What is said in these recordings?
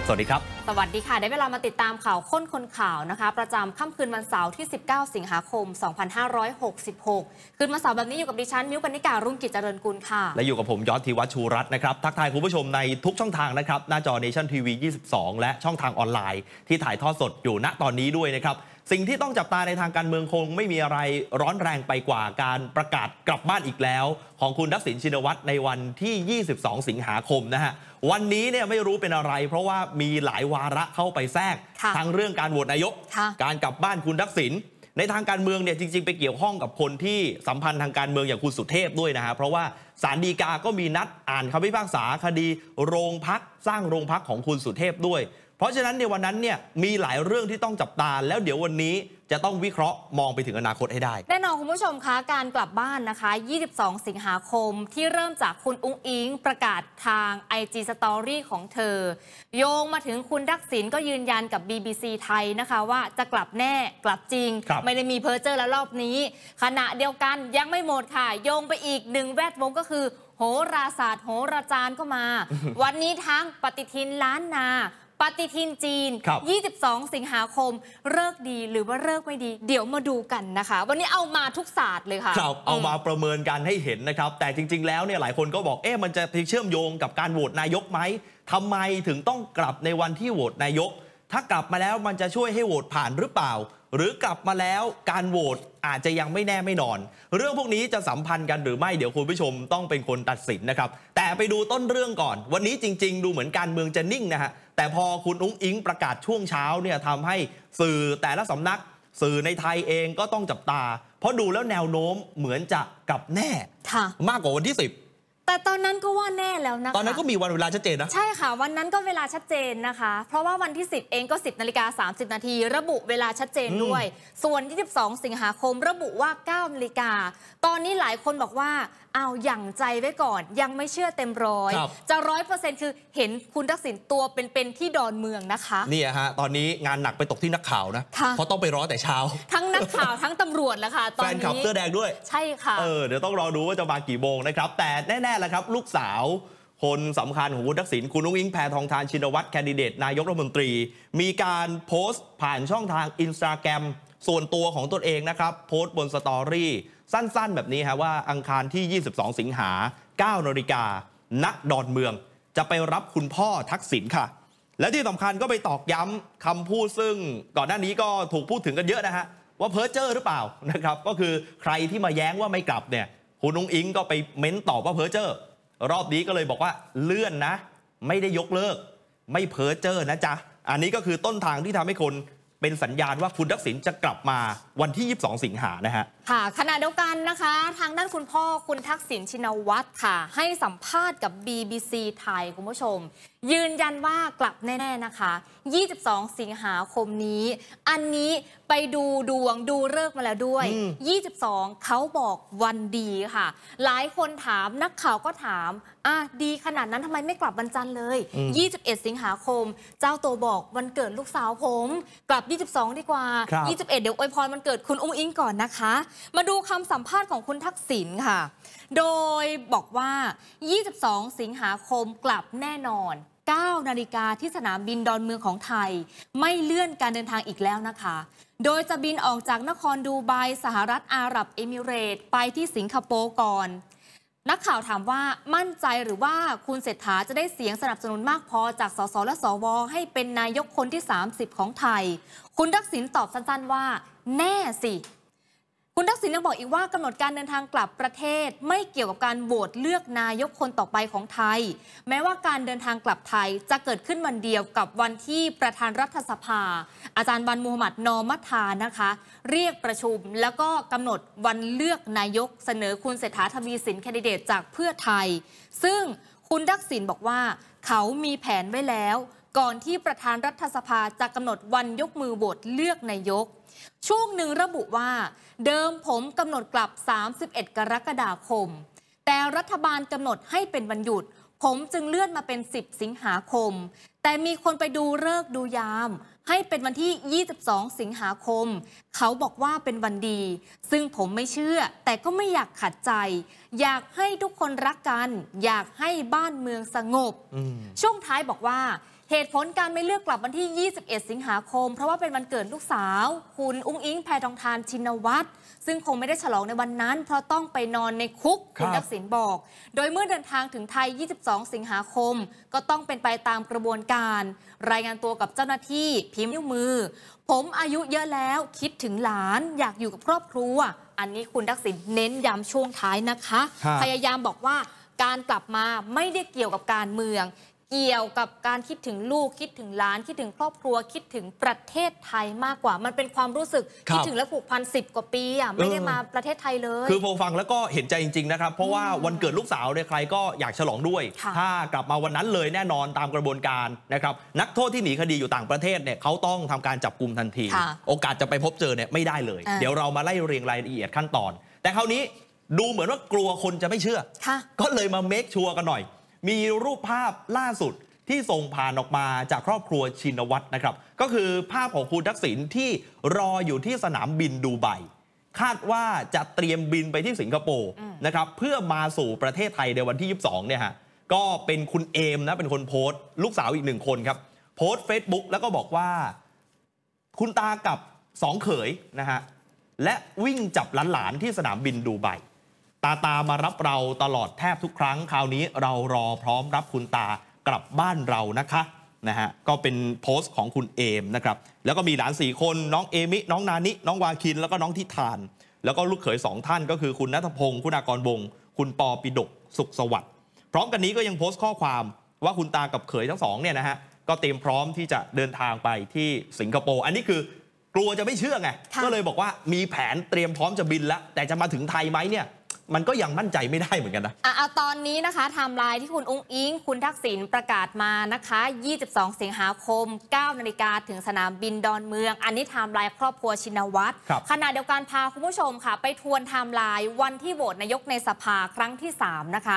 สวัสดีครับสวัสดีค่ะได้เวลามาติดตามข่าวค้นคนข่าวนะคะประจำค่ำคืนวันเสาร์ที่19สิงหาคม2566คืนวันเสาร์แบบนี้อยู่กับดิฉันมิ้วกนิการรุ่งกิจเจริญกุลค่ะและอยู่กับผมยอดธีวัชชูรัตน์นะครับทักทายคุณผู้ชมในทุกช่องทางนะครับหน้าจอ Nation TV 22และช่องทางออนไลน์ที่ถ่ายทอดสดอยู่ณตอนนี้ด้วยนะครับสิ่งที่ต้องจับตาในทางการเมืองคงไม่มีอะไรร้อนแรงไปกว่าการประกาศกลับบ้านอีกแล้วของคุณทักษิณชินวัตรในวันที่22สิงหาคมนะฮะวันนี้เนี่ยไม่รู้เป็นอะไรเพราะว่ามีหลายวาระเข้าไปแทรกทั้งเรื่องการโหวตนายกการกลับบ้านคุณทักษิณในทางการเมืองเนี่ยจริงๆไปเกี่ยวข้องกับคนที่สัมพันธ์ทางการเมืองอย่างคุณสุเทพด้วยนะฮะเพราะว่าศาลฎีกาก็มีนัดอ่านคำพิพากษาคดีโรงพักสร้างโรงพักของคุณสุเทพด้วยเพราะฉะนั้นในวันนั้นเนี่ยมีหลายเรื่องที่ต้องจับตาแล้วเดี๋ยววันนี้จะต้องวิเคราะห์มองไปถึงอนาคตให้ได้แน่นอนคุณผู้ชมคะการกลับบ้านนะคะ22สิงหาคมที่เริ่มจากคุณอุ๊งอิ๊งประกาศทาง IG Story ของเธอโยงมาถึงคุณทักษิณก็ยืนยันกับ BBC ไทยนะคะว่าจะกลับแน่กลับจริงไม่ได้มีเพ้อเจ้อแล้วรอบนี้ขณะเดียวกันยังไม่หมดค่ะโยงไปอีกหนึ่งแวดวงก็คือโหราศาสตร์โหราจารย์ก็มา วันนี้ทั้งปฏิทินล้านนาปฏิทินจีน22สิงหาคมเลิกดีหรือว่าเลิกไม่ดีเดี๋ยวมาดูกันนะคะวันนี้เอามาทุกศาสตร์เลยค่ะครับเอามาประเมินกันให้เห็นนะครับแต่จริงๆแล้วเนี่ยหลายคนก็บอกมันจะเชื่อมโยงกับการโหวตนายกไหมทำไมถึงต้องกลับในวันที่โหวตนายกถ้ากลับมาแล้วมันจะช่วยให้โหวตผ่านหรือเปล่าหรือกลับมาแล้วการโหวตอาจจะยังไม่แน่ไม่นอนเรื่องพวกนี้จะสัมพันธ์กันหรือไม่เดี๋ยวคุณผู้ชมต้องเป็นคนตัดสินนะครับแต่ไปดูต้นเรื่องก่อนวันนี้จริงๆดูเหมือนการเมืองจะนิ่งนะฮะแต่พอคุณอุ๊งอิ๊งประกาศช่วงเช้าเนี่ยทำให้สื่อแต่ละสำนักสื่อในไทยเองก็ต้องจับตาเพราะดูแล้วแนวโน้มเหมือนจะกลับแน่มากกว่าวันที่10 แต่ตอนนั้นก็ว่าแน่แล้วนะคะตอนนั้นก็มีวันเวลาชัดเจนนะใช่ค่ะวันนั้นก็เวลาชัดเจนนะคะเพราะว่าวันที่10เองก็10:30 นาทีระบุเวลาชัดเจนด้วยส่วน22สิงหาคมระบุว่า9 นาฬิกาตอนนี้หลายคนบอกว่าเอาหยั่งใจไว้ก่อนยังไม่เชื่อเต็มร้อยจะ100%คือเห็นคุณทักษิณตัวเป็นที่ดอนเมืองนะคะนี่ฮะตอนนี้งานหนักไปตกที่นักข่าวนะเพราะต้องไปรอแต่เช้าทั้งนักข่าวทั้งตำรวจแล้วค่ะตอนนี้แฟนคลับเสื้อแดงด้วยใช่ค่ะเดี๋ยวต้องรอดูว่าจะมากี่โมงนะครับแต่แน่ๆแหละครับลูกสาวคนสำคัญของคุณทักษิณคุณอุ๊งอิ๊งแพทองธารชินวัตรแคนดิเดตนายกรัฐมนตรีมีการโพสต์ผ่านช่องทาง Instagram ส่วนตัวของตนเองนะครับโพสต์บนสตอรี่สั้นๆแบบนี้ฮะว่าอังคารที่22สิงหา9 นาฬิกาณดอนเมืองจะไปรับคุณพ่อทักษิณค่ะและที่สำคัญก็ไปตอกย้ำคำพูดซึ่งก่อนหน้านี้ก็ถูกพูดถึงกันเยอะนะฮะว่าเพ้อเจ้อหรือเปล่านะครับก็คือใครที่มาแย้งว่าไม่กลับเนี่ยคุณอุ๊งอิ๊งก็ไปเม้นตอบว่าเพ้อเจ้อรอบนี้ก็เลยบอกว่าเลื่อนนะไม่ได้ยกเลิกไม่เพ้อเจ้อนะจ๊ะอันนี้ก็คือต้นทางที่ทำให้คนเป็นสัญญาณว่าคุณทักษิณจะกลับมาวันที่22สิงหานะฮะค่ะขณะเดียวกันนะคะทางด้านคุณพ่อคุณทักษิณชินวัตรค่ะให้สัมภาษณ์กับ BBC ไทยคุณผู้ชมยืนยันว่ากลับแน่ๆนะคะ22สิงหาคมนี้อันนี้ไปดูดวงดูฤกษ์มาแล้วด้วย22เขาบอกวันดีค่ะหลายคนถามนักข่าวก็ถามดีขนาดนั้นทำไมไม่กลับวันจันทร์เลย21สิงหาคมเจ้าตัวบอกวันเกิดลูกสาวผมกลับ22ดีกว่า21เดี๋ยวอวยพรวันเกิดคุณอุ๊งอิ๊งก่อนนะคะมาดูคำสัมภาษณ์ของคุณทักษิณค่ะโดยบอกว่า22สิงหาคมกลับแน่นอน9 นาฬิกาที่สนามบินดอนเมืองของไทยไม่เลื่อนการเดินทางอีกแล้วนะคะโดยจะบินออกจากนครดูไบสหรัฐอาหรับเอมิเรตส์ไปที่สิงคโปร์ก่อนนักข่าวถามว่ามั่นใจหรือว่าคุณเศรษฐาจะได้เสียงสนับสนุนมากพอจากสสและสวให้เป็นนายกคนที่30ของไทยคุณทักษิณตอบสั้นๆว่าแน่สิคุณทักษิณยังบอกอีกว่ากำหนดการเดินทางกลับประเทศไม่เกี่ยวกับการโหวตเลือกนายกคนต่อไปของไทยแม้ว่าการเดินทางกลับไทยจะเกิดขึ้นวันเดียวกับวันที่ประธานรัฐสภาอาจารย์บันมูฮัมหมัดนอมัทธานะคะเรียกประชุมแล้วก็กำหนดวันเลือกนายกเสนอคุณเศรษฐาทวีสินแคนดิเดตจากเพื่อไทยซึ่งคุณทักษิณบอกว่าเขามีแผนไว้แล้วก่อนที่ประธานรัฐสภาจะกำหนดวันยกมือโหวตเลือกนายกช่วงหนึ่งระบุว่าเดิมผมกำหนดกลับ31กรกฎาคมแต่รัฐบาลกำหนดให้เป็นวันหยุดผมจึงเลื่อนมาเป็น10สิงหาคมแต่มีคนไปดูฤกษ์ดูยามให้เป็นวันที่22สิงหาคมเขาบอกว่าเป็นวันดีซึ่งผมไม่เชื่อแต่ก็ไม่อยากขัดใจอยากให้ทุกคนรักกันอยากให้บ้านเมืองสงบช่วงท้ายบอกว่าเหตุผลการไม่เลือกกลับวันที่ 21 สิงหาคมเพราะว่าเป็นวันเกิดลูกสาวคุณอุ้งอิงแพทองธารชินวัตรซึ่งคงไม่ได้ฉลองในวันนั้นเพราะต้องไปนอนในคุกคุณทักษิณบอกโดยเมื่อเดินทางถึงไทย 22 สิงหาคมก็ต้องเป็นไปตามกระบวนการรายงานตัวกับเจ้าหน้าที่พิมพ์นิ้วมือผมอายุเยอะแล้วคิดถึงหลานอยากอยู่กับครอบครัวอันนี้คุณทักษิณเน้นย้ำช่วงท้ายนะคะพยายามบอกว่าการกลับมาไม่ได้เกี่ยวกับการเมืองเกี่ยวกับการคิดถึงลูกคิดถึงหลานคิดถึงครอบครัวคิดถึงประเทศไทยมากกว่ามันเป็นความรู้สึกคิดถึงและผูกพัน10 กว่าปีอ่ะไม่ได้มาประเทศไทยเลยคือพอฟังแล้วก็เห็นใจจริงๆนะครับเพราะว่าวันเกิดลูกสาวเนี่ยใครก็อยากฉลองด้วยถ้ากลับมาวันนั้นเลยแน่นอนตามกระบวนการนะครับนักโทษที่หนีคดีอยู่ต่างประเทศเนี่ยเขาต้องทำการจับกุมทันทีโอกาสจะไปพบเจอเนี่ยไม่ได้เลยเดี๋ยวเรามาไล่เรียงรายละเอียดขั้นตอนแต่คราวนี้ดูเหมือนว่ากลัวคนจะไม่เชื่อก็เลยมาเมคชัวร์กันหน่อยมีรูปภาพล่าสุดที่ส่งผ่านออกมาจากครอบครัวชินวัตรนะครับก็คือภาพของคุณทักษิณที่รออยู่ที่สนามบินดูไบคาดว่าจะเตรียมบินไปที่สิงคโปร์นะครับเพื่อมาสู่ประเทศไทยในวันที่ 22 เนี่ยฮะก็เป็นคุณเอมนะเป็นคนโพสต์ลูกสาวอีก1 คนครับโพสต์ Facebook แล้วก็บอกว่าคุณตากับ2 เขยนะฮะและวิ่งจับหลานๆที่สนามบินดูไบตามารับเราตลอดแทบทุกครั้งคราวนี้เรารอพร้อมรับคุณตากลับบ้านเรานะคะนะฮะก็เป็นโพสต์ของคุณเอมนะครับแล้วก็มีหลาน4 คนน้องเอมิน้องนานิน้องวาคินแล้วก็น้องทิธานแล้วก็ลูกเขย2 ท่านก็คือคุณณัฐพงศ์คุณากรวงศ์คุณปอปิฎกสุขสวัสดิ์พร้อมกันนี้ก็ยังโพสต์ข้อความว่าคุณตากับเขยทั้ง2เนี่ยนะฮะก็เตรียมพร้อมที่จะเดินทางไปที่สิงคโปร์อันนี้คือกลัวจะไม่เชื่อไงก็เลยบอกว่ามีแผนเตรียมพร้อมจะบินแล้วแต่จะมาถึงไทยไหมเนี่ยมันก็ยังมั่นใจไม่ได้เหมือนกันนะตอนนี้นะคะไทม์ไลน์ที่คุณอุ้งอิงคุณทักษิณประกาศมานะคะ 22 สิงหาคม 9 นาฬิกาถึงสนามบินดอนเมืองอันนี้ไทม์ไลน์ครอบครัวชินวัตรขณะเดียวกันพาคุณผู้ชมค่ะไปทวนไทม์ไลน์วันที่โหวตนายกในสภาครั้งที่ 3 นะคะ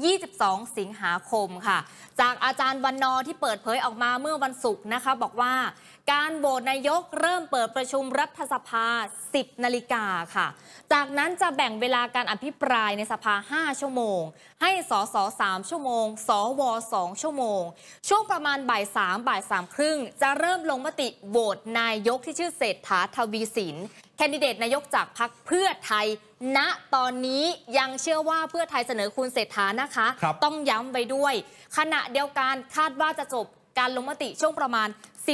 22 สิงหาคมค่ะจากอาจารย์วันนอที่เปิดเผยออกมาเมื่อวันศุกร์นะคะบอกว่าการโหวตนายกเริ่มเปิดประชุมรัฐสภา 10 นาฬิกาค่ะจากนั้นจะแบ่งเวลาการอภิปรายในสภา 5 ชั่วโมงให้สส 3 ชั่วโมงสว 2 ชั่วโมงช่วงประมาณบ่าย 3 บ่าย 3 ครึ่งจะเริ่มลงมติโหวตนายกที่ชื่อเศรษฐาทวีสินแคนดิเดตนายกจากพรรคเพื่อไทยณตอนนี้ยังเชื่อว่าเพื่อไทยเสนอคุณเศรษฐานะคะต้องย้ำไปด้วยขณะเดียวกันคาดว่าจะจบการลงมติช่วงประมาณ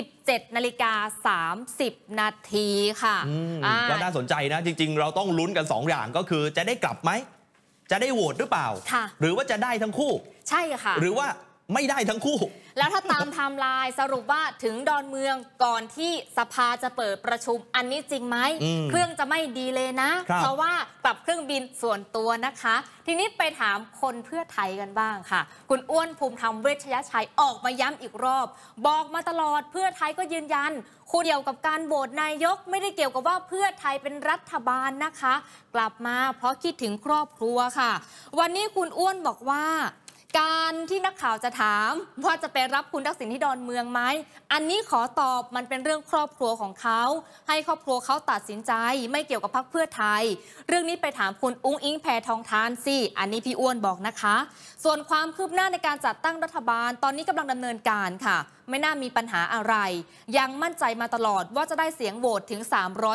17:30 นาทีค่ะก็น่าสนใจนะจริงๆเราต้องลุ้นกัน2 อย่างก็คือจะได้กลับไหมจะได้โหวตหรือเปล่าหรือว่าจะได้ทั้งคู่ใช่ค่ะหรือว่าไม่ได้ทั้งคู่แล้วถ้าตามไทม์ไลน์สรุปว่าถึงดอนเมืองก่อนที่สภาจะเปิดประชุมอันนี้จริงไหมเครื่องจะไม่ดีเลยนะเพราะว่าปรับเครื่องบินส่วนตัวนะคะทีนี้ไปถามคนเพื่อไทยกันบ้างค่ะคุณอ้วนภูมิธรรมเวชยชัยออกมาย้ำอีกรอบบอกมาตลอดเพื่อไทยก็ยืนยันคู่เดียวกับการโหวตนายกไม่ได้เกี่ยวกับว่าเพื่อไทยเป็นรัฐบาลนะคะกลับมาเพราะคิดถึงครอบครัวค่ะวันนี้คุณอ้วนบอกว่าการที่นักข่าวจะถามว่าจะไปรับคุณทักษิณที่ดอนเมืองไหมอันนี้ขอตอบมันเป็นเรื่องครอบครัวของเขาให้ครอบครัวเขาตัดสินใจไม่เกี่ยวกับพรรคเพื่อไทยเรื่องนี้ไปถามคุณอุ้งอิงแพทองธารสิอันนี้พี่อ้วนบอกนะคะส่วนความคืบหน้าในการจัดตั้งรัฐบาลตอนนี้กำลังดำเนินการค่ะไม่น่ามีปัญหาอะไรยังมั่นใจมาตลอดว่าจะได้เสียงโหวตถึง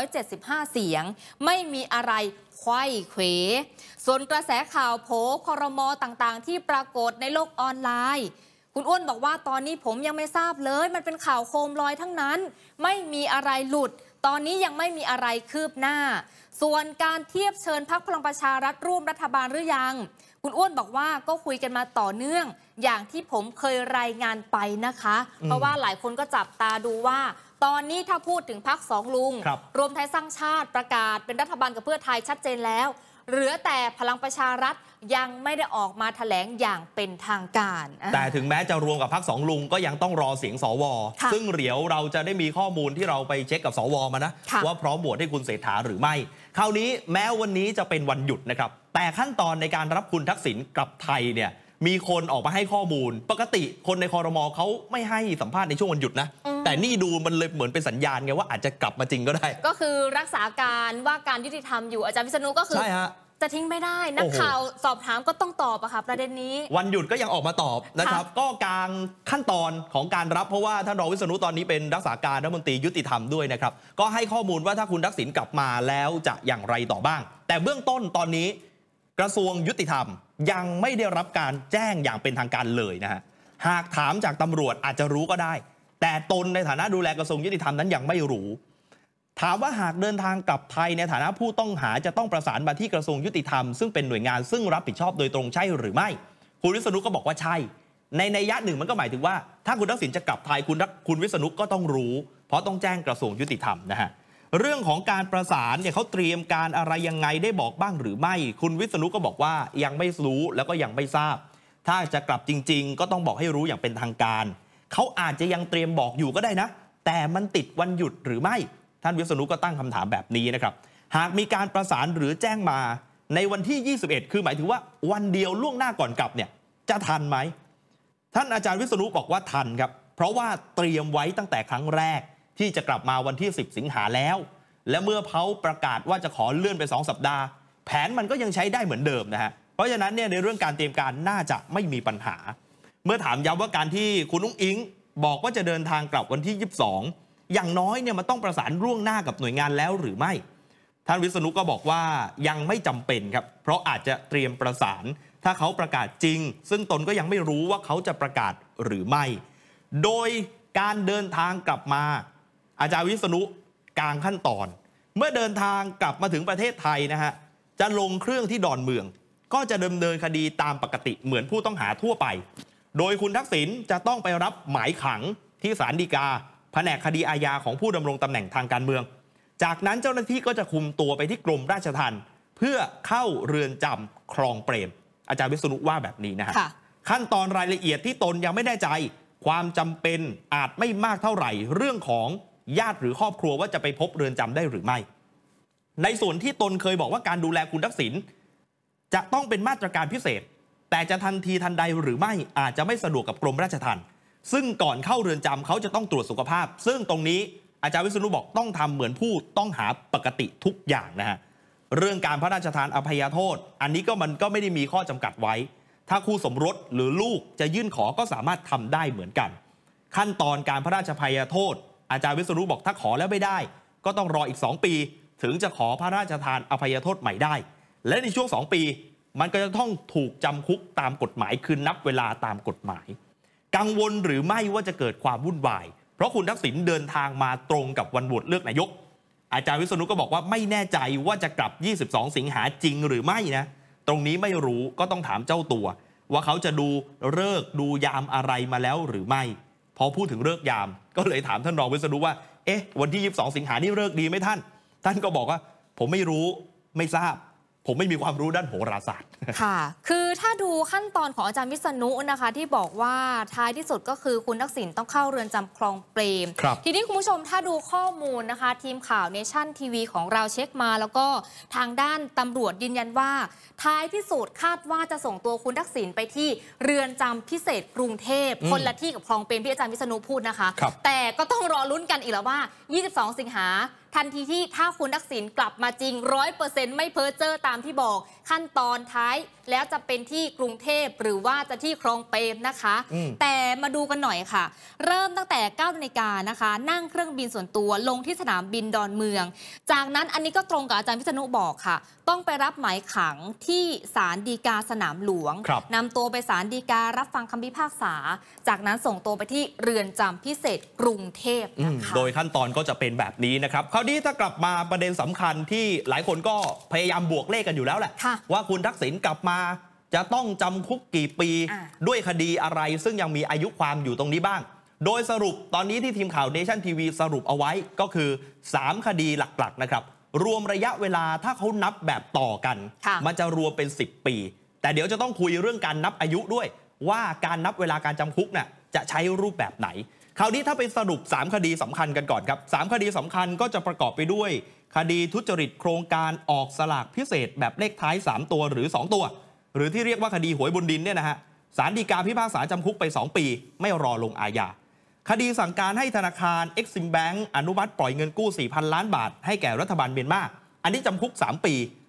375เสียงไม่มีอะไรไขว้เขวส่วนกระแสข่าวโผครม.ต่างๆที่ปรากฏในโลกออนไลน์คุณอ้วนบอกว่าตอนนี้ผมยังไม่ทราบเลยมันเป็นข่าวโคมลอยทั้งนั้นไม่มีอะไรหลุดตอนนี้ยังไม่มีอะไรคืบหน้าส่วนการเทียบเชิญพรรคพลังประชารัฐร่วมรัฐบาลหรือยังคุณอ้วนบอกว่าก็คุยกันมาต่อเนื่องอย่างที่ผมเคยรายงานไปนะคะเพราะว่าหลายคนก็จับตาดูว่าตอนนี้ถ้าพูดถึงพรรค2 ลุงรวมไทยสร้างชาติประกาศเป็นรัฐบาลกับเพื่อไทยชัดเจนแล้วเหลือแต่พลังประชารัฐยังไม่ได้ออกมาแถลงอย่างเป็นทางการแต่ถึงแม้จะรวมกับพรรค2 ลุงก็ยังต้องรอเสียงสวซึ่งเดี๋ยวเราจะได้มีข้อมูลที่เราไปเช็คกับสวมานะว่าพร้อมโหวตให้คุณเศรษฐาหรือไม่คราวนี้แม้วันนี้จะเป็นวันหยุดนะครับแต่ขั้นตอนในการรับคุณทักษิณกลับไทยเนี่ยมีคนออกมาให้ข้อมูลปกติคนในครม.เขาไม่ให้สัมภาษณ์ในช่วงวันหยุดนะแต่นี่ดูมันเลยเหมือนเป็นสัญญาณไงว่าอาจจะกลับมาจริงก็ได้ก็คือรักษาการว่าการยุติธรรมอยู่อาจารย์วิษณุก็คือจะทิ้งไม่ได้นักข่าวสอบถามก็ต้องตอบอะค่ะประเด็นนี้วันหยุดก็ยังออกมาตอบนะครับก็กลางขั้นตอนของการรับเพราะว่าท่านรองวิษณุตอนนี้เป็นรักษาการรัฐมนตรียุติธรรมด้วยนะครับก็ให้ข้อมูลว่าถ้าคุณทักษิณกลับมาแล้วจะอย่างไรต่อบ้างแต่เบื้องต้นตอนนี้กระทรวงยุติธรรมยังไม่ได้รับการแจ้งอย่างเป็นทางการเลยนะฮะหากถามจากตำรวจอาจจะรู้ก็ได้แต่ตนในฐานะดูแลกระทรวงยุติธรรมนั้นยังไม่รู้ถามว่าหากเดินทางกลับไทยในฐานะผู้ต้องหาจะต้องประสานมาที่กระทรวงยุติธรรมซึ่งเป็นหน่วยงานซึ่งรับผิดชอบโดยตรงใช่หรือไม่คุณวิษณุก็บอกว่าใช่ในนัยยะหนึ่งมันก็หมายถึงว่าถ้าคุณทักษิณจะกลับไทยคุณวิษณุก็ต้องรู้เพราะต้องแจ้งกระทรวงยุติธรรมนะฮะเรื่องของการประสานเนี่ยเขาเตรียมการอะไรยังไงได้บอกบ้างหรือไม่คุณวิษณุก็บอกว่ายังไม่รู้แล้วก็ยังไม่ทราบถ้าจะกลับจริงๆก็ต้องบอกให้รู้อย่างเป็นทางการเขาอาจจะยังเตรียมบอกอยู่ก็ได้นะแต่มันติดวันหยุดหรือไม่ท่านวิษณุก็ตั้งคำถามแบบนี้นะครับหากมีการประสานหรือแจ้งมาในวันที่ 21 คือหมายถึงว่าวันเดียวล่วงหน้าก่อนกลับเนี่ยจะทันไหมท่านอาจารย์วิษณุบอกว่าทันครับเพราะว่าเตรียมไว้ตั้งแต่ครั้งแรกที่จะกลับมาวันที่ 10 สิงหาแล้วและเมื่อเขาประกาศว่าจะขอเลื่อนไป2 สัปดาห์แผนมันก็ยังใช้ได้เหมือนเดิมนะฮะเพราะฉะนั้นเนี่ยในเรื่องการเตรียมการน่าจะไม่มีปัญหาเมื่อถามย้ำว่าการที่คุณนุ้งอิงบอกว่าจะเดินทางกลับวันที่ 22อย่างน้อยเนี่ยมันต้องประสานล่วงหน้ากับหน่วยงานแล้วหรือไม่ท่านวิษณุก็บอกว่ายังไม่จำเป็นครับเพราะอาจจะเตรียมประสานถ้าเขาประกาศจริงซึ่งตนก็ยังไม่รู้ว่าเขาจะประกาศหรือไม่โดยการเดินทางกลับมาอาจารย์วิษณุกลางขั้นตอนเมื่อเดินทางกลับมาถึงประเทศไทยนะฮะจะลงเครื่องที่ดอนเมืองก็จะดำเนินคดีตามปกติเหมือนผู้ต้องหาทั่วไปโดยคุณทักษิณจะต้องไปรับหมายขังที่ศาลฎีกาแผนกคดีอาญาของผู้ดำรงตำแหน่งทางการเมืองจากนั้นเจ้าหน้าที่ก็จะคุมตัวไปที่กรมราชทัณฑ์เพื่อเข้าเรือนจำคลองเปรมอาจารย์วิษณุว่าแบบนี้นะฮะขั้นตอนรายละเอียดที่ตนยังไม่แน่ใจความจำเป็นอาจไม่มากเท่าไหร่เรื่องของญาติหรือครอบครัวว่าจะไปพบเรือนจำได้หรือไม่ในส่วนที่ตนเคยบอกว่าการดูแลคุณทักษิณจะต้องเป็นมาตรการพิเศษแต่จะทันทีทันใดหรือไม่อาจจะไม่สะดวกกับกรมราชทัณฑ์ซึ่งก่อนเข้าเรือนจำเขาจะต้องตรวจสุขภาพซึ่งตรงนี้อาจารย์วิษณุบอกต้องทำเหมือนผู้ต้องหาปกติทุกอย่างนะฮะเรื่องการพระราชทานอภัยโทษอันนี้มันก็ไม่ได้มีข้อจำกัดไว้ถ้าคู่สมรสหรือลูกจะยื่นขอก็สามารถทำได้เหมือนกันขั้นตอนการพระราชอภัยโทษอาจารย์วิษณุบอกถ้าขอแล้วไม่ได้ก็ต้องรออีก2 ปีถึงจะขอพระราชทานอภัยโทษใหม่ได้และในช่วง2 ปีมันก็จะต้องถูกจำคุกตามกฎหมายคือนับเวลาตามกฎหมายกังวลหรือไม่ว่าจะเกิดความวุ่นวายเพราะคุณทักษิณเดินทางมาตรงกับวันโหวตเลือกนายกอาจารย์วิษณุก็บอกว่าไม่แน่ใจว่าจะกลับ22 สิงหาจริงหรือไม่นะตรงนี้ไม่รู้ก็ต้องถามเจ้าตัวว่าเขาจะดูฤกษ์ดูยามอะไรมาแล้วหรือไม่พอพูดถึงฤกษ์ยามก็เลยถามท่านรองวิษณุว่าวันที่22 สิงหานี่ฤกษ์ดีไหมท่านก็บอกว่าผมไม่รู้ไม่ทราบผมไม่มีความรู้ด้านโหราศาสตร์ค่ะคือถ้าดูขั้นตอนของอาจารย์วิษณุนะคะที่บอกว่าท้ายที่สุดก็คือคุณทักษิณต้องเข้าเรือนจำคลองเปรมทีนี้คุณผู้ชมถ้าดูข้อมูลนะคะทีมข่าวเนชั่นทีวีของเราเช็คมาแล้วก็ทางด้านตำรวจยืนยันว่าท้ายที่สุดคาดว่าจะส่งตัวคุณทักษิณไปที่เรือนจำพิเศษกรุงเทพคนละที่กับคลองเปรมที่อาจารย์วิษณุพูดนะคะแต่ก็ต้องรอลุ้นกันอีกแล้วว่า22 สิงหาทันทีที่ถ้าคุณทักษิณกลับมาจริง 100% ไม่เพ้อเจ้อตามที่บอกขั้นตอนท้ายแล้วจะเป็นที่กรุงเทพหรือว่าจะที่คลองเปรมนะคะแต่มาดูกันหน่อยค่ะเริ่มตั้งแต่ 9 นาฬิกานะคะนั่งเครื่องบินส่วนตัวลงที่สนามบินดอนเมืองจากนั้นอันนี้ก็ตรงกับอาจารย์วิษณุบอกค่ะต้องไปรับหมายขังที่ศาลฎีกาสนามหลวงนำตัวไปศาลฎีการับฟังคำพิพากษาจากนั้นส่งตัวไปที่เรือนจำพิเศษกรุงเทพนะคะโดยขั้นตอนก็จะเป็นแบบนี้นะครับคราวนี้ถ้ากลับมาประเด็นสำคัญที่หลายคนก็พยายามบวกเลขกันอยู่แล้วแหละว่าคุณทักษิณกลับมาจะต้องจำคุกกี่ปีด้วยคดีอะไรซึ่งยังมีอายุความอยู่ตรงนี้บ้างโดยสรุปตอนนี้ที่ทีมข่าวเนชั่นทีวีสรุปเอาไว้ก็คือ3 คดีหลักๆนะครับรวมระยะเวลาถ้าเขานับแบบต่อกันมันจะรวมเป็น10 ปีแต่เดี๋ยวจะต้องคุยเรื่องการนับอายุด้วยว่าการนับเวลาการจำคุกน่ะจะใช้รูปแบบไหนคราวนี้ถ้าไปสรุป3 คดีสำคัญกันก่อนครับ3 คดีสำคัญก็จะประกอบไปด้วยคดีทุจริตโครงการออกสลากพิเศษแบบเลขท้าย3 ตัวหรือ2 ตัวหรือที่เรียกว่าคดีหวยบนดินเนี่ยนะฮะศาลฎีกาพิพากษาจำคุกไป2 ปีไม่รอลงอาญาคดีสั่งการให้ธนาคาร Exim Bank อนุมัติปล่อยเงินกู้ 4,000 ล้านบาทให้แก่รัฐบาลเมียนมาอันนี้จำคุก3 ปี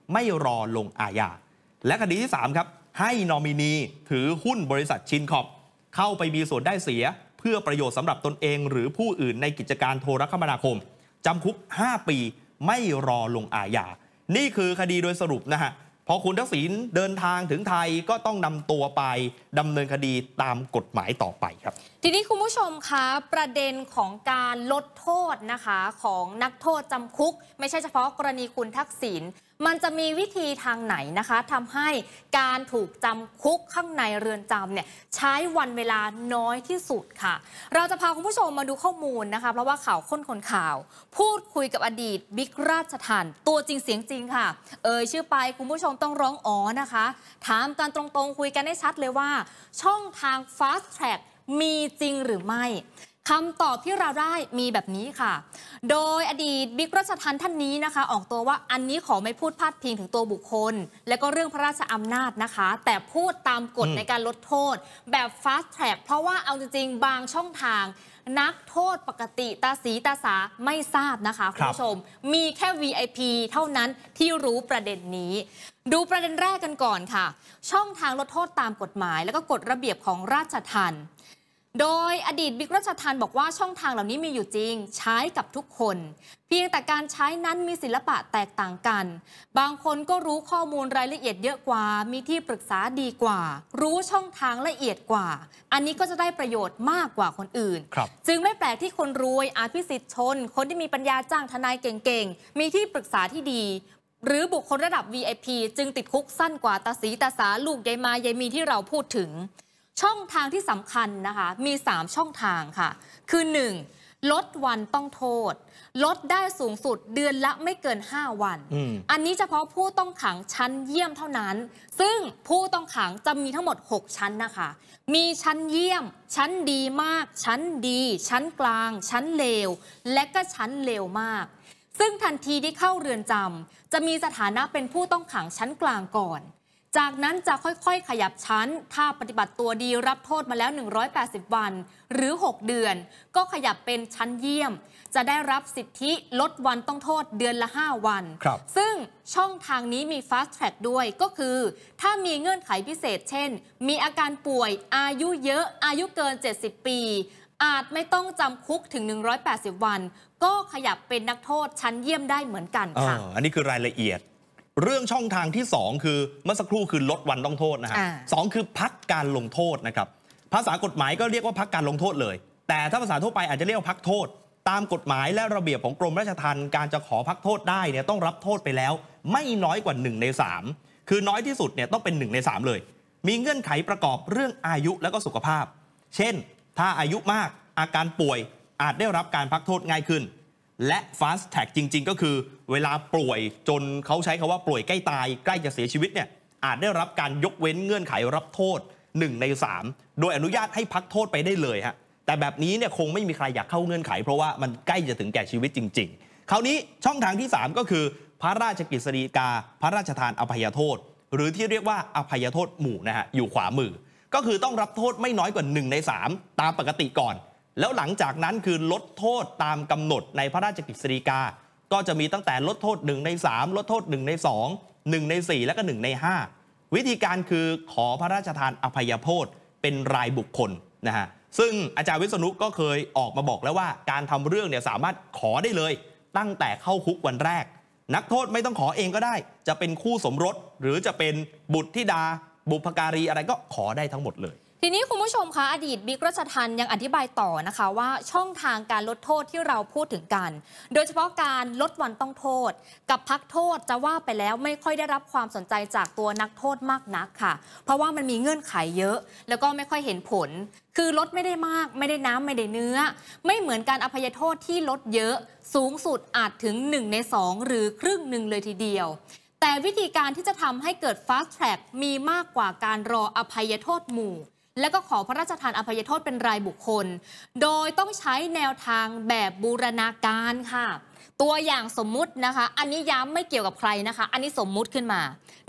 ไม่รอลงอาญาและคดีที่3ครับให้นอมินีถือหุ้นบริษัทชินคอร์ปเข้าไปมีส่วนได้เสียเพื่อประโยชน์สำหรับตนเองหรือผู้อื่นในกิจการโทรคมนาคมจำคุก5 ปีไม่รอลงอาญานี่คือคดีโดยสรุปนะฮะพอคุณทักษิณเดินทางถึงไทยก็ต้องนำตัวไปดำเนินคดีตามกฎหมายต่อไปครับทีนี้คุณผู้ชมคะประเด็นของการลดโทษนะคะของนักโทษจำคุกไม่ใช่เฉพาะกรณีคุณทักษิณมันจะมีวิธีทางไหนนะคะทำให้การถูกจำคุกข้างในเรือนจำเนี่ยใช้วันเวลาน้อยที่สุดค่ะเราจะพาคุณผู้ชมมาดูข้อมูลนะคะเพราะว่าข่าวค้นคนข่าวพูดคุยกับอดีตบิ๊กราชทัณฑ์ตัวจริงเสียงจริงค่ะชื่อไปคุณผู้ชมต้องร้องอ๋อนะคะถามกันตรงๆคุยกันให้ชัดเลยว่าช่องทาง Fast Track มีจริงหรือไม่คำตอบที่เราได้มีแบบนี้ค่ะโดยอดีตบิ๊กราชทัณฑ์ท่านนี้นะคะออกตัวว่าอันนี้ขอไม่พูดพาดพิงถึงตัวบุคคลและก็เรื่องพระราชอำนาจนะคะแต่พูดตามกฎในการลดโทษแบบ Fast Track เพราะว่าเอาจริงๆบางช่องทางนักโทษปกติตาสีตาสาไม่ทราบนะคะคุณผู้ชมมีแค่ VIP เท่านั้นที่รู้ประเด็นนี้ดูประเด็นแรกกันก่อนค่ะช่องทางลดโทษตามกฎหมายและก็กฎระเบียบของราชทัณฑ์โดยอดีตบิ๊กราชทัณฑ์บอกว่าช่องทางเหล่านี้มีอยู่จริงใช้กับทุกคนเพียงแต่การใช้นั้นมีศิลปะแตกต่างกันบางคนก็รู้ข้อมูลรายละเอียดเยอะกว่ามีที่ปรึกษาดีกว่ารู้ช่องทางละเอียดกว่าอันนี้ก็จะได้ประโยชน์มากกว่าคนอื่นจึงไม่แปลกที่คนรวยอภิสิทธิ์ชนคนที่มีปัญญาจ้างทนายเก่งๆมีที่ปรึกษาที่ดีหรือบุคคลระดับ VIP จึงติดคุกสั้นกว่าตาสีตาสาลูกยายมายายมีที่เราพูดถึงช่องทางที่สำคัญนะคะมี3ช่องทางค่ะคือ 1. ลดวันต้องโทษลดได้สูงสุดเดือนละไม่เกิน5 วันอันนี้เฉพาะผู้ต้องขังชั้นเยี่ยมเท่านั้นซึ่งผู้ต้องขังจะมีทั้งหมด6ชั้นนะคะมีชั้นเยี่ยมชั้นดีมากชั้นดีชั้นกลางชั้นเลวและก็ชั้นเลวมากซึ่งทันทีที่เข้าเรือนจำจะมีสถานะเป็นผู้ต้องขังชั้นกลางก่อนจากนั้นจะค่อยๆขยับชั้นถ้าปฏิบัติตัวดีรับโทษมาแล้ว180 วันหรือ6 เดือนก็ขยับเป็นชั้นเยี่ยมจะได้รับสิทธิลดวันต้องโทษเดือนละ5 วันซึ่งช่องทางนี้มี Fast Track ด้วยก็คือถ้ามีเงื่อนไขพิเศษเช่นมีอาการป่วยอายุเยอะอายุเกิน70 ปีอาจไม่ต้องจำคุกถึง180 วันก็ขยับเป็นนักโทษชั้นเยี่ยมได้เหมือนกันค่ะอันนี้คือรายละเอียดเรื่องช่องทางที่2คือเมื่อสักครู่คือลดวันต้องโทษนะฮะ2คือพักการลงโทษนะครับภาษากฎหมายก็เรียกว่าพักการลงโทษเลยแต่ถ้าภาษาทั่วไปอาจจะเรียกว่าพักโทษตามกฎหมายและระเบียบของกรมราชทัณฑ์การจะขอพักโทษได้เนี่ยต้องรับโทษไปแล้วไม่น้อยกว่า1 ใน 3คือน้อยที่สุดเนี่ยต้องเป็น1 ใน 3เลยมีเงื่อนไขประกอบเรื่องอายุและก็สุขภาพเช่นถ้าอายุมากอาการป่วยอาจได้รับการพักโทษง่ายขึ้นและ Fast Track จริงๆก็คือเวลาป่วยจนเขาใช้คำว่าป่วยใกล้ตายใกล้จะเสียชีวิตเนี่ยอาจได้รับการยกเว้นเงื่อนไขรับโทษ1 ใน 3โดยอนุญาตให้พักโทษไปได้เลยฮะแต่แบบนี้เนี่ยคงไม่มีใครอยากเข้าเงื่อนไขเพราะว่ามันใกล้จะถึงแก่ชีวิตจริงๆคราวนี้ช่องทางที่3ก็คือพระราชกฤษฎีกาพระราชทานอภัยโทษหรือที่เรียกว่าอภัยโทษหมู่นะฮะอยู่ขวามือก็คือต้องรับโทษไม่น้อยกว่า1 ใน 3ตามปกติก่อนแล้วหลังจากนั้นคือลดโทษตามกำหนดในพระราชกฤษฎีกาก็จะมีตั้งแต่ลดโทษ1 ใน 3ลดโทษ1 ใน 2 1 ใน 4 และก็1 ใน 5วิธีการคือขอพระราชทานอภัยโทษเป็นรายบุคคลนะฮะซึ่งอาจารย์วิษณุก็เคยออกมาบอกแล้วว่าการทำเรื่องเนี่ยสามารถขอได้เลยตั้งแต่เข้าคุกวันแรกนักโทษไม่ต้องขอเองก็ได้จะเป็นคู่สมรสหรือจะเป็นบุตรธิดาบุพการีอะไรก็ขอได้ทั้งหมดเลยทีนี้คุณผู้ชมคะอดีตบิ๊กราชทัณฑ์ยังอธิบายต่อนะคะว่าช่องทางการลดโทษที่เราพูดถึงกันโดยเฉพาะการลดวันต้องโทษกับพักโทษจะว่าไปแล้วไม่ค่อยได้รับความสนใจจากตัวนักโทษมากนักค่ะเพราะว่ามันมีเงื่อนไขเยอะแล้วก็ไม่ค่อยเห็นผลคือลดไม่ได้มากไม่ได้น้ำไม่ได้เนื้อไม่เหมือนการอภัยโทษที่ลดเยอะสูงสุดอาจถึง1 ใน 2หรือครึ่งหนึ่งเลยทีเดียวแต่วิธีการที่จะทำให้เกิด Fast Track มีมากกว่าการรออภัยโทษหมู่และก็ขอพระราชทานอภัยโทษเป็นรายบุคคลโดยต้องใช้แนวทางแบบบูรณาการค่ะตัวอย่างสมมุตินะคะอันนี้ย้ำไม่เกี่ยวกับใครนะคะอันนี้สมมุติขึ้นมา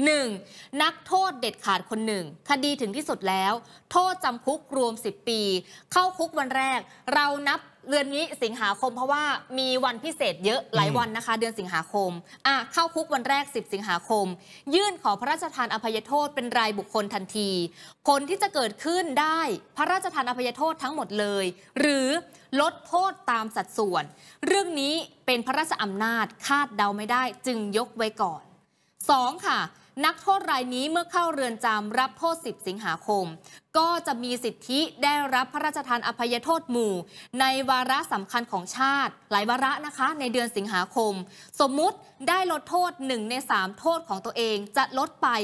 1. นักโทษเด็ดขาดคนหนึ่งคดีถึงที่สุดแล้วโทษจำคุกรวม10 ปีเข้าคุกวันแรกเรานับเดือนนี้สิงหาคมเพราะว่ามีวันพิเศษเยอะหลายวันนะคะ เดือนสิงหาคมเข้าคุกวันแรก10สิงหาคมยื่นขอพระราชทานอภัยโทษเป็นรายบุคคลทันทีผลที่จะเกิดขึ้นได้พระราชทานอภัยโทษทั้งหมดเลยหรือลดโทษตามสัดส่วนเรื่องนี้เป็นพระราชอำนาจคาดเดาไม่ได้จึงยกไว้ก่อน 2. ค่ะนักโทษรายนี้เมื่อเข้าเรือนจำรับโทษ10สิงหาคมก็จะมีสิทธิได้รับพระราชทานอภัยโทษหมู่ในวาระสำคัญของชาติหลายวาระนะคะในเดือนสิงหาคมสมมุติได้ลดโทษ1ใน3โทษของตัวเองจะลดไป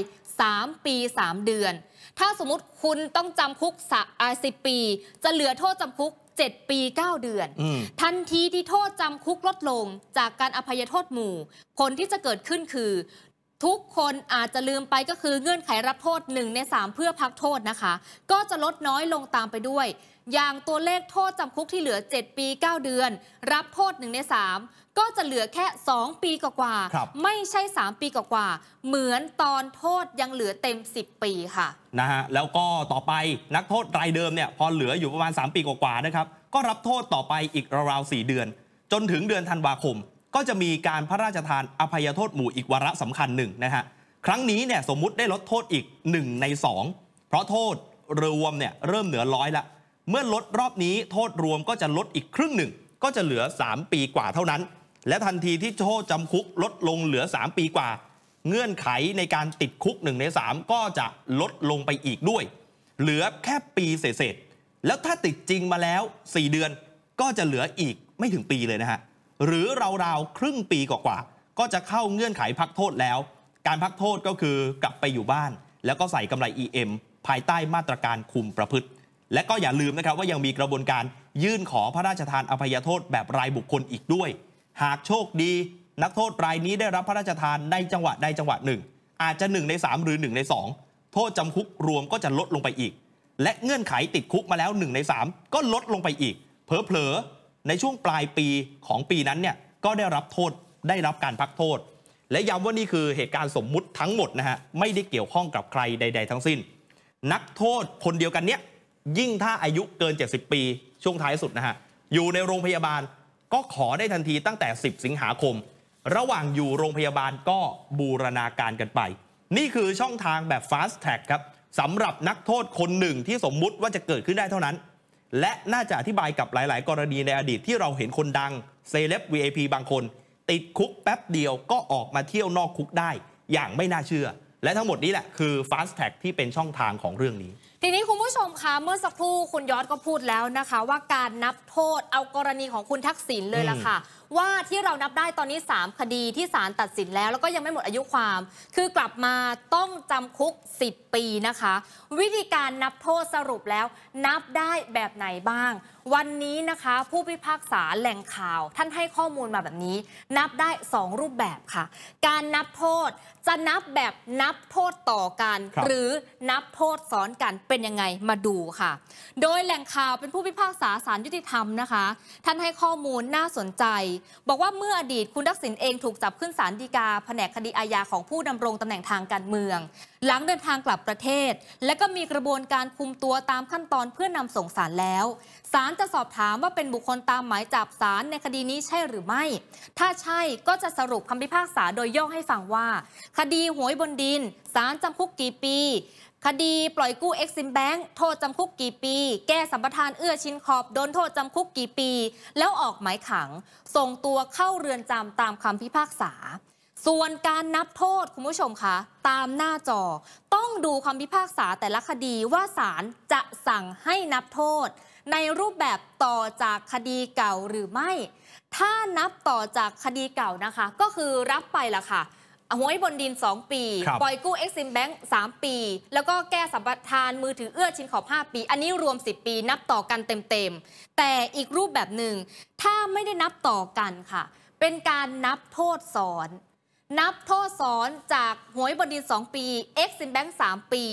3ปี3เดือนถ้าสมมติคุณต้องจำคุก10ปีจะเหลือโทษจำคุก7ปี9เดือนทันทีที่โทษจำคุกลดลงจากการอภัยโทษหมู่ผลที่จะเกิดขึ้นคือทุกคนอาจจะลืมไปก็คือเงื่อนไขรับโทษ1ใน3เพื่อพักโทษนะคะก็จะลดน้อยลงตามไปด้วยอย่างตัวเลขโทษจำคุกที่เหลือ7ปี9เดือนรับโทษ1ใน3ก็จะเหลือแค่2ปีกว่าๆไม่ใช่3ปีกว่าๆเหมือนตอนโทษยังเหลือเต็ม10ปีค่ะนะฮะแล้วก็ต่อไปนักโทษรายเดิมเนี่ยพอเหลืออยู่ประมาณ3ปีกว่าๆนะครับก็รับโทษต่อไปอีกราวๆ4เดือนจนถึงเดือนธันวาคมก็จะมีการพระราชทานอภัยโทษหมู่อีกวาระสำคัญหนึ่งนะฮะครั้งนี้เนี่ยสมมุติได้ลดโทษอีก1ใน2เพราะโทษรวมเนี่ยเริ่มเหนือ100ละเมื่อลดรอบนี้โทษรวมก็จะลดอีกครึ่งหนึ่งก็จะเหลือ3ปีกว่าเท่านั้นและทันทีที่โทษจำคุกลดลงเหลือ3ปีกว่าเงื่อนไขในการติดคุก1ใน3ก็จะลดลงไปอีกด้วยเหลือแค่ปีเศษๆแล้วถ้าติดจริงมาแล้ว4เดือนก็จะเหลืออีกไม่ถึงปีเลยนะฮะหรือราวๆครึ่งปีกว่าๆก็จะเข้าเงื่อนไขพักโทษแล้วการพักโทษก็คือกลับไปอยู่บ้านแล้วก็ใส่กำไร EM ภายใต้มาตรการคุมประพฤติและก็อย่าลืมนะครับว่ายังมีกระบวนการยื่นขอพระราชทานอภัยโทษแบบรายบุคคลอีกด้วยหากโชคดีนักโทษรายนี้ได้รับพระราชทานในจังหวะใดจังหวะหนึ่งอาจจะ1ใน3หรือ1ใน2โทษจำคุกรวมก็จะลดลงไปอีกและเงื่อนไขติดคุกมาแล้ว1ใน3ก็ลดลงไปอีกเผลอในช่วงปลายปีของปีนั้นเนี่ยก็ได้รับโทษได้รับการพักโทษและย้ำว่านี่คือเหตุการณ์สมมุติทั้งหมดนะฮะไม่ได้เกี่ยวข้องกับใครใดๆทั้งสิ้นนักโทษคนเดียวกันเนี้ยยิ่งถ้าอายุเกิน70ปีช่วงท้ายสุดนะฮะอยู่ในโรงพยาบาลก็ขอได้ทันทีตั้งแต่10สิงหาคมระหว่างอยู่โรงพยาบาลก็บูรณาการกันไปนี่คือช่องทางแบบ fast track ครับสำหรับนักโทษคนหนึ่งที่สมมุติว่าจะเกิดขึ้นได้เท่านั้นและน่าจะอธิบายกับหลายๆกรณีในอดีตที่เราเห็นคนดังเซเลบ VIP บางคนติดคุกแป๊บเดียวก็ออกมาเที่ยวนอกคุกได้อย่างไม่น่าเชื่อและทั้งหมดนี้แหละคือ fast track ที่เป็นช่องทางของเรื่องนี้ทีนี้คุณผู้ชมคะเมื่อสักครู่คุณยอดก็พูดแล้วนะคะว่าการนับโทษเอากรณีของคุณทักษิณเลยล่ะค่ะว่าที่เรานับได้ตอนนี้3คดีที่ศาลตัดสินแล้วก็ยังไม่หมดอายุความคือกลับมาต้องจำคุก10ปีนะคะวิธีการนับโทษสรุปแล้วนับได้แบบไหนบ้างวันนี้นะคะผู้พิพากษาแหล่งข่าวท่านให้ข้อมูลมาแบบนี้นับได้2รูปแบบค่ะการนับโทษจะนับแบบนับโทษต่อกันหรือนับโทษซ้อนกันเป็นยังไงมาดูค่ะโดยแหล่งข่าวเป็นผู้พิพากษาศาลยุติธรรมนะคะท่านให้ข้อมูลน่าสนใจบอกว่าเมื่ออดีตคุณทักษิณเองถูกจับขึ้นศาลฎีกาแผนกคดีอาญาของผู้ดำรงตำแหน่งทางการเมืองหลังเดินทางกลับประเทศและก็มีกระบวนการคุมตัวตามขั้นตอนเพื่อนำส่งศาลแล้วศาลจะสอบถามว่าเป็นบุคคลตามหมายจับศาลในคดีนี้ใช่หรือไม่ถ้าใช่ก็จะสรุปคำพิพากษาโดยย่อให้ฟังว่าคดีหวยบนดินศาลจำคุกกี่ปีคดีปล่อยกู้ Exim Bank โทษจำคุกกี่ปีแก้สัมปทานเอื้อชินขอบโดนโทษจำคุกกี่ปีแล้วออกหมายขังส่งตัวเข้าเรือนจำตามคำพิพากษาส่วนการนับโทษคุณผู้ชมคะตามหน้าจอต้องดูคำพิพากษาแต่ละคดีว่าศาลจะสั่งให้นับโทษในรูปแบบต่อจากคดีเก่าหรือไม่ถ้านับต่อจากคดีเก่านะคะก็คือรับไปละค่ะหวยบนดิน2ปีปล่อยกู้ Exim Bank 3ปีแล้วก็แก้สัมปทานมือถือเอื้อชินขอบ5ปีอันนี้รวม10ปีนับต่อกันเต็มๆแต่อีกรูปแบบหนึ่งถ้าไม่ได้นับต่อกันค่ะเป็นการนับโทษซ้อนนับโทษซ้อนจากหวยบนดิน2ปี Exim Bank 3ปี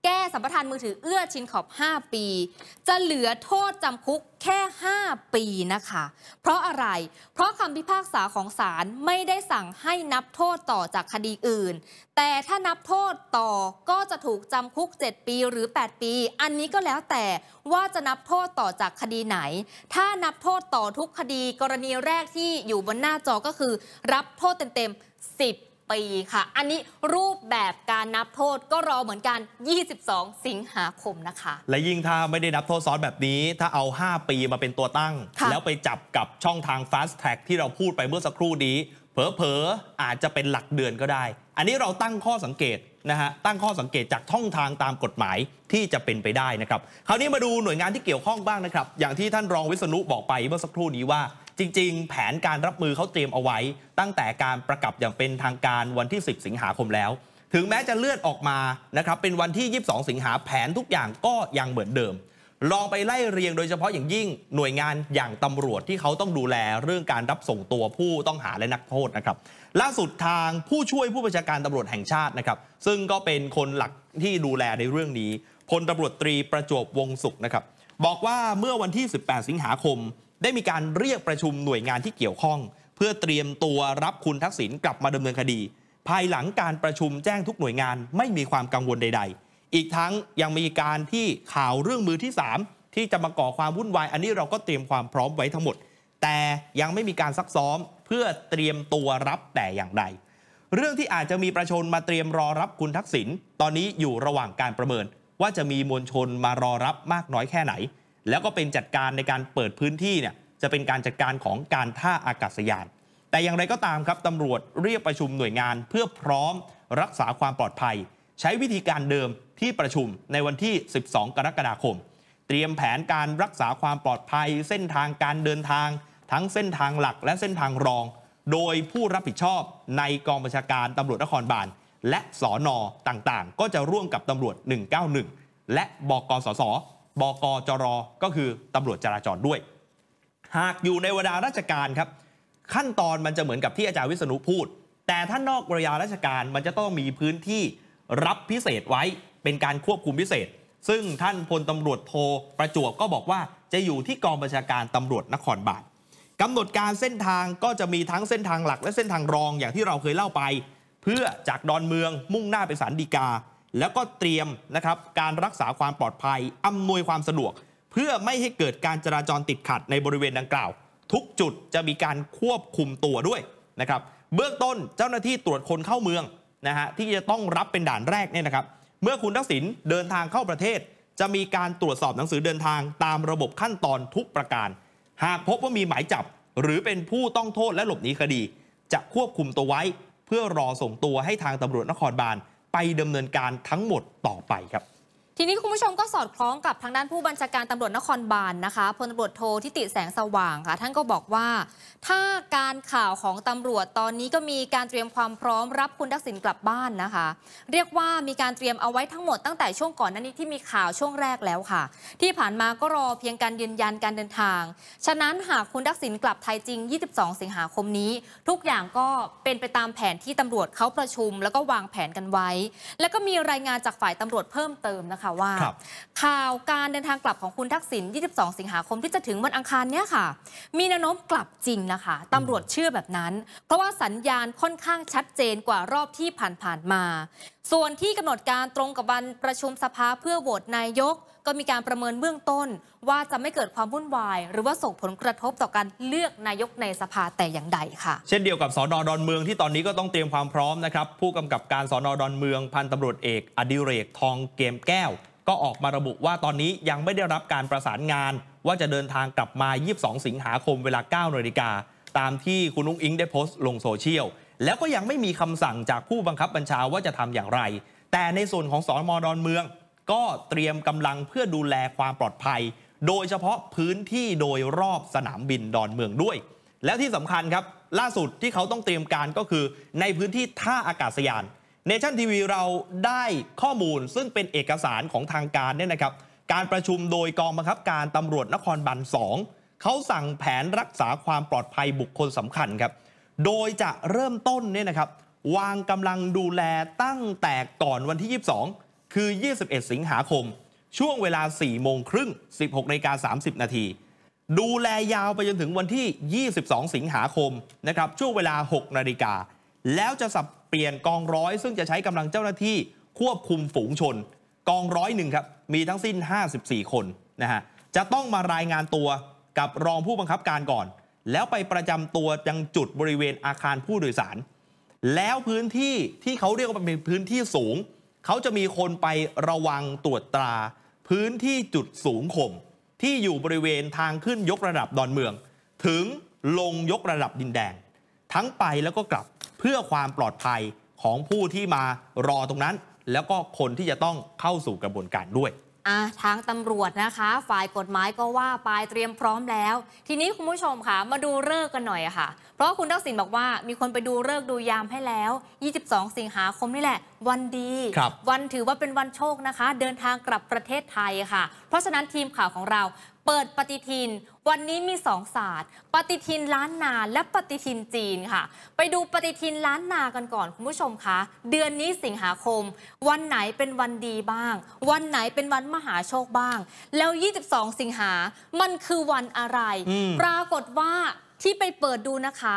แก้สัมปทานมือถือเอื้อชินขอบ 5 ปี จะเหลือโทษจำคุกแค่ 5 ปีนะคะเพราะอะไรเพราะคำพิพากษาของศาลไม่ได้สั่งให้นับโทษต่อจากคดีอื่นแต่ถ้านับโทษต่อก็จะถูกจำคุก7 ปีหรือ 8 ปีอันนี้ก็แล้วแต่ว่าจะนับโทษต่อจากคดีไหนถ้านับโทษต่อทุกคดีกรณีแรกที่อยู่บนหน้าจอก็คือรับโทษเต็มๆ10 ปีค่ะอันนี้รูปแบบการนับโทษก็รอเหมือนกัน22 สิงหาคมนะคะและยิ่งถ้าไม่ได้นับโทษซ้อนแบบนี้ถ้าเอา5 ปีมาเป็นตัวตั้งแล้วไปจับกับช่องทาง Fast Track ที่เราพูดไปเมื่อสักครู่นี้เผลอๆอาจจะเป็นหลักเดือนก็ได้อันนี้เราตั้งข้อสังเกตนะฮะตั้งข้อสังเกตจากช่องทางตามกฎหมายที่จะเป็นไปได้นะครับคราวนี้มาดูหน่วยงานที่เกี่ยวข้องบ้างนะครับอย่างที่ท่านรองวิษณุบอกไปเมื่อสักครู่นี้ว่าจริงๆแผนการรับมือเขาเตรียมเอาไว้ตั้งแต่การประกาศอย่างเป็นทางการวันที่10 สิงหาคมแล้วถึงแม้จะเลื่อนออกมานะครับเป็นวันที่22 สิงหาแผนทุกอย่างก็ยังเหมือนเดิมลองไปไล่เรียงโดยเฉพาะอย่างยิ่งหน่วยงานอย่างตำรวจที่เขาต้องดูแลเรื่องการรับส่งตัวผู้ต้องหาและนักโทษนะครับล่าสุดทางผู้ช่วยผู้บัญชาการตำรวจแห่งชาตินะครับซึ่งก็เป็นคนหลักที่ดูแลในเรื่องนี้พลตำรวจตรีประจวบวงศ์สุขนะครับบอกว่าเมื่อวันที่18 สิงหาคมได้มีการเรียกประชุมหน่วยงานที่เกี่ยวข้องเพื่อเตรียมตัวรับคุณทักษิณกลับมาดำเนินคดีภายหลังการประชุมแจ้งทุกหน่วยงานไม่มีความกังวลใดๆอีกทั้งยังมีการที่ข่าวเรื่องมือที่3ที่จะมาก่อความวุ่นวายอันนี้เราก็เตรียมความพร้อมไว้ทั้งหมดแต่ยังไม่มีการซักซ้อมเพื่อเตรียมตัวรับแต่อย่างใดเรื่องที่อาจจะมีประชาชนมาเตรียมรอรับคุณทักษิณตอนนี้อยู่ระหว่างการประเมินว่าจะมีมวลชนมารอรับมากน้อยแค่ไหนแล้วก็เป็นจัดการในการเปิดพื้นที่เนี่ยจะเป็นการจัดการของการท่าอากาศยานแต่อย่างไรก็ตามครับตำรวจเรียกประชุมหน่วยงานเพื่อพร้อมรักษาความปลอดภัยใช้วิธีการเดิมที่ประชุมในวันที่12 กรกฎาคมเตรียมแผนการรักษาความปลอดภัยเส้นทางการเดินทางทั้งเส้นทางหลักและเส้นทางรองโดยผู้รับผิดชอบในกองบัญชาการตำรวจนครบาลและสน.ต่างๆก็จะร่วมกับตำรวจ191และบก.สส.บก.จร.ก็คือตำรวจจราจรด้วยหากอยู่ในเวลาราชการครับขั้นตอนมันจะเหมือนกับที่อาจารย์วิษณุพูดแต่ถ้านอกเวลาราชการมันจะต้องมีพื้นที่รับพิเศษไว้เป็นการควบคุมพิเศษซึ่งท่านพลตำรวจโทประจวบก็บอกว่าจะอยู่ที่กองบัญชาการตำรวจนครบาลกำหนดการเส้นทางก็จะมีทั้งเส้นทางหลักและเส้นทางรองอย่างที่เราเคยเล่าไปเพื่อจากดอนเมืองมุ่งหน้าไปศาลฎีกาแล้วก็เตรียมนะครับการรักษาความปลอดภัยอำนวยความสะดวกเพื่อไม่ให้เกิดการจราจรติดขัดในบริเวณดังกล่าวทุกจุดจะมีการควบคุมตัวด้วยนะครับเบื้องต้นเจ้าหน้าที่ตรวจคนเข้าเมืองนะฮะที่จะต้องรับเป็นด่านแรกเนี่ยนะครับเมื่อคุณทักษิณเดินทางเข้าประเทศจะมีการตรวจสอบหนังสือเดินทางตามระบบขั้นตอนทุกประการหากพบว่ามีหมายจับหรือเป็นผู้ต้องโทษและหลบหนีคดีจะควบคุมตัวไว้เพื่อรอส่งตัวให้ทางตำรวจนครบาลไปดำเนินการทั้งหมดต่อไปครับทีนี้คุณผู้ชมก็สอดคล้องกับทางด้านผู้บัญชาการตำรวจนครบาลนะคะพลตำรวจโททิติแสงสว่างค่ะท่านก็บอกว่าถ้าการข่าวของตำรวจตอนนี้ก็มีการเตรียมความพร้อมรับคุณทักษิณกลับบ้านนะคะเรียกว่ามีการเตรียมเอาไว้ทั้งหมดตั้งแต่ช่วงก่อนหน้านี้ที่มีข่าวช่วงแรกแล้วค่ะที่ผ่านมาก็รอเพียงการยืนยันการเดินทางฉะนั้นหากคุณทักษิณกลับไทยจริง22 สิงหาคมนี้ทุกอย่างก็เป็นไปตามแผนที่ตำรวจเขาประชุมแล้วก็วางแผนกันไว้แล้วก็มีรายงานจากฝ่ายตำรวจเพิ่มเติมนะคะว่าข่าวการเดินทางกลับของคุณทักษิณ22 สิงหาคมที่จะถึงวันอังคารเนี้ยค่ะมีแนวโน้มกลับจริงนะคะตำรวจเชื่อแบบนั้นเพราะว่าสัญญาณค่อนข้างชัดเจนกว่ารอบที่ผ่านมาส่วนที่กำหนดการตรงกับวันประชุมสภาเพื่อโหวตนายกก็มีการประเมินเบื้องต้นว่าจะไม่เกิดความวุ่นวายหรือว่าส่งผลกระทบต่อการเลือกนายกในสภาแต่อย่างใดค่ะเช่นเดียวกับสน.ดอนเมืองที่ตอนนี้ก็ต้องเตรียมความพร้อมนะครับผู้กำกับการสน.ดอนเมืองพันตำรวจเอกอดิเรกทองเกมแก้วก็ออกมาระบุว่าตอนนี้ยังไม่ได้รับการประสานงานว่าจะเดินทางกลับมา22 สิงหาคมเวลา 9 นาฬิกาตามที่คุณนุ้งอิงได้โพสต์ลงโซเชียลแล้วก็ยังไม่มีคำสั่งจากผู้บังคับบัญชาว่าจะทำอย่างไรแต่ในส่วนของสน.ดอนเมืองก็เตรียมกำลังเพื่อดูแลความปลอดภัยโดยเฉพาะพื้นที่โดยรอบสนามบินดอนเมืองด้วยแล้วที่สำคัญครับล่าสุดที่เขาต้องเตรียมการก็คือในพื้นที่ท่าอากาศยานเนชั่นทีวีเราได้ข้อมูลซึ่งเป็นเอกสารของทางการเนี่ยนะครับการประชุมโดยกองบังคับการตำรวจนครบาล2เขาสั่งแผนรักษาความปลอดภัยบุคคลสำคัญครับโดยจะเริ่มต้นเนี่ยนะครับวางกำลังดูแลตั้งแต่ก่อนวันที่22 คือ 21 สิงหาคมช่วงเวลา 4 โมงครึ่ง 16:30 นาทีดูแลยาวไปจนถึงวันที่ 22 สิงหาคมนะครับช่วงเวลา 6 นาฬิกาแล้วจะสับเปลี่ยนกองร้อยซึ่งจะใช้กำลังเจ้าหน้าที่ควบคุมฝูงชนกองร้อยหนึ่งครับมีทั้งสิ้น 54 คนนะฮะจะต้องมารายงานตัวกับรองผู้บังคับการก่อนแล้วไปประจำตัวยังจุดบริเวณอาคารผู้โดยสารแล้วพื้นที่ที่เขาเรียกว่าเป็นพื้นที่สูงเขาจะมีคนไประวังตรวจตราพื้นที่จุดสูงข่มที่อยู่บริเวณทางขึ้นยกระดับดอนเมืองถึงลงยกระดับดินแดงทั้งไปแล้วก็กลับเพื่อความปลอดภัยของผู้ที่มารอตรงนั้นแล้วก็คนที่จะต้องเข้าสู่กระบวนการด้วยทางตำรวจนะคะฝ่ายกฎหมายก็ว่าไปเตรียมพร้อมแล้วทีนี้คุณผู้ชมค่ะมาดูฤกษ์กันหน่อยค่ะเพราะคุณทักษิณบอกว่ามีคนไปดูฤกษ์ดูยามให้แล้ว22 สิงหาคมนี่แหละวันดีวันถือว่าเป็นวันโชคนะคะเดินทางกลับประเทศไทยค่ะเพราะฉะนั้นทีมข่าวของเราเปิดปฏิทินวันนี้มี2 ศาสตร์ปฏิทินล้านนาและปฏิทินจีนค่ะไปดูปฏิทินล้านนากันก่อนคุณผู้ชมคะเดือนนี้สิงหาคมวันไหนเป็นวันดีบ้างวันไหนเป็นวันมหาโชคบ้างแล้ว22 สิงหามันคือวันอะไรปรากฏว่าที่ไปเปิดดูนะคะ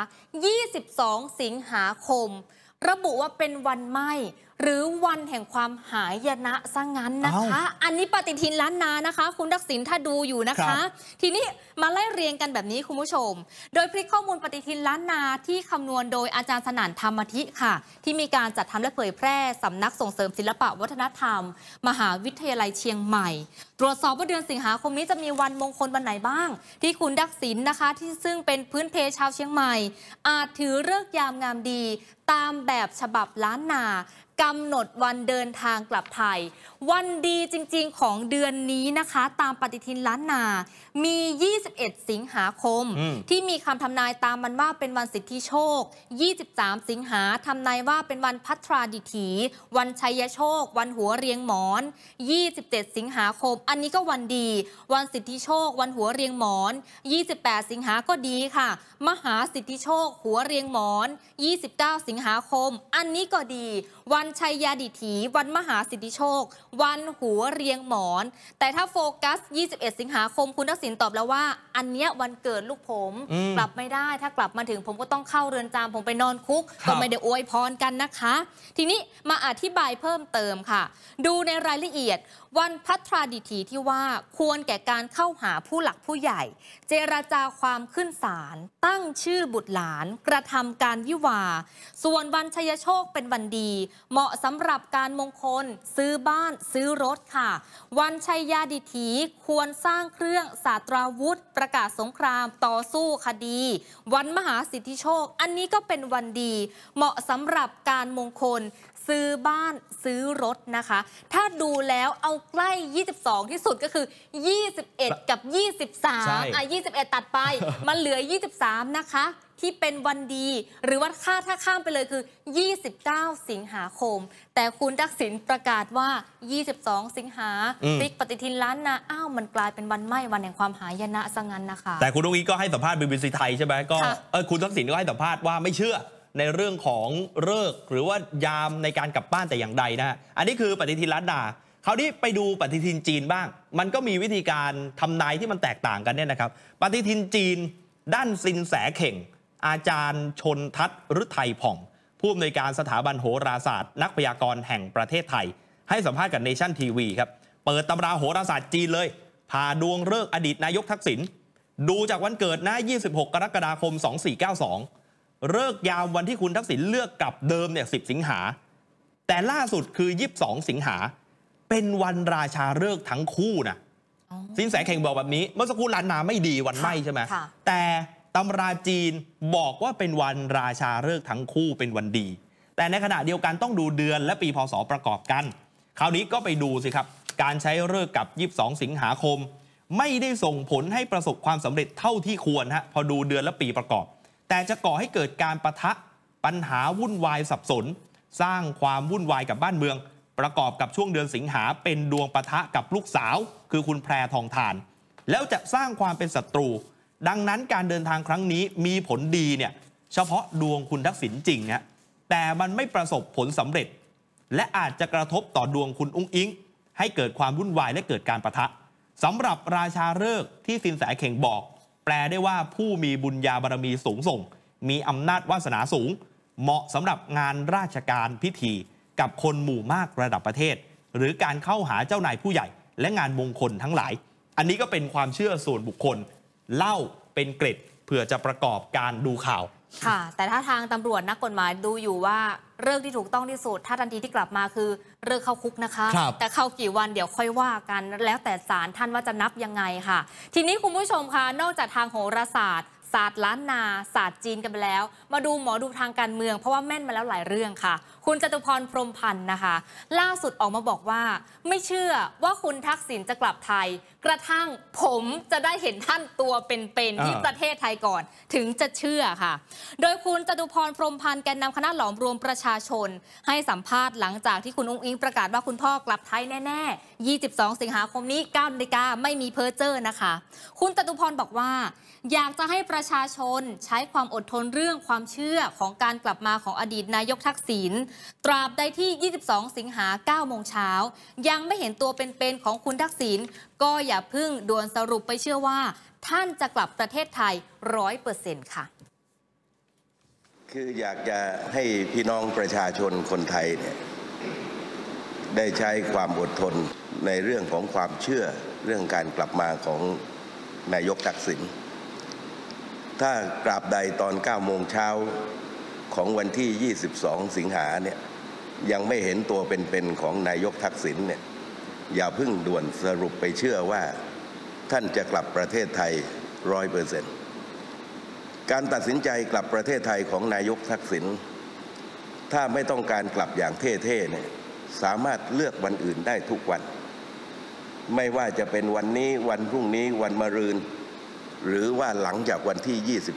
22 สิงหาคมระบุว่าเป็นวันไหม้หรือวันแห่งความหายนะซะงั้นนะคะอันนี้ปฏิทินล้านนานะคะคุณทักษิณถ้าดูอยู่นะคะทีนี้มาไล่เรียงกันแบบนี้คุณผู้ชมโดยพลิกข้อมูลปฏิทินล้านนาที่คำนวณโดยอาจารย์สนั่นธรรมธิค่ะที่มีการจัดทำและเผยแพร่สำนักส่งเสริมศิลปะวัฒนธรรมมหาวิทยาลัยเชียงใหม่ตรวจสอบว่าเดือนสิงหาคมนี้จะมีวันมงคลวันไหนบ้างที่คุณทักษิณนะคะที่ซึ่งเป็นพื้นเพชาวเชียงใหม่อาจถือฤกษ์ยามงามดีตามแบบฉบับล้านนากำหนดวันเดินทางกลับไทยวันดีจริงๆของเดือนนี้นะคะตามปฏิทินล้านนามี 21 สิงหาคมที่มีคำทำนายตามมันว่าเป็นวันสิทธิโชค23 สิงหาทำนายว่าเป็นวันพัทราดิถีวันชัยโชควันหัวเรียงหมอน27 สิงหาคมอันนี้ก็วันดีวันสิทธิโชควันหัวเรียงหมอน28 สิงหาก็ดีค่ะมหาสิทธิโชคหัวเรียงหมอน29 สิงหาคมอันนี้ก็ดีวันชัยยาดิถีวันมหาสิทธิโชควันหัวเรียงหมอนแต่ถ้าโฟกัส21 สิงหาคมคุณทักษิณตอบแล้วว่าอันเนี้ยวันเกิดลูกผมกลับไม่ได้ถ้ากลับมาถึงผมก็ต้องเข้าเรือนจำผมไปนอนคุกก็ไม่ได้อวยพรกันนะคะทีนี้มาอธิบายเพิ่มเติมค่ะดูในรายละเอียดวันพัทราดิถีที่ว่าควรแก่การเข้าหาผู้หลักผู้ใหญ่เจรจาความขึ้นศาลตั้งชื่อบุตรหลานกระทำการวิวาส่วนวันชัยโชคเป็นวันดีเหมาะสำหรับการมงคลซื้อบ้านซื้อรถค่ะวันชัยยาดิถีควรสร้างเครื่องศาสตราวุธประกาศสงครามต่อสู้คดีวันมหาสิทธิโชคอันนี้ก็เป็นวันดีเหมาะสำหรับการมงคลซื้อบ้านซื้อรถนะคะถ้าดูแล้วเอาใกล้22ที่สุดก็คือ21กับ2321ตัดไปมันเหลือ23นะคะที่เป็นวันดีหรือว่าถ้าข้ามไปเลยคือ29 สิงหาคมแต่คุณทักษิณประกาศว่า22 สิงหาพลิกปฏิทินล้านนามันกลายเป็นวันไหม้วันแห่งความหายนะซะงั้นนะคะแต่คุณอุ้งอิ๊งก็ให้สัมภาษณ์ BBC ไทยใช่ไหมก็คุณทักษิณก็ให้สัมภาษณ์ว่าไม่เชื่อในเรื่องของฤกษ์หรือว่ายามในการกลับบ้านแต่อย่างใดนะอันนี้คือปฏิทินล้านนาคราวนี้ไปดูปฏิทินจีนบ้างมันก็มีวิธีการทำนายที่มันแตกต่างกันเนี่ยนะครับปฏิทินจีนด้านซินแสเข่งอาจารย์ชนทัศน์ฤทัยผ่องผู้อำนวยการสถาบันโหราศาสตร์นักพยากรณ์แห่งประเทศไทยให้สัมภาษณ์กับเนชั่นทีวีครับเปิดตำราโหราศาสตร์จีนเลยผ่าดวงฤกษ์อดีตนายกทักษิณดูจากวันเกิดนะ26 กรกฎาคม 2492ฤกษ์ยามวันที่คุณทักษิณเลือกกลับเดิมเนี่ย10 สิงหาแต่ล่าสุดคือ22 สิงหาเป็นวันราชาฤกษ์ทั้งคู่นะสินแสเข่งบอกแบบนี้เมื่อสักครู่ล้านนาไม่ดีวันไหม้ใช่ไหมแต่ตำราจีนบอกว่าเป็นวันราชาฤกษ์ทั้งคู่เป็นวันดีแต่ในขณะเดียวกันต้องดูเดือนและปีพศประกอบกันคราวนี้ก็ไปดูสิครับการใช้ฤกษ์กับ22 สิงหาคมไม่ได้ส่งผลให้ประสบความสำเร็จเท่าที่ควรฮะพอดูเดือนและปีประกอบแต่จะก่อให้เกิดการปะทะปัญหาวุ่นวายสับสนสร้างความวุ่นวายกับบ้านเมืองประกอบกับช่วงเดือนสิงหาเป็นดวงปะทะกับลูกสาวคือคุณแพรทองทานแล้วจะสร้างความเป็นศัตรูดังนั้นการเดินทางครั้งนี้มีผลดีเนี่ยเฉพาะดวงคุณทักษิณจริงฮะแต่มันไม่ประสบผลสำเร็จและอาจจะกระทบต่อดวงคุณอุ้งอิงให้เกิดความวุ่นวายและเกิดการปะทะสำหรับราชาฤกษ์ที่สินแสเข่งบอกแปลได้ว่าผู้มีบุญญาบารมีสูงส่งมีอำนาจวาสนาสูงเหมาะสำหรับงานราชการพิธีกับคนหมู่มากระดับประเทศหรือการเข้าหาเจ้านายผู้ใหญ่และงานมงคลทั้งหลายอันนี้ก็เป็นความเชื่อส่วนบุคคลเล่าเป็นเกร็ดเพื่อจะประกอบการดูข่าวค่ะแต่ถ้าทางตำรวจนักกฎหมายดูอยู่ว่าเรื่องที่ถูกต้องที่สุดถ้าทันทีที่กลับมาคือเรื่องเข้าคุกนะคะแต่เข้ากี่วันเดี๋ยวค่อยว่ากันแล้วแต่ศาลท่านว่าจะนับยังไงค่ะทีนี้คุณผู้ชมคะนอกจากทางโหราศาสตร์ศาสตร์ล้านนาศาสตร์จีนกันไปแล้วมาดูหมอดูทางการเมืองเพราะว่าแม่นมาแล้วหลายเรื่องค่ะคุณจตุพรพรหมพันธ์นะคะล่าสุดออกมาบอกว่าไม่เชื่อว่าคุณทักษิณจะกลับไทยกระทั่งผมจะได้เห็นท่านตัวเป็นๆที่ประเทศไทยก่อนถึงจะเชื่อค่ะโดยคุณจตุพรพรหมพันธ์แกนนำคณะหลอมรวมประชาชนให้สัมภาษณ์หลังจากที่คุณอุ้งอิงประกาศว่าคุณพ่อกลับไทยแน่ๆ22 สิงหาคมนี้ 9 นาฬิกาไม่มีเพ้อเจ้อนะคะคุณจตุพรบอกว่าอยากจะให้ประชาชนใช้ความอดทนเรื่องความเชื่อของการกลับมาของอดีตนายกทักษิณตราบใดที่ 22 สิงหา 9 โมงเช้ายังไม่เห็นตัวเป็นๆของคุณทักษิณก็อย่าเพิ่งด่วนสรุปไปเชื่อว่าท่านจะกลับประเทศไทย 100% ค่ะคืออยากจะให้พี่น้องประชาชนคนไทยเนี่ยได้ใช้ความอดทนในเรื่องของความเชื่อเรื่องการกลับมาของนายกทักษิณถ้ากราบใดตอน 9 โมงเช้าของวันที่ 22 สิงหาเนี่ยยังไม่เห็นตัวเป็นๆของนายกทักษิณเนี่ยอย่าเพิ่งด่วนสรุปไปเชื่อว่าท่านจะกลับประเทศไทย 100%การตัดสินใจกลับประเทศไทยของนายกทักษิณถ้าไม่ต้องการกลับอย่างเท่ๆเนี่ยสามารถเลือกวันอื่นได้ทุกวันไม่ว่าจะเป็นวันนี้วันพรุ่งนี้วันมะรืนหรือว่าหลังจากวันที่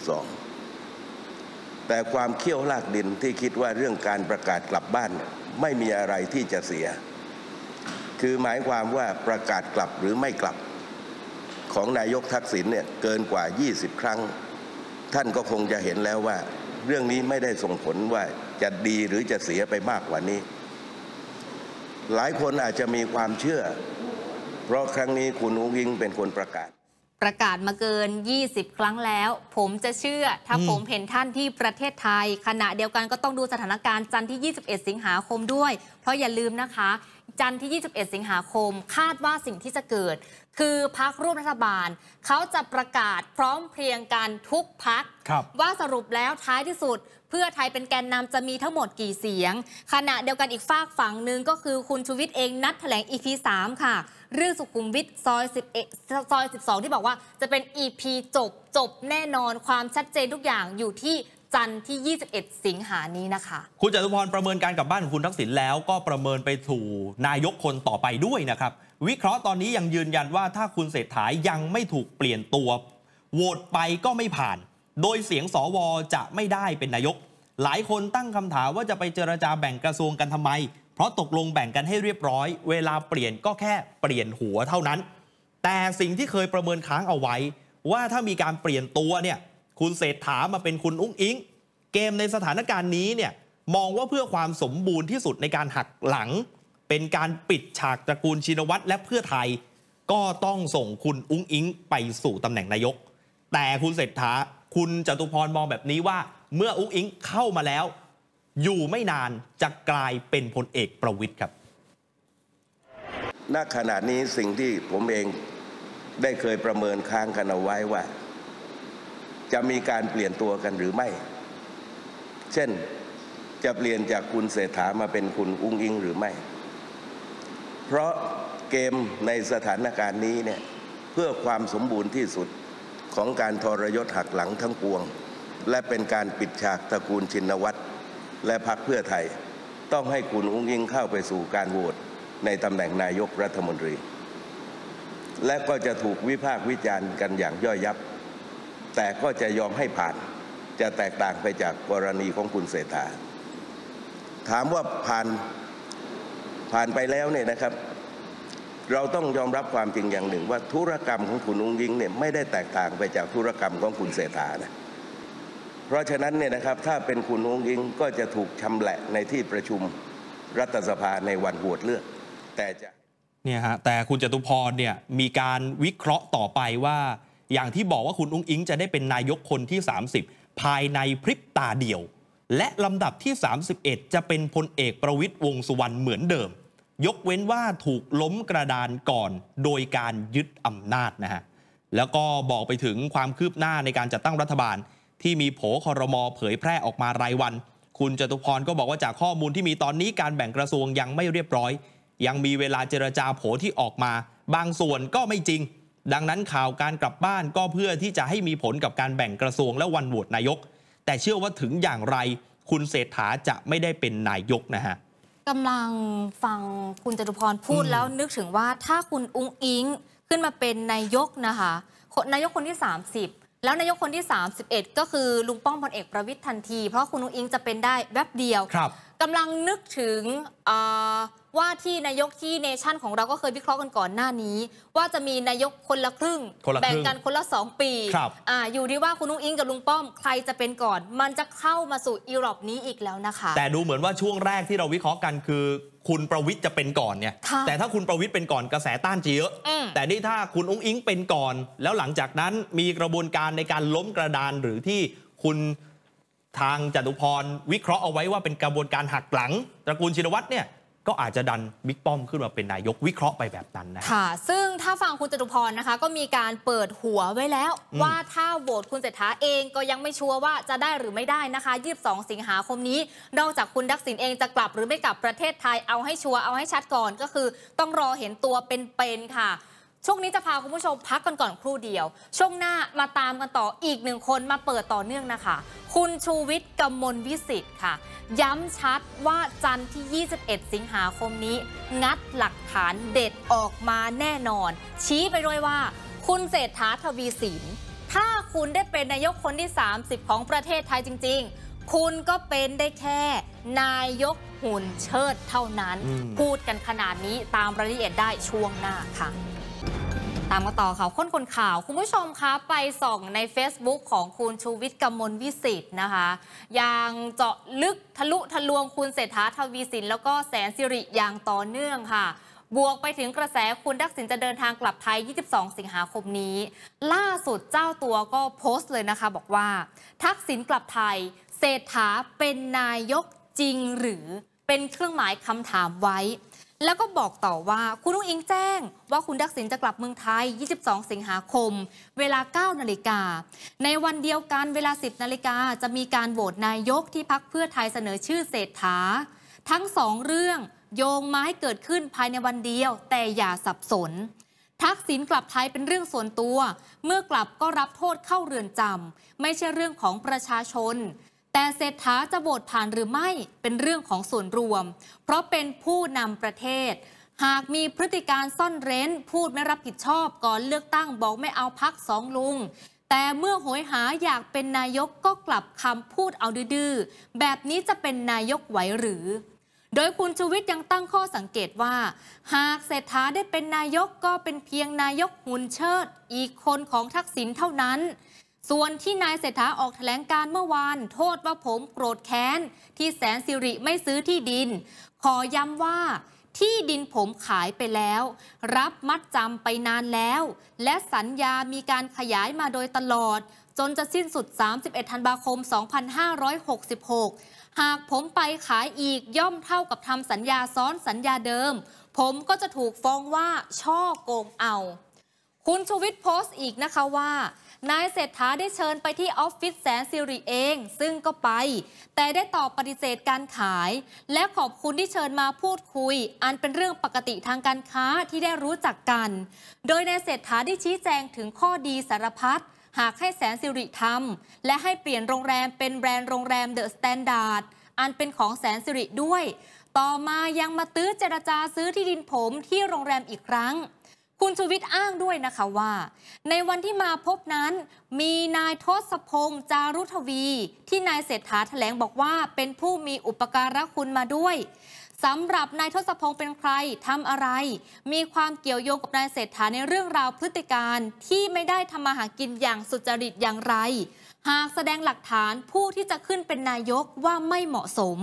22แต่ความเขี้ยวลากดินที่คิดว่าเรื่องการประกาศกลับบ้านไม่มีอะไรที่จะเสียคือหมายความว่าประกาศกลับหรือไม่กลับของนายกทักษิณเนี่ยเกินกว่า20 ครั้งท่านก็คงจะเห็นแล้วว่าเรื่องนี้ไม่ได้ส่งผลว่าจะดีหรือจะเสียไปมากกว่านี้หลายคนอาจจะมีความเชื่อเพราะครั้งนี้คุณอุ้งอิงเป็นคนประกาศมาเกิน20 ครั้งแล้วผมจะเชื่อถ้าผมเห็นท่านที่ประเทศไทยขณะเดียวกันก็ต้องดูสถานการณ์จันทร์ที่ 21 สิงหาคมด้วยเพราะอย่าลืมนะคะจันทร์ที่ 21 สิงหาคมคาดว่าสิ่งที่จะเกิดคือพรรคร่วมรัฐบาลเขาจะประกาศพร้อมเพรียงกันทุกพรรคว่าสรุปแล้วท้ายที่สุดเพื่อไทยเป็นแกนนำจะมีทั้งหมดกี่เสียงขณะเดียวกันอีกฝากฝั่งหนึ่งก็คือคุณชูวิทย์เองนัดแถลง EP 3 ค่ะเรื่องสุขุมวิทซอย12ที่บอกว่าจะเป็น EP จบแน่นอนความชัดเจนทุกอย่างอยู่ที่จันทร์ที่ 21 สิงหานี้นะคะคุณจตุพรประเมินการกลับบ้านของคุณทักษิณแล้วก็ประเมินไปถูนายกคนต่อไปด้วยนะครับวิเคราะห์ตอนนี้ยังยืนยันว่าถ้าคุณเศรษฐายังไม่ถูกเปลี่ยนตัวโหวตไปก็ไม่ผ่านโดยเสียงสวจะไม่ได้เป็นนายกหลายคนตั้งคำถามว่าจะไปเจรจาแบ่งกระทรวงกันทำไมเพราะตกลงแบ่งกันให้เรียบร้อยเวลาเปลี่ยนก็แค่เปลี่ยนหัวเท่านั้นแต่สิ่งที่เคยประเมินค้างเอาไว้ว่าถ้ามีการเปลี่ยนตัวเนี่ยคุณเศรษฐามาเป็นคุณอุ้งอิงเกมในสถานการณ์นี้เนี่ยมองว่าเพื่อความสมบูรณ์ที่สุดในการหักหลังเป็นการปิดฉากตระกูลชินวัตรและเพื่อไทยก็ต้องส่งคุณอุ้งอิงไปสู่ตำแหน่งนายกแต่คุณเศรษฐาคุณจตุพรมองแบบนี้ว่าเมื่ออุ้งอิงเข้ามาแล้วอยู่ไม่นานจะกลายเป็นพลเอกประวิตรครับณขณะนี้สิ่งที่ผมเองได้เคยประเมินค้างกันเอาไว้ว่าจะมีการเปลี่ยนตัวกันหรือไม่เช่นจะเปลี่ยนจากคุณเศรษฐามาเป็นคุณอุ้งอิงหรือไม่เพราะเกมในสถานการณ์นี้เนี่ยเพื่อความสมบูรณ์ที่สุดของการทรยศหักหลังทั้งปวงและเป็นการปิดฉากตระกูลชินวัตรและพรรคเพื่อไทยต้องให้คุณอุ้งอิงเข้าไปสู่การโหวตในตำแหน่งนายกรัฐมนตรีและก็จะถูกวิพากษ์วิจารณ์กันอย่างย่อยยับแต่ก็จะยอมให้ผ่านจะแตกต่างไปจากกรณีของคุณเศรษฐาถามว่าผ่านไปแล้วเนี่ยนะครับเราต้องยอมรับความจริงอย่างหนึ่งว่าธุรกรรมของคุณอุ้งอิงเนี่ยไม่ได้แตกต่างไปจากธุรกรรมของคุณเศรษฐานะเพราะฉะนั้นเนี่ยนะครับถ้าเป็นคุณอุ้งอิงก็จะถูกชำแหละในที่ประชุมรัฐสภาในวันโหวตเลือกแต่จะเนี่ยฮะแต่คุณจตุพรเนี่ยมีการวิเคราะห์ต่อไปว่าอย่างที่บอกว่าคุณอุ้งอิงจะได้เป็นนายกคนที่ 30ภายในพริบตาเดียวและลำดับที่ 31จะเป็นพลเอกประวิตรวงษ์สุวรรณเหมือนเดิมยกเว้นว่าถูกล้มกระดานก่อนโดยการยึดอำนาจนะฮะแล้วก็บอกไปถึงความคืบหน้าในการจัดตั้งรัฐบาลที่มีโผครม.เผยแพร่ออกมารายวันคุณจตุพรก็บอกว่าจากข้อมูลที่มีตอนนี้การแบ่งกระทรวงยังไม่เรียบร้อยยังมีเวลาเจรจาโผที่ออกมาบางส่วนก็ไม่จริงดังนั้นข่าวการกลับบ้านก็เพื่อที่จะให้มีผลกับการแบ่งกระทรวงและวันโหวตนายกแต่เชื่อว่าถึงอย่างไรคุณเศรษฐาจะไม่ได้เป็นนายกนะฮะกำลังฟังคุณจตุพรพูดแล้วนึกถึงว่าถ้าคุณอุ้งอิงขึ้นมาเป็นนายกนะคะนายกคนที่ 30แล้วนายกคนที่ 31ก็คือลุงป้อมพลเอกประวิตรทันทีเพราะคุณอุ้งอิงจะเป็นได้แวบเดียวกำลังนึกถึงว่าที่นายกที่เนชั่นของเราก็เคยวิเคราะห์กันก่อนหน้านี้ว่าจะมีนายกคนละครึ่งแบ่งกันคนละ2 ปีอยู่ที่ว่าคุณอุ้งอิงกับลุงป้อมใครจะเป็นก่อนมันจะเข้ามาสู่อีรอบนี้อีกแล้วนะคะแต่ดูเหมือนว่าช่วงแรกที่เราวิเคราะห์กันคือคุณประวิตรจะเป็นก่อนเนี่ยแต่ถ้าคุณประวิตรเป็นก่อนกระแสต้านจะเยอะแต่นี่ถ้าคุณอุ้งอิงเป็นก่อนแล้วหลังจากนั้นมีกระบวนการในการล้มกระดานหรือที่คุณทางจตุพรวิเคราะห์เอาไว้ว่าเป็นกระบวนการหักหลังตระกูลชินวัตรเนี่ยก็อาจจะดันบิ๊กป้อมขึ้นมาเป็นนายกวิเคราะห์ไปแบบนั้นนะค่ะซึ่งถ้าฟังคุณจตุพรนะคะก็มีการเปิดหัวไว้แล้วว่าถ้าโหวตคุณเศรษฐาเองก็ยังไม่ชัวร์ว่าจะได้หรือไม่ได้นะคะ22 สิงหาคมนี้นอกจากคุณทักษิณเองจะกลับหรือไม่กลับประเทศไทยเอาให้ชัวร์เอาให้ชัดก่อนก็คือต้องรอเห็นตัวเป็นๆค่ะช่วงนี้จะพาคุณผู้ชมพักกันก่อนครู่เดียวช่วงหน้ามาตามกันต่ออีก1 คนมาเปิดต่อเนื่องนะคะคุณชูวิทย์กมลวิสิทธิ์ค่ะย้ำชัดว่าจันทร์ที่ 21 สิงหาคมนี้งัดหลักฐานเด็ดออกมาแน่นอนชี้ไปด้วยว่าคุณเศรษฐาทวีสินถ้าคุณได้เป็นนายกคนที่ 30ของประเทศไทยจริงๆคุณก็เป็นได้แค่นายกหุ่นเชิดเท่านั้นพูดกันขนาดนี้ตามรายละเอียดได้ช่วงหน้าค่ะตามมาต่อข่าวค้นคนข่าวคุณผู้ชมคะไปส่องใน Facebook ของคุณชูวิทย์กมลวิสิทธิ์นะคะอย่างเจาะลึกทะลุทะลวงคุณเศรษฐาทวีสินแล้วก็แสนสิริอย่างต่อเนื่องค่ะบวกไปถึงกระแสคุณทักษิณจะเดินทางกลับไทย22 สิงหาคมนี้ล่าสุดเจ้าตัวก็โพสต์เลยนะคะบอกว่าทักษิณกลับไทยเศรษฐาเป็นนายกจริงหรือเป็นเครื่องหมายคำถามไว้แล้วก็บอกต่อว่าคุณอุ้งอิงแจ้งว่าคุณทักษิณจะกลับเมืองไทย22 สิงหาคมเวลา 9 นาฬิกาในวันเดียวกันเวลา 10 นาฬิกาจะมีการโหวตนายกที่พรรคเพื่อไทยเสนอชื่อเศรษฐาทั้ง2เรื่องโยงมาให้เกิดขึ้นภายในวันเดียวแต่อย่าสับสนทักษิณกลับไทยเป็นเรื่องส่วนตัวเมื่อกลับก็รับโทษเข้าเรือนจำไม่ใช่เรื่องของประชาชนแต่เศรษฐาจะโหวตผ่านหรือไม่เป็นเรื่องของส่วนรวมเพราะเป็นผู้นำประเทศหากมีพฤติการซ่อนเร้นพูดไม่รับผิดชอบก่อนเลือกตั้งบอกไม่เอาพรรค2 ลุงแต่เมื่อโหยหาอยากเป็นนายกก็กลับคำพูดเอาดื้อๆแบบนี้จะเป็นนายกไหวหรือโดยคุณชูวิทย์ยังตั้งข้อสังเกตว่าหากเศรษฐาได้เป็นนายกก็เป็นเพียงนายกหุ่นเชิดอีกคนของทักษิณเท่านั้นส่วนที่นายเศรษฐาออกแถลงการเมื่อวานโทษว่าผมโกรธแค้นที่แสนสิริไม่ซื้อที่ดินขอย้ำว่าที่ดินผมขายไปแล้วรับมัดจำไปนานแล้วและสัญญามีการขยายมาโดยตลอดจนจะสิ้นสุด31 ธันวาคม 2566หากผมไปขายอีกย่อมเท่ากับทำสัญญาซ้อนสัญญาเดิมผมก็จะถูกฟ้องว่าช่อโกงเอาคุณชูวิทย์โพสต์อีกนะคะว่านายเศรษฐาได้เชิญไปที่ออฟฟิศแสนสิริเองซึ่งก็ไปแต่ได้ตอบปฏิเสธการขายและขอบคุณที่เชิญมาพูดคุยอันเป็นเรื่องปกติทางการค้าที่ได้รู้จักกันโดยนายเศรษฐาได้ชี้แจงถึงข้อดีสารพัดหากให้แสนสิริทำและให้เปลี่ยนโรงแรมเป็นแบรนด์โรงแรมเดอะสแตนดาร์ดอันเป็นของแสนสิริด้วยต่อมายังมาตื้อเจรจาซื้อที่ดินผมที่โรงแรมอีกครั้งคุณชูวิทย์อ้างด้วยนะคะว่าในวันที่มาพบนั้นมีนายทศพงษ์จารุทวีที่นายเศรษฐาแถลงบอกว่าเป็นผู้มีอุปการะคุณมาด้วยสำหรับนายทศพงษ์เป็นใครทำอะไรมีความเกี่ยวโยงกับนายเศรษฐาในเรื่องราวพฤติการที่ไม่ได้ทำมาหากินอย่างสุจริตอย่างไรหากแสดงหลักฐานผู้ที่จะขึ้นเป็นนายกว่าไม่เหมาะสม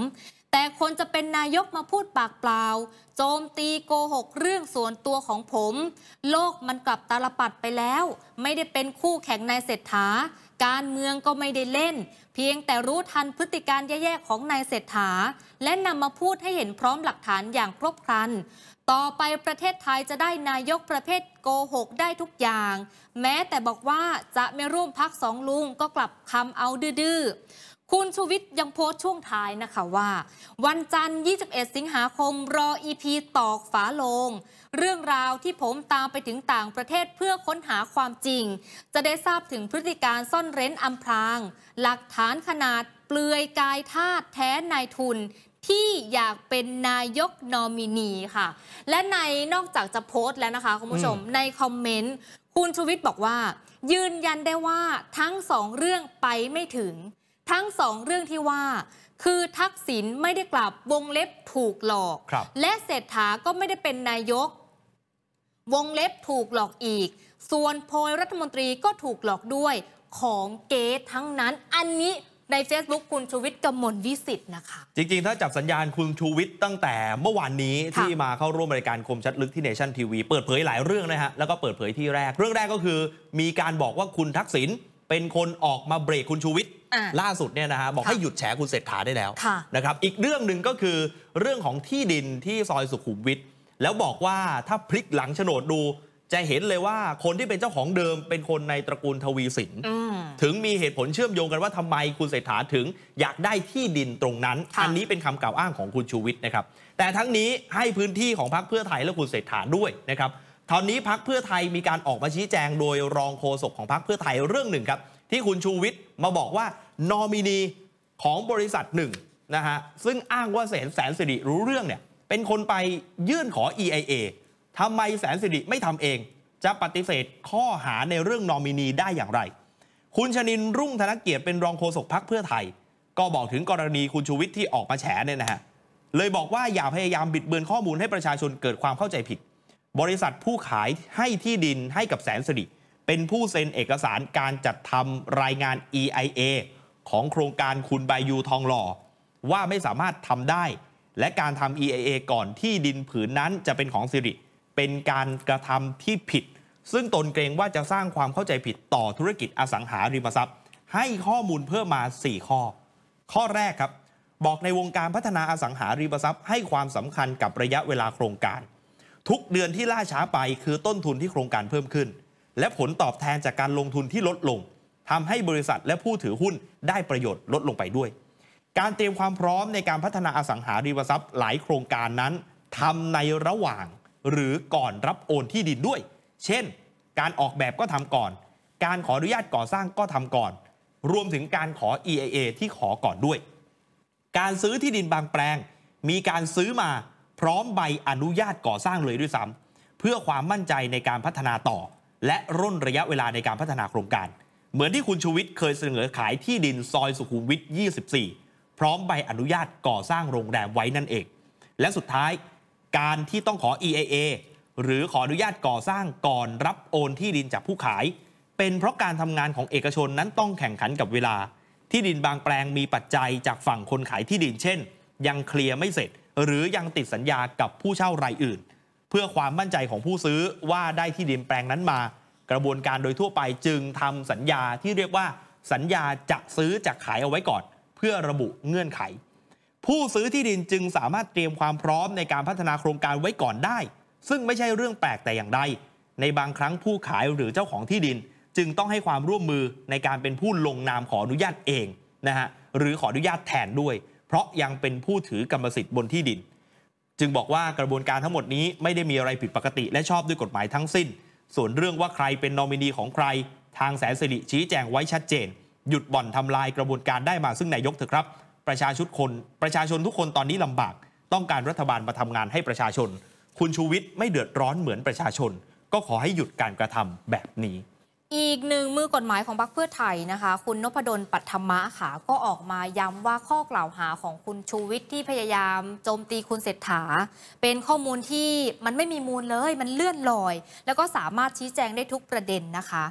แต่คนจะเป็นนายกมาพูดปากเปล่าโจมตีโกหกเรื่องส่วนตัวของผมโลกมันกลับตาลปัดไปแล้วไม่ได้เป็นคู่แข่งนายเศรษฐาการเมืองก็ไม่ได้เล่นเพียงแต่รู้ทันพฤติการแย่ๆของนายเศรษฐาและนำมาพูดให้เห็นพร้อมหลักฐานอย่างครบครันต่อไปประเทศไทยจะได้นายกประเภทโกหกได้ทุกอย่างแม้แต่บอกว่าจะไม่ร่วมพรรคสองลุงก็กลับคำเอาดื้อคุณชูวิทย์ยังโพสต์ช่วงท้ายนะคะว่าวันจันทร์ 21 สิงหาคมรอ EP ตอกฝาโลงเรื่องราวที่ผมตามไปถึงต่างประเทศเพื่อค้นหาความจริงจะได้ทราบถึงพฤติการซ่อนเร้นอำพรางหลักฐานขนาดเปลือยกายทาสแท้นายทุนที่อยากเป็นนายกนอมินีค่ะและนอกจากจะโพสต์แล้วนะคะคุณผู้ชมในคอมเมนต์คุณชูวิทย์บอกว่ายืนยันได้ว่าทั้งสองเรื่องไปไม่ถึงทั้งสองเรื่องที่ว่าคือทักษิณไม่ได้กลับวงเล็บถูกหลอกและเศรษฐาก็ไม่ได้เป็นนายกวงเล็บถูกหลอกอีกส่วนโพยรัฐมนตรีก็ถูกหลอกด้วยของเก๊ทั้งนั้นอันนี้ใน Facebook คุณชูวิทย์กมลวิสิทธิ์นะคะจริงๆถ้าจับสัญญาณคุณชูวิทย์ตั้งแต่เมื่อวานนี้ที่มาเข้าร่วมรายการคมชัดลึกที่เนชั่นทีวีเปิดเผยหลายเรื่องนะฮะแล้วก็เปิดเผยที่แรกเรื่องแรกก็คือมีการบอกว่าคุณทักษิณเป็นคนออกมาเบรกคุณชูวิทย์ล่าสุดเนี่ยนะฮะบอกให้หยุดแฉคุณเศรษฐาได้แล้วนะครับอีกเรื่องหนึ่งก็คือเรื่องของที่ดินที่ซอยสุขุมวิทแล้วบอกว่าถ้าพลิกหลังโฉนดดูจะเห็นเลยว่าคนที่เป็นเจ้าของเดิมเป็นคนในตระกูลทวีสินถึงมีเหตุผลเชื่อมโยงกันว่าทำไมคุณเศรษฐาถึงอยากได้ที่ดินตรงนั้นอันนี้เป็นคำกล่าวอ้างของคุณชูวิทย์นะครับแต่ทั้งนี้ให้พื้นที่ของพรรคเพื่อไทยและคุณเศรษฐาด้วยนะครับตอนนี้พรรคเพื่อไทยมีการออกมาชี้แจงโดยรองโฆษกของพรรคเพื่อไทยเรื่องหนึ่งครับที่คุณชูวิทย์มาบอกว่านอมินีของบริษัทหนึ่งนะฮะซึ่งอ้างว่าแสนสิริรู้เรื่องเนี่ยเป็นคนไปยื่นขอ EIA ทำไมแสนสิริไม่ทำเองจะปฏิเสธข้อหาในเรื่องนอมินีได้อย่างไรคุณชนินทร์รุ่งธนเกียรติเป็นรองโฆษกพรรคเพื่อไทยก็บอกถึงกรณีคุณชูวิทย์ที่ออกมาแฉเนี่ยนะฮะเลยบอกว่าอย่าพยายามบิดเบือนข้อมูลให้ประชาชนเกิดความเข้าใจผิดบริษัทผู้ขายให้ที่ดินให้กับแสนสิริเป็นผู้เซ็นเอกสารการจัดทำรายงาน EIA ของโครงการคุณไบยูทองหล่อว่าไม่สามารถทำได้และการทำ EIA ก่อนที่ดินผืนนั้นจะเป็นของสิริเป็นการกระทำที่ผิดซึ่งตนเกรงว่าจะสร้างความเข้าใจผิดต่อธุรกิจอสังหาริมทรัพย์ให้ข้อมูลเพิ่มมา4ข้อแรกครับบอกในวงการพัฒนาอสังหาริมทรัพย์ให้ความสำคัญกับระยะเวลาโครงการทุกเดือนที่ล่าช้าไปคือต้นทุนที่โครงการเพิ่มขึ้นและผลตอบแทนจากการลงทุนที่ลดลงทำให้บริษัทและผู้ถือหุ้นได้ประโยชน์ลดลงไปด้วยการเตรียมความพร้อมในการพัฒนาอสังหาริมทรัพย์หลายโครงการนั้นทำในระหว่างหรือก่อนรับโอนที่ดินด้วยเช่นการออกแบบก็ทำก่อนการขออนุญาตก่อสร้างก็ทำก่อนรวมถึงการขอ EIA ที่ขอก่อนด้วยการซื้อที่ดินบางแปลงมีการซื้อมาพร้อมใบอนุญาตก่อสร้างเลยด้วยซ้ำเพื่อความมั่นใจในการพัฒนาต่อและร่นระยะเวลาในการพัฒนาโครงการเหมือนที่คุณชูวิทย์เคยเสนอขายที่ดินซอยสุขุมวิท 24พร้อมใบอนุญาตก่อสร้างโรงแรมไว้นั่นเองและสุดท้ายการที่ต้องขอ EIA หรือขออนุญาตก่อสร้างก่อนรับโอนที่ดินจากผู้ขายเป็นเพราะการทำงานของเอกชนนั้นต้องแข่งขันกับเวลาที่ดินบางแปลงมีปัจจัยจากฝั่งคนขายที่ดินเช่นยังเคลียร์ไม่เสร็จหรือยังติดสัญญากับผู้เช่ารายอื่นเพื่อความมั่นใจของผู้ซื้อว่าได้ที่ดินแปลงนั้นมากระบวนการโดยทั่วไปจึงทำสัญญาที่เรียกว่าสัญญาจะซื้อจะขายเอาไว้ก่อนเพื่อระบุเงื่อนไขผู้ซื้อที่ดินจึงสามารถเตรียมความพร้อมในการพัฒนาโครงการไว้ก่อนได้ซึ่งไม่ใช่เรื่องแปลกแต่อย่างใดในบางครั้งผู้ขายหรือเจ้าของที่ดินจึงต้องให้ความร่วมมือในการเป็นผู้ลงนามขออนุญาตเองนะฮะหรือขออนุญาตแทนด้วยเพราะยังเป็นผู้ถือกรรมสิทธิ์บนที่ดินจึงบอกว่ากระบวนการทั้งหมดนี้ไม่ได้มีอะไรผิดปกติและชอบด้วยกฎหมายทั้งสิ้นส่วนเรื่องว่าใครเป็นนอมินีของใครทางแสนสิริชี้แจงไว้ชัดเจนหยุดบ่อนทำลายกระบวนการได้มาซึ่งนายกเถอะครับประชาชนทุกคนตอนนี้ลำบากต้องการรัฐบาลมาทำงานให้ประชาชนคุณชูวิทย์ไม่เดือดร้อนเหมือนประชาชนก็ขอให้หยุดการกระทำแบบนี้อีกหนึ่งมือกฎหมายของพรรคเพื่อไทยนะคะคุณนพดลปัทมะค่ะก็ออกมาย้ำว่าข้อกล่าวหาของคุณชูวิทย์ที่พยายามโจมตีคุณเศรษฐาเป็นข้อมูลที่มันไม่มีมูลเลยมันเลื่อนลอยแล้วก็สามารถชี้แจงได้ทุกประเด็นนะคะ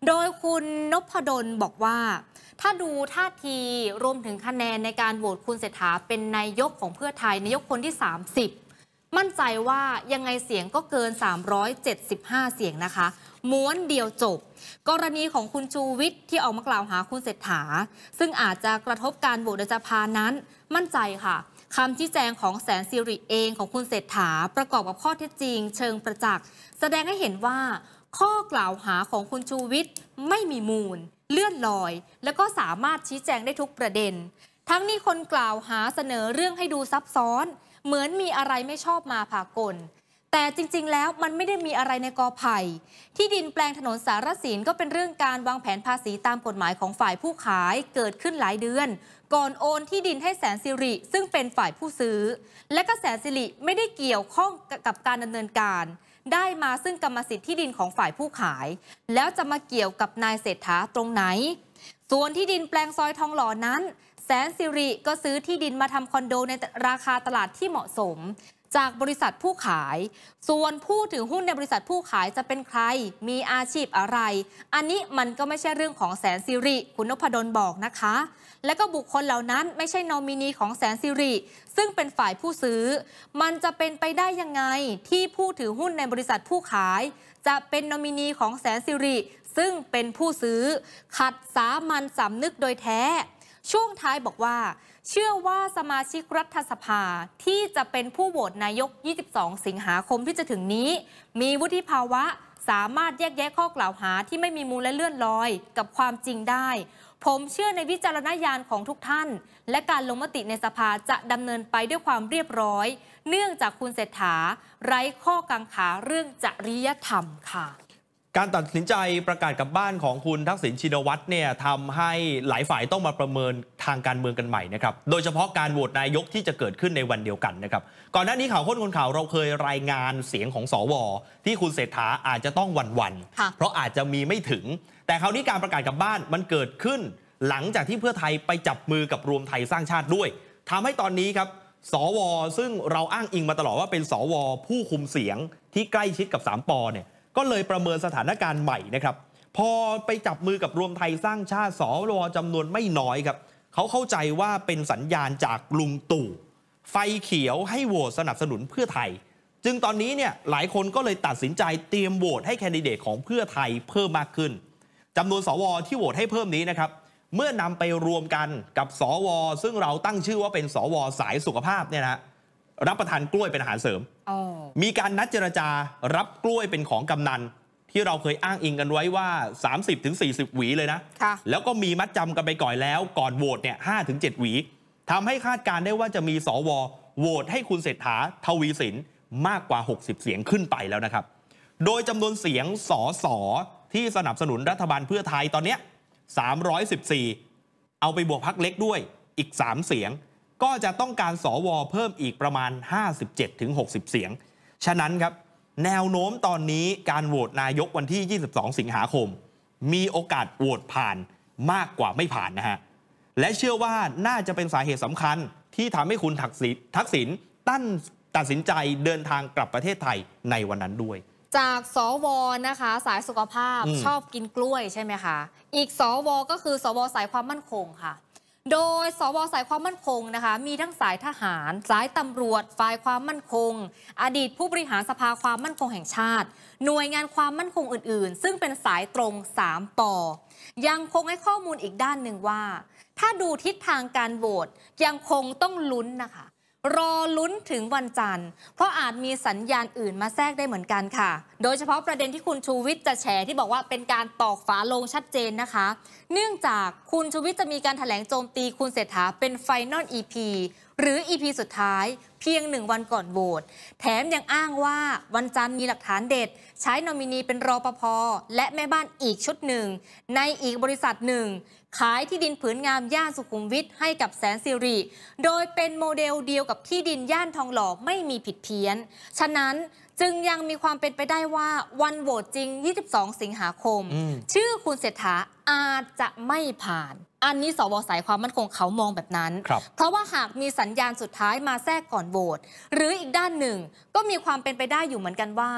โดยคุณนพดลบอกว่าถ้าดูท่าทีรวมถึงคะแนนในการโหวตคุณเศรษฐาเป็นนายกของเพื่อไทยนายกคนที่ 30มั่นใจว่ายังไงเสียงก็เกิน375เสียงนะคะม้วนเดียวจบกรณีของคุณชูวิทย์ที่ออกมากล่าวหาคุณเศรษฐาซึ่งอาจจะกระทบการโหวตในสภานั้นมั่นใจค่ะคำชี้แจงของแสนสิริเองของคุณเศรษฐาประกอบกับข้อเท็จจริงเชิงประจักษ์แสดงให้เห็นว่าข้อกล่าวหาของคุณชูวิทย์ไม่มีมูลเลื่อนลอยและก็สามารถชี้แจงได้ทุกประเด็นทั้งนี้คนกล่าวหาเสนอเรื่องให้ดูซับซ้อนเหมือนมีอะไรไม่ชอบมาพากลแต่จริงๆแล้วมันไม่ได้มีอะไรในกอไผ่ที่ดินแปลงถนนสารสินก็เป็นเรื่องการวางแผนภาษีตามกฎหมายของฝ่ายผู้ขายเกิดขึ้นหลายเดือนก่อนโอนที่ดินให้แสนสิริซึ่งเป็นฝ่ายผู้ซื้อและก็แสนสิริไม่ได้เกี่ยวข้องกับการดำเนินการได้มาซึ่งกรรมสิทธิ์ที่ดินของฝ่ายผู้ขายแล้วจะมาเกี่ยวกับนายเศรษฐาตรงไหนส่วนที่ดินแปลงซอยทองหล่อนั้นแสนสิริก็ซื้อที่ดินมาทำคอนโดในราคาตลาดที่เหมาะสมจากบริษัทผู้ขายส่วนผู้ถือหุ้นในบริษัทผู้ขายจะเป็นใครมีอาชีพอะไรอันนี้มันก็ไม่ใช่เรื่องของแสนสิริคุณนพดลบอกนะคะและก็บุคคลเหล่านั้นไม่ใช่นอมินีของแสนสิริซึ่งเป็นฝ่ายผู้ซื้อมันจะเป็นไปได้ยังไงที่ผู้ถือหุ้นในบริษัทผู้ขายจะเป็นนอมินีของแสนสิริซึ่งเป็นผู้ซื้อขัดสามัญสำนึกโดยแท้ช่วงท้ายบอกว่าเชื่อว่าสมาชิกรัฐสภาที่จะเป็นผู้โหวตนายก22สิงหาคมที่จะถึงนี้มีวุฒิภาวะสามารถแยกแยะข้อกล่าวหาที่ไม่มีมูลและเลื่อนลอยกับความจริงได้ผมเชื่อในวิจารณญาณของทุกท่านและการลงมติในสภาจะดำเนินไปด้วยความเรียบร้อยเนื่องจากคุณเศรษฐาไร้ข้อกังขาเรื่องจริยธรรมค่ะการตัดสินใจประกาศกลับบ้านของคุณทักษิณชินวัตรเนี่ยทำให้หลายฝ่ายต้องมาประเมินทางการเมืองกันใหม่นะครับโดยเฉพาะการโหวตนายกที่จะเกิดขึ้นในวันเดียวกันนะครับก่อนหน้านี้ข่าวค้นคนข่าวเราเคยรายงานเสียงของสวที่คุณเศรษฐาอาจจะต้องหวั่นๆเพราะอาจจะมีไม่ถึงแต่คราวนี้การประกาศกลับบ้านมันเกิดขึ้นหลังจากที่เพื่อไทยไปจับมือกับรวมไทยสร้างชาติด้วยทำให้ตอนนี้ครับสวซึ่งเราอ้างอิงมาตลอดว่าเป็นสวผู้คุมเสียงที่ใกล้ชิดกับ3 ป.เนี่ยก็เลยประเมินสถานการณ์ใหม่นะครับพอไปจับมือกับรวมไทยสร้างชาติสวจำนวนไม่น้อยครับเขาเข้าใจว่าเป็นสัญญาณจากลุงตู่ไฟเขียวให้โหวตสนับสนุนเพื่อไทยจึงตอนนี้เนี่ยหลายคนก็เลยตัดสินใจเตรียมโหวตให้แคนดิเดตของเพื่อไทยเพิ่มมากขึ้นจำนวนสวที่โหวตให้เพิ่มนี้นะครับเมื่อนำไปรวมกันกับสวซึ่งเราตั้งชื่อว่าเป็นสวสายสุขภาพเนี่ยนะรับประทานกล้วยเป็นอาหารเสริมมีการนัดเจรจารับกล้วยเป็นของกำนันที่เราเคยอ้างอิงกันไว้ว่า 30-40 หวีเลยนะแล้วก็มีมัดจำกันไปก่อนแล้วก่อนโหวตเนี่ย 5-7 หวีทำให้คาดการได้ว่าจะมีสวโหวตให้คุณเศรษฐาทวีสินมากกว่า60เสียงขึ้นไปแล้วนะครับโดยจำนวนเสียงสสที่สนับสนุนรัฐบาลเพื่อไทยตอนนี้314เอาไปบวกพรรคเล็กด้วยอีก3เสียงก็จะต้องการสวเพิ่มอีกประมาณ 57-60 เสียงฉะนั้นครับแนวโน้มตอนนี้การโหวตนายกวันที่22สิงหาคมมีโอกาสโหวตผ่านมากกว่าไม่ผ่านนะฮะและเชื่อว่าน่าจะเป็นสาเหตุสำคัญที่ทำให้คุณทักษิณตัดสินใจเดินทางกลับประเทศไทยในวันนั้นด้วยจากสวนะคะสายสุขภาพชอบกินกล้วยใช่ไหมคะอีกสวก็คือสวสายความมั่นคงค่ะโดยสวสายความมั่นคงนะคะมีทั้งสายทหารสายตำรวจฝ่ายความมั่นคงอดีตผู้บริหารสภาความมั่นคงแห่งชาติหน่วยงานความมั่นคงอื่นๆซึ่งเป็นสายตรง3 ป.ยังคงให้ข้อมูลอีกด้านหนึ่งว่าถ้าดูทิศทางการโหวตยังคงต้องลุ้นนะคะรอลุ้นถึงวันจันทร์เพราะอาจมีสัญญาณอื่นมาแทรกได้เหมือนกันค่ะโดยเฉพาะประเด็นที่คุณชูวิทย์จะแฉที่บอกว่าเป็นการตอกฝาโลงชัดเจนนะคะเนื่องจากคุณชูวิทย์จะมีการแถลงโจมตีคุณเศรษฐาเป็นไฟนอล EP หรือ EP สุดท้ายเพียง1 วันก่อนโหวตแถมยังอ้างว่าวันจันทร์มีหลักฐานเด็ดใช้นอมินีเป็นรปภ.และแม่บ้านอีกชุดหนึ่งในอีกบริษัทหนึ่งขายที่ดินผืนงามย่านสุขุมวิทให้กับแสนสิริโดยเป็นโมเดลเดียวกับที่ดินย่านทองหล่อไม่มีผิดเพี้ยนฉะนั้นจึงยังมีความเป็นไปได้ว่าวันโหวตจริง22สิงหาคมชื่อคุณเศรษฐาอาจจะไม่ผ่านอันนี้สวสายความมั่นคงเขามองแบบนั้นเพราะว่าหากมีสัญญาณสุดท้ายมาแทรกก่อนโหวตหรืออีกด้านหนึ่งก็มีความเป็นไปได้อยู่เหมือนกันว่า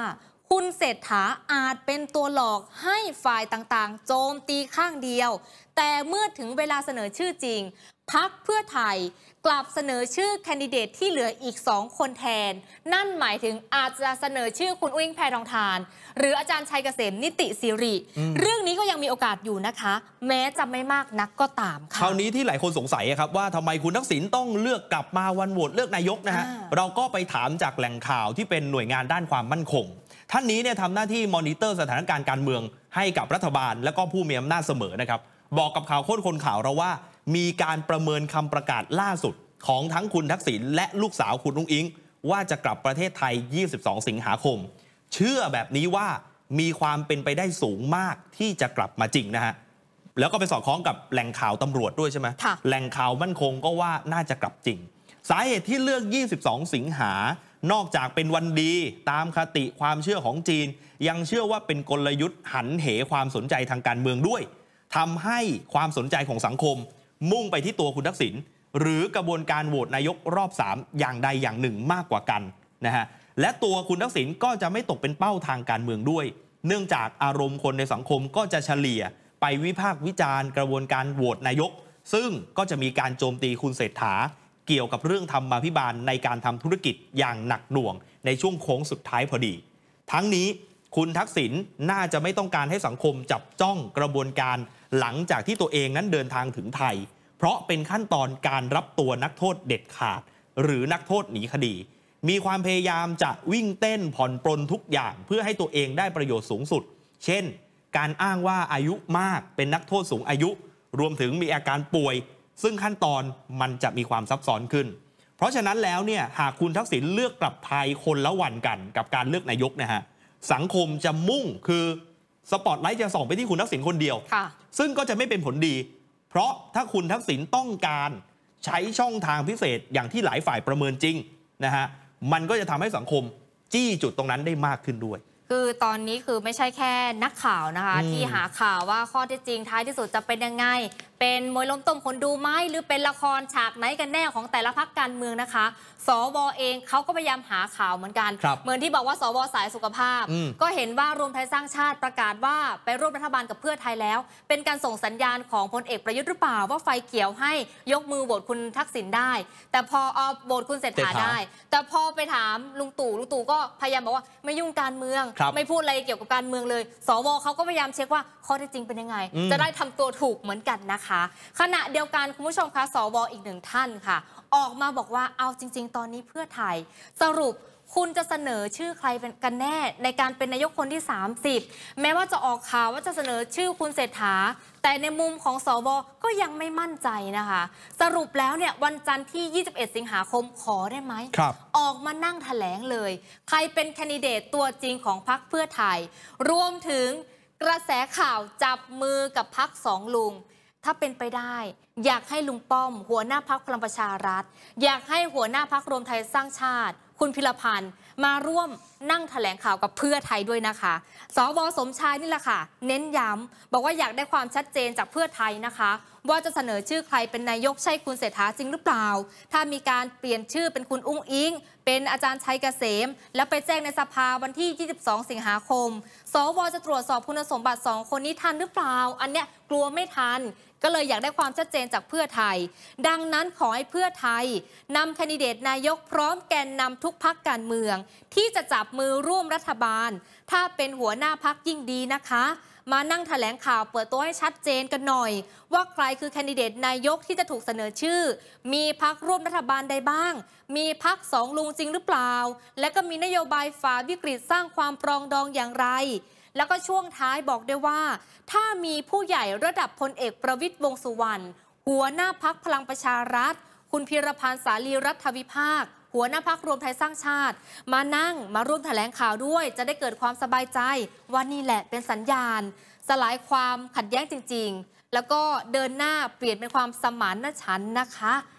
คุณเศรษฐาอาจเป็นตัวหลอกให้ฝ่ายต่างๆโจมตีข้างเดียวแต่เมื่อถึงเวลาเสนอชื่อจริงพรรคเพื่อไทยกลับเสนอชื่อแคนดิเดตที่เหลืออีก2 คนแทนนั่นหมายถึงอาจจะเสนอชื่อคุณอุ้งแพทองธารหรืออาจารย์ชัยเกษมนิติสิริเรื่องนี้ก็ยังมีโอกาสอยู่นะคะแม้จะไม่มากนักก็ตามค่ะคราวนี้ที่หลายคนสงสัยครับว่าทำไมคุณทักษิณต้องเลือกกลับมาวันโหวตเลือกนายกนะฮะเราก็ไปถามจากแหล่งข่าวที่เป็นหน่วยงานด้านความมั่นคงท่านนี้เนี่ยทำหน้าที่มอนิเตอร์สถานการณ์การเมืองให้กับรัฐบาลและก็ผู้มีอำนาจเสมอนะครับบอกกับข่าวโค้นคนข่าวเราว่ามีการประเมินคำประกาศล่าสุดของทั้งคุณทักษิณและลูกสาวคุณอุ้งอิงว่าจะกลับประเทศไทย 22 สิงหาคมเชื่อแบบนี้ว่ามีความเป็นไปได้สูงมากที่จะกลับมาจริงนะฮะแล้วก็ไปสอดคล้องกับแหล่งข่าวตำรวจด้วยใช่ไหมแหล่งข่าวมั่นคงก็ว่าน่าจะกลับจริงสาเหตุที่เลือก 22 สิงหานอกจากเป็นวันดีตามคติความเชื่อของจีนยังเชื่อว่าเป็นกลยุทธ์หันเหความสนใจทางการเมืองด้วยทำให้ความสนใจของสังคมมุ่งไปที่ตัวคุณทักษิณหรือกระบวนการโหวตนายกรอบ 3อย่างใดอย่างหนึ่งมากกว่ากันนะฮะและตัวคุณทักษิณก็จะไม่ตกเป็นเป้าทางการเมืองด้วยเนื่องจากอารมณ์คนในสังคมก็จะเฉลี่ยไปวิพากษ์วิจารณ์กระบวนการโหวตนายกซึ่งก็จะมีการโจมตีคุณเศรษฐาเกี่ยวกับเรื่องธรรมาภิบาลในการทำธุรกิจอย่างหนักหน่วงในช่วงโค้งสุดท้ายพอดีทั้งนี้คุณทักษิณน่าจะไม่ต้องการให้สังคมจับจ้องกระบวนการหลังจากที่ตัวเองนั้นเดินทางถึงไทยเพราะเป็นขั้นตอนการรับตัวนักโทษเด็ดขาดหรือนักโทษหนีคดีมีความพยายามจะวิ่งเต้นผ่อนปรนทุกอย่างเพื่อให้ตัวเองได้ประโยชน์สูงสุดเช่นการอ้างว่าอายุมากเป็นนักโทษสูงอายุรวมถึงมีอาการป่วยซึ่งขั้นตอนมันจะมีความซับซ้อนขึ้นเพราะฉะนั้นแล้วเนี่ยหากคุณทักษิณเลือกกลับไทยคนละวันกันกับการเลือกนายกนะฮะสังคมจะมุ่งคือสปอตไลท์จะส่องไปที่คุณทักษิณคนเดียวซึ่งก็จะไม่เป็นผลดีเพราะถ้าคุณทักษิณต้องการใช้ช่องทางพิเศษอย่างที่หลายฝ่ายประเมินจริงนะฮะมันก็จะทำให้สังคมจี้จุดตรงนั้นได้มากขึ้นด้วยคือตอนนี้คือไม่ใช่แค่นักข่าวนะคะที่หาข่าวว่าข้อเท็จจริงท้ายที่สุดจะเป็นยังไงเป็นมวยล้มต้มคนดูไหมหรือเป็นละครฉากไหนกันแน่ของแต่ละพรรคการเมืองนะคะสวเองเขาก็พยายามหาข่าวเหมือนกันเหมือนที่บอกว่าสวสายสุขภาพก็เห็นว่ารวมไทยสร้างชาติประกาศว่าไปร่วมรัฐบาลกับเพื่อไทยแล้วเป็นการส่งสัญญาณของพลเอกประยุทธ์หรือเปล่าว่าไฟเขียวให้ยกมือโหวตคุณทักษิณได้แต่พอโหวตคุณเศรษฐาได้แต่พอไปถามลุงตู่ก็พยายามบอกว่าไม่ยุ่งการเมืองไม่พูดอะไรเกี่ยวกับการเมืองเลยสวเขาก็พยายามเช็คว่าข้อเท็จจริงเป็นยังไงจะได้ทำตัวถูกเหมือนกันนะคะขณะเดียวกันคุณผู้ชมคะสวอีกหนึ่งท่านค่ะออกมาบอกว่าเอาจริงๆตอนนี้เพื่อไทยสรุปคุณจะเสนอชื่อใครกันแน่ในการเป็นนายกคนที่30แม้ว่าจะออกข่าวว่าจะเสนอชื่อคุณเศรษฐาแต่ในมุมของสวก็ยังไม่มั่นใจนะคะสรุปแล้วเนี่ยวันจันทร์ที่21สิงหาคมขอได้ไหมออกมานั่งแถลงเลยใครเป็นแคนดิเดตตัวจริงของพรรคเพื่อไทยรวมถึงกระแสข่าวจับมือกับพรรคสองลุงถ้าเป็นไปได้อยากให้ลุงป้อมหัวหน้าพรรคพลังประชารัฐอยากให้หัวหน้าพรรครวมไทยสร้างชาติคุณพิรพันธ์มาร่วมนั่งแถลงข่าวกับเพื่อไทยด้วยนะคะสว.สมชายนี่แหละค่ะเน้นย้ำบอกว่าอยากได้ความชัดเจนจากเพื่อไทยนะคะว่าจะเสนอชื่อใครเป็นนายกใช่คุณเศรษฐาจริงหรือเปล่าถ้ามีการเปลี่ยนชื่อเป็นคุณอุ้งอิงเป็นอาจารย์ชัยเกษมแล้วไปแจ้งในสภาวันที่22สิงหาคมสว.จะตรวจสอบคุณสมบัติ2คนนี้ทันหรือเปล่าอันเนี้ยกลัวไม่ทันก็เลยอยากได้ความชัดเจนจากเพื่อไทยดังนั้นขอให้เพื่อไทยนำแคนดิเดตนายกพร้อมแกนนำทุกพรรคการเมืองที่จะจับมือร่วมรัฐบาลถ้าเป็นหัวหน้าพรรคยิ่งดีนะคะมานั่งแถลงข่าวเปิดตัวให้ชัดเจนกันหน่อยว่าใครคือแคนดิเดตนายกที่จะถูกเสนอชื่อมีพรรคร่วมรัฐบาลใดบ้างมีพรรคสองลุงจริงหรือเปล่าและก็มีนโยบายฝ่าวิกฤตสร้างความปรองดองอย่างไรแล้วก็ช่วงท้ายบอกได้ว่าถ้ามีผู้ใหญ่ระดับพลเอกประวิตรวงษ์สุวรรณหัวหน้าพรรคพลังประชารัฐคุณพีรพันธ์สาลีรัฐวิภาคหัวหน้าพรรครวมไทยสร้างชาติมาร่วมแถลงข่าวด้วยจะได้เกิดความสบายใจว่านี่แหละเป็นสัญญาณสลายความขัดแย้งจริงๆแล้วก็เดินหน้าเปลี่ยนเป็นความสมานฉันท์นะคะ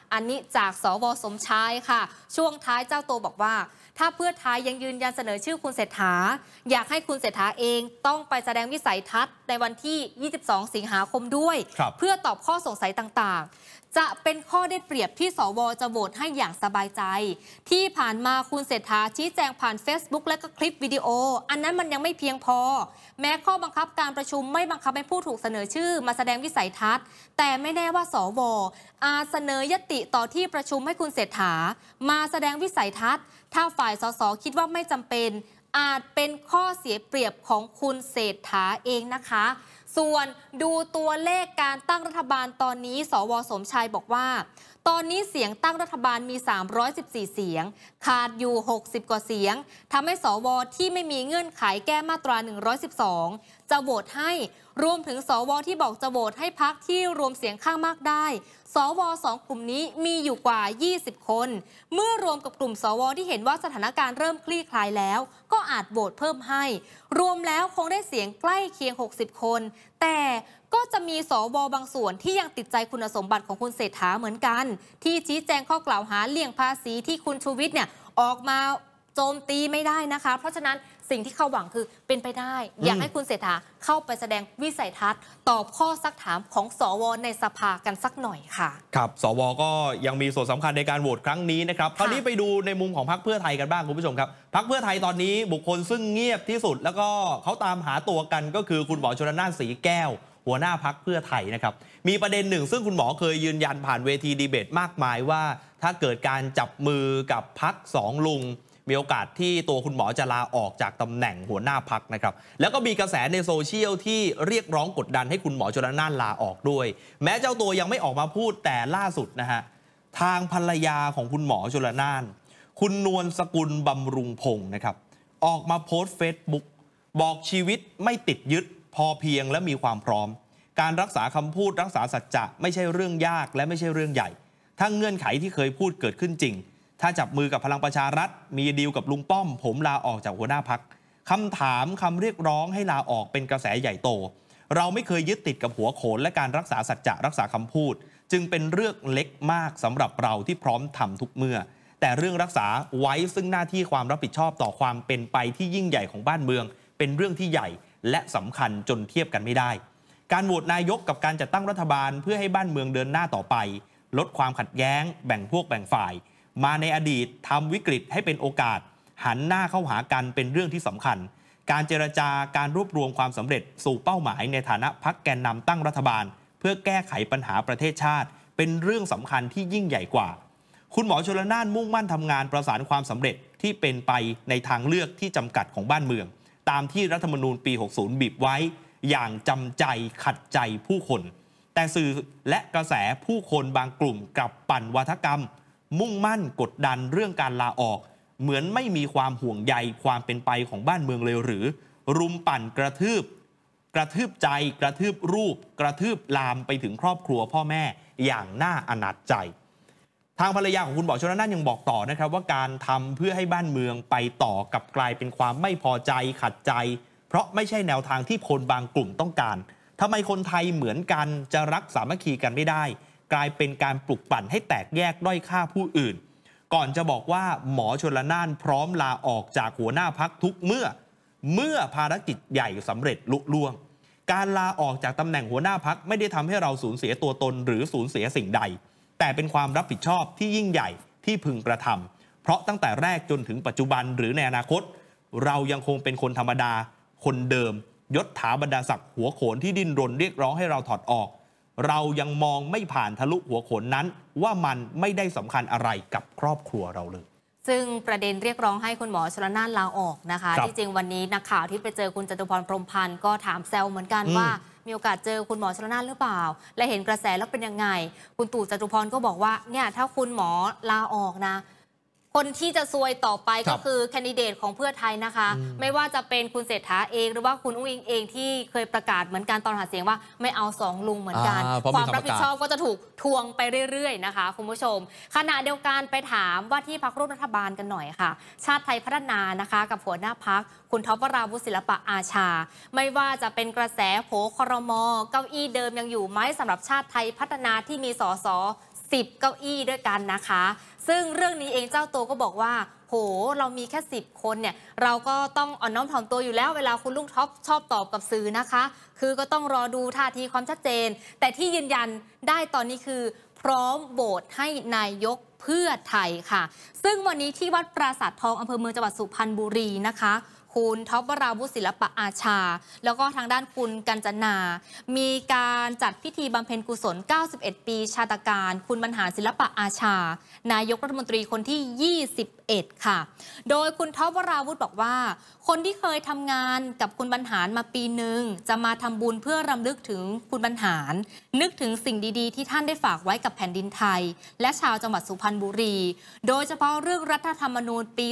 อันนี้จากสว.สมชายค่ะช่วงท้ายเจ้าตัวบอกว่าถ้าเพื่อไทยยังยืนยันเสนอชื่อคุณเศรษฐาอยากให้คุณเศรษฐาเองต้องไปแสดงวิสัยทัศน์ในวันที่ 22 สิงหาคมด้วยเพื่อตอบข้อสงสัยต่างๆจะเป็นข้อได้เปรียบที่สว.จะโหวตให้อย่างสบายใจที่ผ่านมาคุณเศรษฐาชี้แจงผ่าน Facebook และก็คลิปวิดีโออันนั้นมันยังไม่เพียงพอแม้ข้อบังคับการประชุมไม่บังคับให้ผู้ถูกเสนอชื่อมาแสดงวิสัยทัศน์แต่ไม่แน่ว่าสว.อาจเสนอยติต่อที่ประชุมให้คุณเศรษฐามาแสดงวิสัยทัศน์ถ้าฝ่ายสสคิดว่าไม่จำเป็นอาจเป็นข้อเสียเปรียบของคุณเศรษฐาเองนะคะส่วนดูตัวเลขการตั้งรัฐบาลตอนนี้สว.สมชายบอกว่าตอนนี้เสียงตั้งรัฐบาลมี314เสียงขาดอยู่60กว่าเสียงทำให้สว.ที่ไม่มีเงื่อนไขแก้มาตรา112จะโหวตให้รวมถึงสว.ที่บอกจะโหวตให้พรรคที่รวมเสียงข้างมากได้สว2กลุ่มนี้มีอยู่กว่า20คนเมื่อรวมกับกลุ่มสวที่เห็นว่าสถานการณ์เริ่มคลี่คลายแล้วก็อาจโหวตเพิ่มให้รวมแล้วคงได้เสียงใกล้เคียง60คนแต่ก็จะมีสวบางส่วนที่ยังติดใจคุณสมบัติของคุณเศรษฐาเหมือนกันที่ชี้แจงข้อกล่าวหาเลี่ยงภาษีที่คุณชูวิทย์เนี่ยออกมาโจมตีไม่ได้นะคะเพราะฉะนั้นสิ่งที่เขาหวังคือเป็นไปได้อยากให้คุณเศรษฐาเข้าไปแสดงวิสัยทัศน์ตอบข้อซักถามของสวในสภากันสักหน่อยค่ะครับสวก็ยังมีส่วนสำคัญในการโหวตครั้งนี้นะครับคราวนี้ไปดูในมุมของพรรคเพื่อไทยกันบ้างคุณผู้ชมครับพรรคเพื่อไทยตอนนี้บุคคลซึ่งเงียบที่สุดแล้วก็เขาตามหาตัวกันก็คือคุณหมอชลน่านสีแก้วหัวหน้าพรรคเพื่อไทยนะครับมีประเด็นหนึ่งซึ่งคุณหมอเคยยืนยันผ่านเวทีดีเบตมากมายว่าถ้าเกิดการจับมือกับพรรคสองลุงมีโอกาสที่ตัวคุณหมอจะลาออกจากตำแหน่งหัวหน้าพรรคนะครับแล้วก็มีกระแสในโซเชียลที่เรียกร้องกดดันให้คุณหมอชลน่านลาออกด้วยแม้เจ้าตัวยังไม่ออกมาพูดแต่ล่าสุดนะฮะทางภรรยาของคุณหมอชลน่านคุณนวลสกุลบำรุงพงศ์นะครับออกมาโพสต์ Facebook บอกชีวิตไม่ติดยึดพอเพียงและมีความพร้อมการรักษาคำพูดรักษาสัจจะไม่ใช่เรื่องยากและไม่ใช่เรื่องใหญ่ถ้าเงื่อนไขที่เคยพูดเกิดขึ้นจริงถ้าจับมือกับพลังประชารัฐมีดีลกับลุงป้อมผมลาออกจากหัวหน้าพรรคคำถามคำเรียกร้องให้ลาออกเป็นกระแสใหญ่โตเราไม่เคยยึดติดกับหัวโขนและการรักษาสัจจะรักษาคำพูดจึงเป็นเรื่องเล็กมากสำหรับเราที่พร้อมทำทุกเมื่อแต่เรื่องรักษาไว้ซึ่งหน้าที่ความรับผิดชอบต่อความเป็นไปที่ยิ่งใหญ่ของบ้านเมืองเป็นเรื่องที่ใหญ่และสำคัญจนเทียบกันไม่ได้การโหวตนายกกับการจัดตั้งรัฐบาลเพื่อให้บ้านเมืองเดินหน้าต่อไปลดความขัดแย้งแบ่งพวกแบ่งฝ่ายมาในอดีตทำวิกฤตให้เป็นโอกาสหันหน้าเข้าหากันเป็นเรื่องที่สำคัญการเจรจาการรวบรวมความสำเร็จสู่เป้าหมายในฐานะพรรคแกนนำตั้งรัฐบาลเพื่อแก้ไขปัญหาประเทศชาติเป็นเรื่องสำคัญที่ยิ่งใหญ่กว่าคุณหมอชลน่านมุ่งมั่นทำงานประสานความสำเร็จที่เป็นไปในทางเลือกที่จำกัดของบ้านเมืองตามที่รัฐธรรมนูญปี 60 บีบไว้อย่างจำใจขัดใจผู้คนแต่สื่อและกระแสผู้คนบางกลุ่มกลับปั่นวาทกรรมมุ่งมั่นกดดันเรื่องการลาออกเหมือนไม่มีความห่วงใยความเป็นไปของบ้านเมืองเลยหรือรุมปั่นกระทืบใจกระทืบรูปกระทืบลามไปถึงครอบครัวพ่อแม่อย่างน่าอนาจใจทางภรรยาของคุณหมอชลน่านยังบอกต่อนะครับว่าการทำเพื่อให้บ้านเมืองไปต่อกับกลายเป็นความไม่พอใจขัดใจเพราะไม่ใช่แนวทางที่คนบางกลุ่มต้องการทำไมคนไทยเหมือนกันจะรักสามัคคีกันไม่ได้กลายเป็นการปลุกปั่นให้แตกแยกด้อยค่าผู้อื่นก่อนจะบอกว่าหมอชลน่านพร้อมลาออกจากหัวหน้าพรรคทุกเมื่อภารกิจใหญ่สำเร็จลุล่วงการลาออกจากตำแหน่งหัวหน้าพรรคไม่ได้ทำให้เราสูญเสียตัวตนหรือสูญเสียสิ่งใดแต่เป็นความรับผิดชอบที่ยิ่งใหญ่ที่พึงกระทำเพราะตั้งแต่แรกจนถึงปัจจุบันหรือในอนาคตเรายังคงเป็นคนธรรมดาคนเดิมยศถาบรรดาศักดิ์หัวโขนที่ดิ้นรนเรียกร้องให้เราถอดออกเรายังมองไม่ผ่านทะลุหัวโขนนั้นว่ามันไม่ได้สำคัญอะไรกับครอบครัวเราเลยซึ่งประเด็นเรียกร้องให้คุณหมอชลน่านลาออกนะคะที่จริงวันนี้นักข่าวที่ไปเจอคุณจตุพรพรหมพันธ์ก็ถามแซวเหมือนกันว่ามีโอกาสเจอคุณหมอชลน่านหรือเปล่าและเห็นกระแสแล้วเป็นยังไงคุณตู่จตุพรก็บอกว่าเนี่ยถ้าคุณหมอลาออกนะคนที่จะซวยต่อไปก็คือแคนดิเดตของเพื่อไทยนะคะไม่ว่าจะเป็นคุณเศรษฐาเองหรือว่าคุณอุ้งอิงเองที่เคยประกาศเหมือนกันตอนหาเสียงว่าไม่เอาสองลุงเหมือนกันความรับผิดชอบก็จะถูกทวงไปเรื่อยๆนะคะคุณผู้ชมขณะเดียวกันไปถามว่าที่พรรคร่วมรัฐบาลกันหน่อยค่ะชาติไทยพัฒนานะคะกับหัวหน้าพรรคคุณท็อปวราวุฒิศิลปะอาชาไม่ว่าจะเป็นกระแสโผครม.เก้าอี้เดิมยังอยู่ไหมสำหรับชาติไทยพัฒนาที่มีสส 10 เก้าอี้ด้วยกันนะคะซึ่งเรื่องนี้เองเจ้าตัวก็บอกว่าโหเรามีแค่10 คนเนี่ยเราก็ต้องอ่อนน้อมถ่อมตัวอยู่แล้วเวลาคุณลุงท็อปชอบตอบกับสื่อนะคะคือก็ต้องรอดูท่าทีความชัดเจนแต่ที่ยืนยันได้ตอนนี้คือพร้อมโหวตให้นายกเพื่อไทยค่ะซึ่งวันนี้ที่วัดปราสาททองอำเภอเมืองจังหวัดสุพรรณบุรีนะคะคุณท็อปวราวุฒิศิลปะอาชาแล้วก็ทางด้านคุณกัญจนามีการจัดพิธีบำเพ็ญกุศล91 ปีชาตการคุณบรรหารศิลปะอาชานายกรัฐมนตรีคนที่21ค่ะโดยคุณท็อปวราวุฒิบอกว่าคนที่เคยทำงานกับคุณบรรหารมาปีหนึ่งจะมาทำบุญเพื่อรำลึกถึงคุณบรรหารนึกถึงสิ่งดีๆที่ท่านได้ฝากไว้กับแผ่นดินไทยและชาวจังหวัดสุพรรณบุรีโดยเฉพาะเรื่องรัฐธรรมนูญปี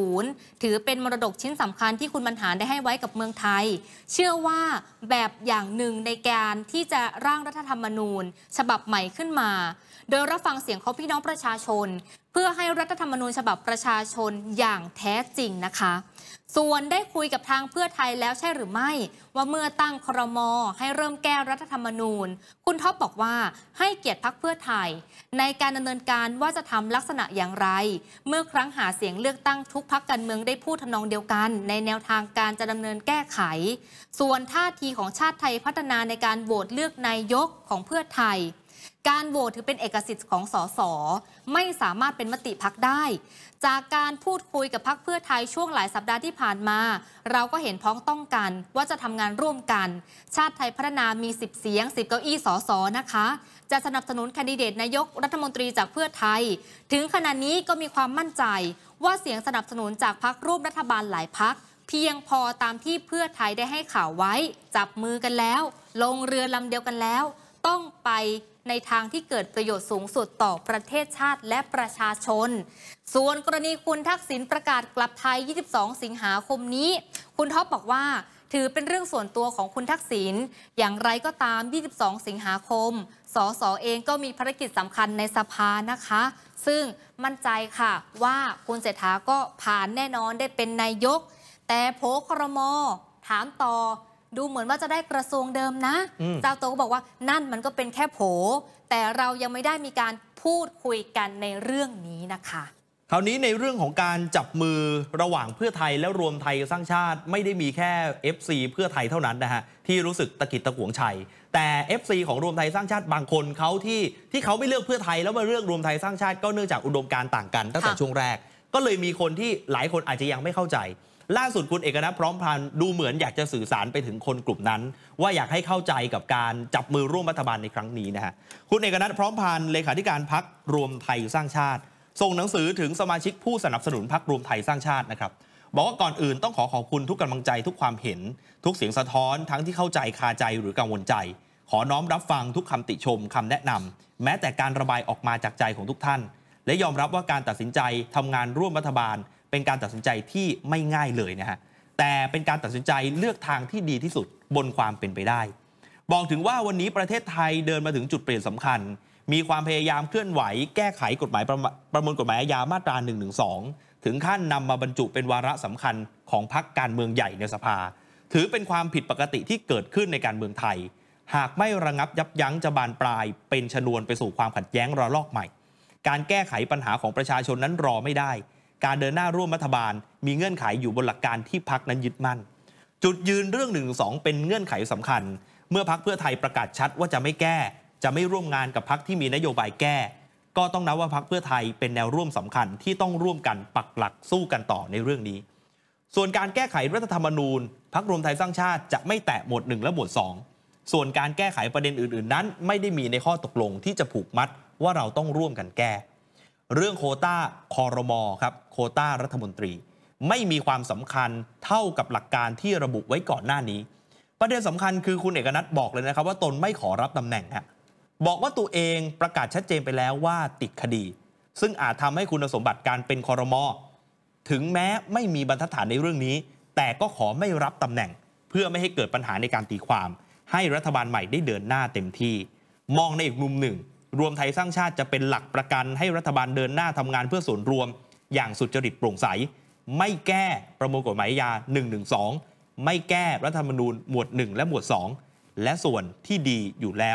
40 ถือเป็นมรดกชิ้นสำคัญที่คุณบรรหารได้ให้ไว้กับเมืองไทยเชื่อว่าแบบอย่างหนึ่งในการที่จะร่างรัฐธรรมนูญฉบับใหม่ขึ้นมาโดยรับฟังเสียงของพี่น้องประชาชนเพื่อให้รัฐธรรมนูญฉบับประชาชนอย่างแท้จริงนะคะส่วนได้คุยกับทางเพื่อไทยแล้วใช่หรือไม่ว่าเมื่อตั้งครม.ให้เริ่มแก้รัฐธรรมนูญคุณท็อปบอกว่าให้เกียรติพรรคเพื่อไทยในการดำเนินการว่าจะทำลักษณะอย่างไรเมื่อครั้งหาเสียงเลือกตั้งทุกพรรคการเมืองได้พูดทำนองเดียวกันในแนวทางการจะดำเนินแก้ไขส่วนท่าทีของชาติไทยพัฒนาในการโหวตเลือกนายกของเพื่อไทยการโหวตถือเป็นเอกสิทธิ์ของสสไม่สามารถเป็นมติพรรคได้จากการพูดคุยกับพรรคเพื่อไทยช่วงหลายสัปดาห์ที่ผ่านมาเราก็เห็นพ้องต้องกันว่าจะทำงานร่วมกันชาติไทยพัฒนามี10 เสียง10 เก้าอี้สสนะคะจะสนับสนุนแคนดิเดตนายกรัฐมนตรีจากเพื่อไทยถึงขณะนี้ก็มีความมั่นใจว่าเสียงสนับสนุนจากพรรคร่วมรัฐบาลหลายพรรคเพียงพอตามที่เพื่อไทยได้ให้ข่าวไว้จับมือกันแล้วลงเรือลำเดียวกันแล้วต้องไปในทางที่เกิดประโยชน์สูงสุดต่อประเทศชาติและประชาชนส่วนกรณีคุณทักษิณประกาศกลับไทย22 สิงหาคมนี้คุณท็อปบอกว่าถือเป็นเรื่องส่วนตัวของคุณทักษิณอย่างไรก็ตาม22 สิงหาคมสสเองก็มีภารกิจสำคัญในสภานะคะซึ่งมั่นใจค่ะว่าคุณเศรษฐาก็ผ่านแน่นอนได้เป็นนายกแต่โผครม.ถามต่อดูเหมือนว่าจะได้กระทรวงเดิมนะเจ้าตัวก็บอกว่านั่นมันก็เป็นแค่โผแต่เรายังไม่ได้มีการพูดคุยกันในเรื่องนี้นะคะคราวนี้ในเรื่องของการจับมือระหว่างเพื่อไทยและรวมไทยสร้างชาติไม่ได้มีแค่ FC เพื่อไทยเท่านั้นนะฮะที่รู้สึกตะกิดตะขวงชัยแต่ FC ของรวมไทยสร้างชาติบางคนเขาที่เขาไม่เลือกเพื่อไทยแล้วมาเลือกรวมไทยสร้างชาติก็เนื่องจากอุดมการณ์ต่างกันตั้งแต่ช่วงแรกก็เลยมีคนที่หลายคนอาจจะยังไม่เข้าใจล่าสุดคุณเอกนัทพร้อมพันธ์ดูเหมือนอยากจะสื่อสารไปถึงคนกลุ่มนั้นว่าอยากให้เข้าใจกับการจับมือร่วมรัฐบาลในครั้งนี้นะฮะคุณเอกนัทพร้อมพันธ์เลขาธิการพรรครวมไทยสร้างชาติส่งหนังสือถึงสมาชิกผู้สนับสนุนพรรครวมไทยสร้างชาตินะครับบอกว่าก่อนอื่นต้องขอบคุณทุกกำลังใจทุกความเห็นทุกเสียงสะท้อนทั้งที่เข้าใจคาใจหรือกังวลใจขอน้อมรับฟังทุกคำติชมคำแนะนำแม้แต่การระบายออกมาจากใจของทุกท่านและยอมรับว่าการตัดสินใจทำงานร่วมรัฐบาลเป็นการตัดสินใจที่ไม่ง่ายเลยนะฮะแต่เป็นการตัดสินใจเลือกทางที่ดีที่สุดบนความเป็นไปได้บอกถึงว่าวันนี้ประเทศไทยเดินมาถึงจุดเปลี่ยนสำคัญมีความพยายามเคลื่อนไหวแก้ไขกฎหมายประมวลกฎหมายอาญามาตรา 112 ถึงขั้นนำมาบรรจุเป็นวาระสำคัญของพรรคการเมืองใหญ่ในสภาถือเป็นความผิดปกติที่เกิดขึ้นในการเมืองไทยหากไม่ระงับยับยั้งจะบานปลายเป็นชนวนไปสู่ความขัดแย้งระลอกใหม่การแก้ไขปัญหาของประชาชนนั้นรอไม่ได้การเดินหน้าร่วมรัฐบาลมีเงื่อนไขอยู่บนหลักการที่พรรคนั้นยึดมั่นจุดยืนเรื่อง 112 เป็นเงื่อนไขสำคัญเมื่อพรรคเพื่อไทยประกาศชัดว่าจะไม่แก้จะไม่ร่วมงานกับพรรคที่มีนโยบายแก้ก็ต้องนับว่าพรรคเพื่อไทยเป็นแนวร่วมสำคัญที่ต้องร่วมกันปักหลักสู้กันต่อในเรื่องนี้ส่วนการแก้ไขรัฐธรรมนูญพรรครวมไทยสร้างชาติจะไม่แตะหมวด 1 และหมวด 2ส่วนการแก้ไขประเด็นอื่นๆนั้นไม่ได้มีในข้อตกลงที่จะผูกมัดว่าเราต้องร่วมกันแก้เรื่องโควต้าครม.ครับโควต้ารัฐมนตรีไม่มีความสำคัญเท่ากับหลักการที่ระบุไว้ก่อนหน้านี้ประเด็นสำคัญคือคุณเอกนัทบอกเลยนะครับว่าตนไม่ขอรับตำแหน่งฮะบอกว่าตัวเองประกาศชัดเจนไปแล้วว่าติดคดีซึ่งอาจทำให้คุณสมบัติการเป็นครม.ถึงแม้ไม่มีบรรทัดฐานในเรื่องนี้แต่ก็ขอไม่รับตำแหน่งเพื่อไม่ให้เกิดปัญหาในการตีความให้รัฐบาลใหม่ได้เดินหน้าเต็มที่มองในอีกมุมหนึ่งรวมไทยสร้างชาติจะเป็นหลักประกันให้รัฐบาลเดินหน้าทำงานเพื่อส่วนรวมอย่างสุจริตโปร่งใสไม่แก้ประมวลกฎหมายอาญา 112 ไม่แก้รัฐธรรมนูญหมวด 1 และหมวด 2 และส่วนที่ดีอยู่แล้วท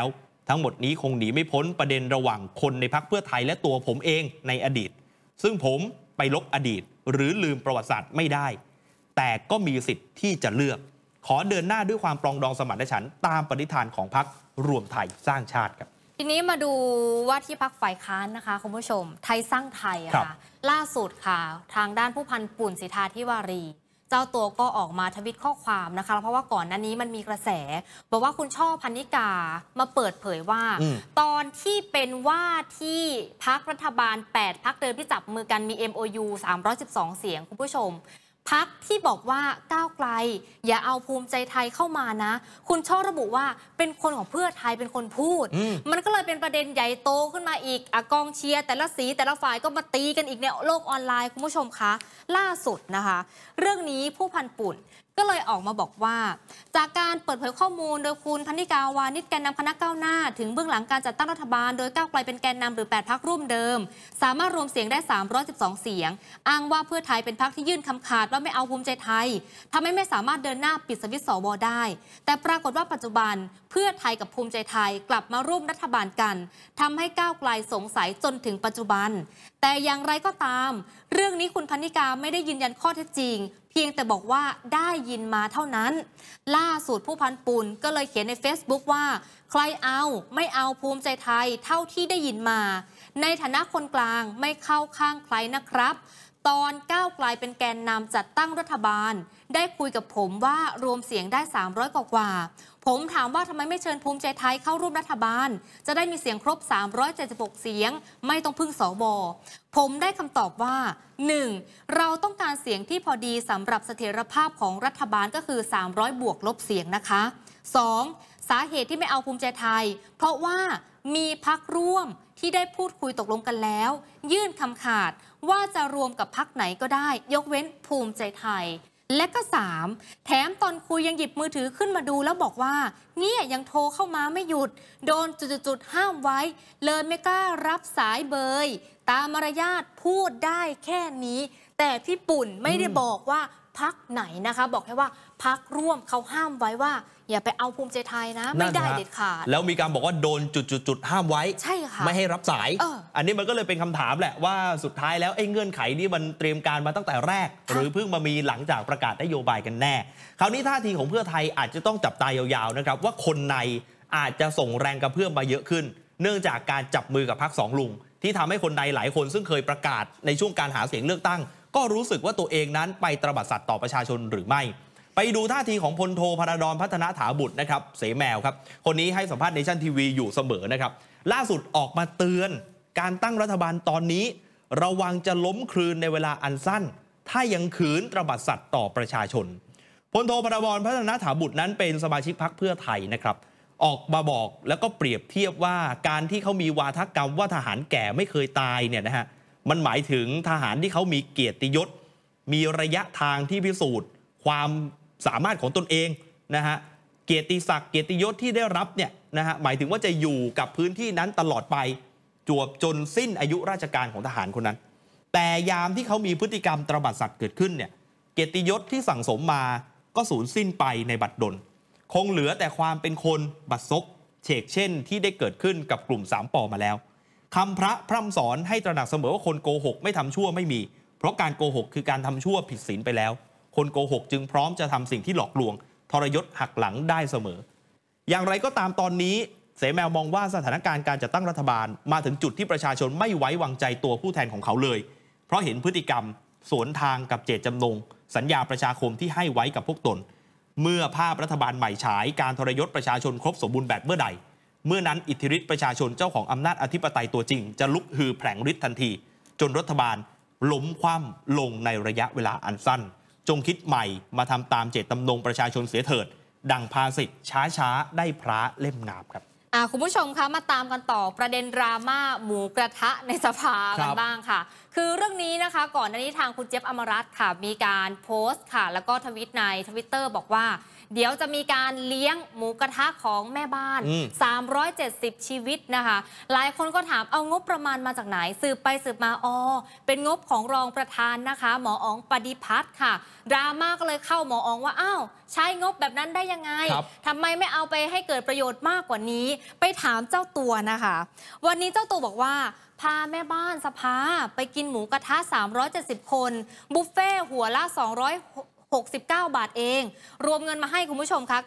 ทั้งหมดนี้คงหนีไม่พ้นประเด็นระหว่างคนในพรรคเพื่อไทยและตัวผมเองในอดีตซึ่งผมไปลบอดีตหรือลืมประวัติศาสตร์ไม่ได้แต่ก็มีสิทธิ์ที่จะเลือกขอเดินหน้าด้วยความปรองดองสมานฉันท์ตามปณิธานของพรรครวมไทยสร้างชาติครับทีนี้มาดูว่าที่พรรคฝ่ายค้านนะคะคุณผู้ชมไทยสร้างไทยค่ะล่าสุดค่ะทางด้านผู้พันปุ่นสิทธาธิวารีเจ้าตัวก็ออกมาทวิตข้อความนะคะเพราะว่าก่อนหน้านี้มันมีกระแสบอกว่าคุณช่อพรรณิกามาเปิดเผยว่าตอนที่เป็นว่าที่พรรครัฐบาล8พรรคเดิมที่จับมือกันมี MOU 312 เสียงคุณผู้ชมพรรคที่บอกว่าก้าวไกลอย่าเอาภูมิใจไทยเข้ามานะคุณช่อระบุว่าเป็นคนของเพื่อไทยเป็นคนพูดมันก็เลยเป็นประเด็นใหญ่โตขึ้นมาอีกกองเชียร์แต่ละสีแต่ละฝ่ายก็มาตีกันอีกในโลกออนไลน์คุณผู้ชมคะล่าสุดนะคะเรื่องนี้ผู้พันปุ่นก็เลยออกมาบอกว่าจากการเปิดเผยข้อมูลโดยคุณพรรณิกาวานิชแกนนำคณะก้าวหน้าถึงเบื้องหลังการจัดตั้งรัฐบาลโดยก้าวไกลเป็นแกนนำหรือ8พรรคร่วมเดิมสามารถรวมเสียงได้312เสียงอ้างว่าเพื่อไทยเป็นพรรคที่ยื่นคำขาดว่าไม่เอาภูมิใจไทยทำให้ไม่สามารถเดินหน้าปิดสวิตช์สวได้แต่ปรากฏว่าปัจจุบันเพื่อไทยกับภูมิใจไทยกลับมาร่วมรัฐบาลกันทำให้ก้าวไกลสงสัยจนถึงปัจจุบันแต่อย่างไรก็ตามเรื่องนี้คุณพรรณิกาไม่ได้ยืนยันข้อเท็จจริงเพียงแต่บอกว่าได้ยินมาเท่านั้นล่าสุดผู้พันปุ่นก็เลยเขียนใน Facebook ว่าใครเอาไม่เอาภูมิใจไทยเท่าที่ได้ยินมาในฐานะคนกลางไม่เข้าข้างใครนะครับตอนก้าวไกลเป็นแกนนำจัดตั้งรัฐบาลได้คุยกับผมว่ารวมเสียงได้300กว่าผมถามว่าทำไมไม่เชิญภูมิใจไทยเข้าร่วมรัฐบาลจะได้มีเสียงครบ376เสียงไม่ต้องพึ่งสวผมได้คำตอบว่า 1. เราต้องการเสียงที่พอดีสำหรับเสถียรภาพของรัฐบาลก็คือ300บวกลบเสียงนะคะ 2. สาเหตุที่ไม่เอาภูมิใจไทยเพราะว่ามีพรรคร่วมที่ได้พูดคุยตกลงกันแล้วยื่นคำขาดว่าจะรวมกับพรรคไหนก็ได้ยกเว้นภูมิใจไทยและก็ 3. แถมตอนคุยยังหยิบมือถือขึ้นมาดูแล้วบอกว่าเนี่ยยังโทรเข้ามาไม่หยุดโดนจุดๆห้ามไว้เลยไม่กล้ารับสายเบยตามมารยาทพูดได้แค่นี้แต่พี่ปุ่นไม่ได้บอกว่าพรรคไหนนะคะบอกแค่ว่าพรรคร่วมเขาห้ามไว้ว่าอย่าไปเอาภูมิใจไทยนะไม่ได้เด็ดขาดแล้วมีการบอกว่าโดนจุดห้ามไว้ใช่ค่ะไม่ให้รับสายอันนี้มันก็เลยเป็นคำถามแหละว่าสุดท้ายแล้วไอ้เงื่อนไขนี้มันเตรียมการมาตั้งแต่แรกหรือเพิ่งมามีหลังจากประกาศนโยบายกันแน่คราวนี้ท่าทีของเพื่อไทยอาจจะต้องจับตายาวๆนะครับว่าคนในอาจจะส่งแรงกระเพื่อมมาเยอะขึ้นเนื่องจากการจับมือกับพรรคสองลุงที่ทำให้คนในหลายคนซึ่งเคยประกาศในช่วงการหาเสียงเลือกตั้งก็รู้สึกว่าตัวเองนั้นไปตระบัดสัตย์ต่อประชาชนหรือไม่ไปดูท่าทีของพลโทพระดอนพัฒนาถาบุตรนะครับเสแมวครับคนนี้ให้สัมภาษณ์เนชั่นทีวีอยู่เสมอนะครับล่าสุดออกมาเตือนการตั้งรัฐบาลตอนนี้ระวังจะล้มคลืนในเวลาอันสั้นถ้ายังขืนตระบัดสัตย์ต่อประชาชนพลโทพระดอนพัฒนาถาบุตรนั้นเป็นสมาชิกพรรคเพื่อไทยนะครับออกมาบอกแล้วก็เปรียบเทียบว่าการที่เขามีวาทกรรมว่าทหารแก่ไม่เคยตายเนี่ยนะฮะมันหมายถึงทหารที่เขามีเกียรติยศมีระยะทางที่พิสูจน์ความสามารถของตนเองนะฮะเกียรติศักดิ์เกียรติยศที่ได้รับเนี่ยนะฮะหมายถึงว่าจะอยู่กับพื้นที่นั้นตลอดไปจวบจนสิ้นอายุราชการของทหารคนนั้นแต่ยามที่เขามีพฤติกรรมตระบัดสัตย์เกิดขึ้นเนี่ยเกียรติยศที่สั่งสมมาก็สูญสิ้นไปในบัดดลคงเหลือแต่ความเป็นคนบัดซบเฉกเช่นที่ได้เกิดขึ้นกับกลุ่ม3 ป.มาแล้วคำพระพร่ำสอนให้ตระหนักเสมอว่าคนโกหกไม่ทำชั่วไม่มีเพราะการโกหกคือการทำชั่วผิดศีลไปแล้วคนโกหกจึงพร้อมจะทำสิ่งที่หลอกลวงทรยศหักหลังได้เสมออย่างไรก็ตามตอนนี้เสแมวมองว่าสถานการณ์การจัดตั้งรัฐบาลมาถึงจุดที่ประชาชนไม่ไว้วางใจตัวผู้แทนของเขาเลยเพราะเห็นพฤติกรรมสวนทางกับเจตจำนงสัญญาประชาคมที่ให้ไว้กับพวกตนเมื่อภาพรัฐบาลใหม่ฉายการทรยศประชาชนครบสมบูรณ์แบบเมื่อใดเมื่อนั้นอิทธิฤทธิประชาชนเจ้าของอำนาจอธิปไตยตัวจริงจะลุกฮือแผลงฤทธิ์ทันทีจนรัฐบาลล้มคว่ำลงในระยะเวลาอันสั้นจงคิดใหม่มาทำตามเจตจำนงประชาชนเสียเถิดดังภาษิตช้าได้พระเล่มงามครับคุณผู้ชมคะมาตามกันต่อประเด็นดราม่าหมูกระทะในสภากันบ้างค่ะคือเรื่องนี้นะคะก่อนหน้านี้ทางคุณเจี๊ยบอมรัตน์ค่ะมีการโพสต์ค่ะแล้วก็ทวิตในTwitterบอกว่าเดี๋ยวจะมีการเลี้ยงหมูกระทะของแม่บ้าน370ชีวิตนะคะหลายคนก็ถามเอางบประมาณมาจากไหนสืบไปสืบมาเป็นงบของรองประธานนะคะหมออ๋องปฏิพัฒน์ค่ะดราม่าก็เลยเข้าหมออ๋องว่าอ้าวใช้งบแบบนั้นได้ยังไงทำไมไม่เอาไปให้เกิดประโยชน์มากกว่านี้ไปถามเจ้าตัวนะคะวันนี้เจ้าตัวบอกว่าพาแม่บ้านสภาไปกินหมูกระทะ370 คนบุฟเฟ่หัวละ269 บาทเองรวมเงินมาให้คุณผู้ชมคะ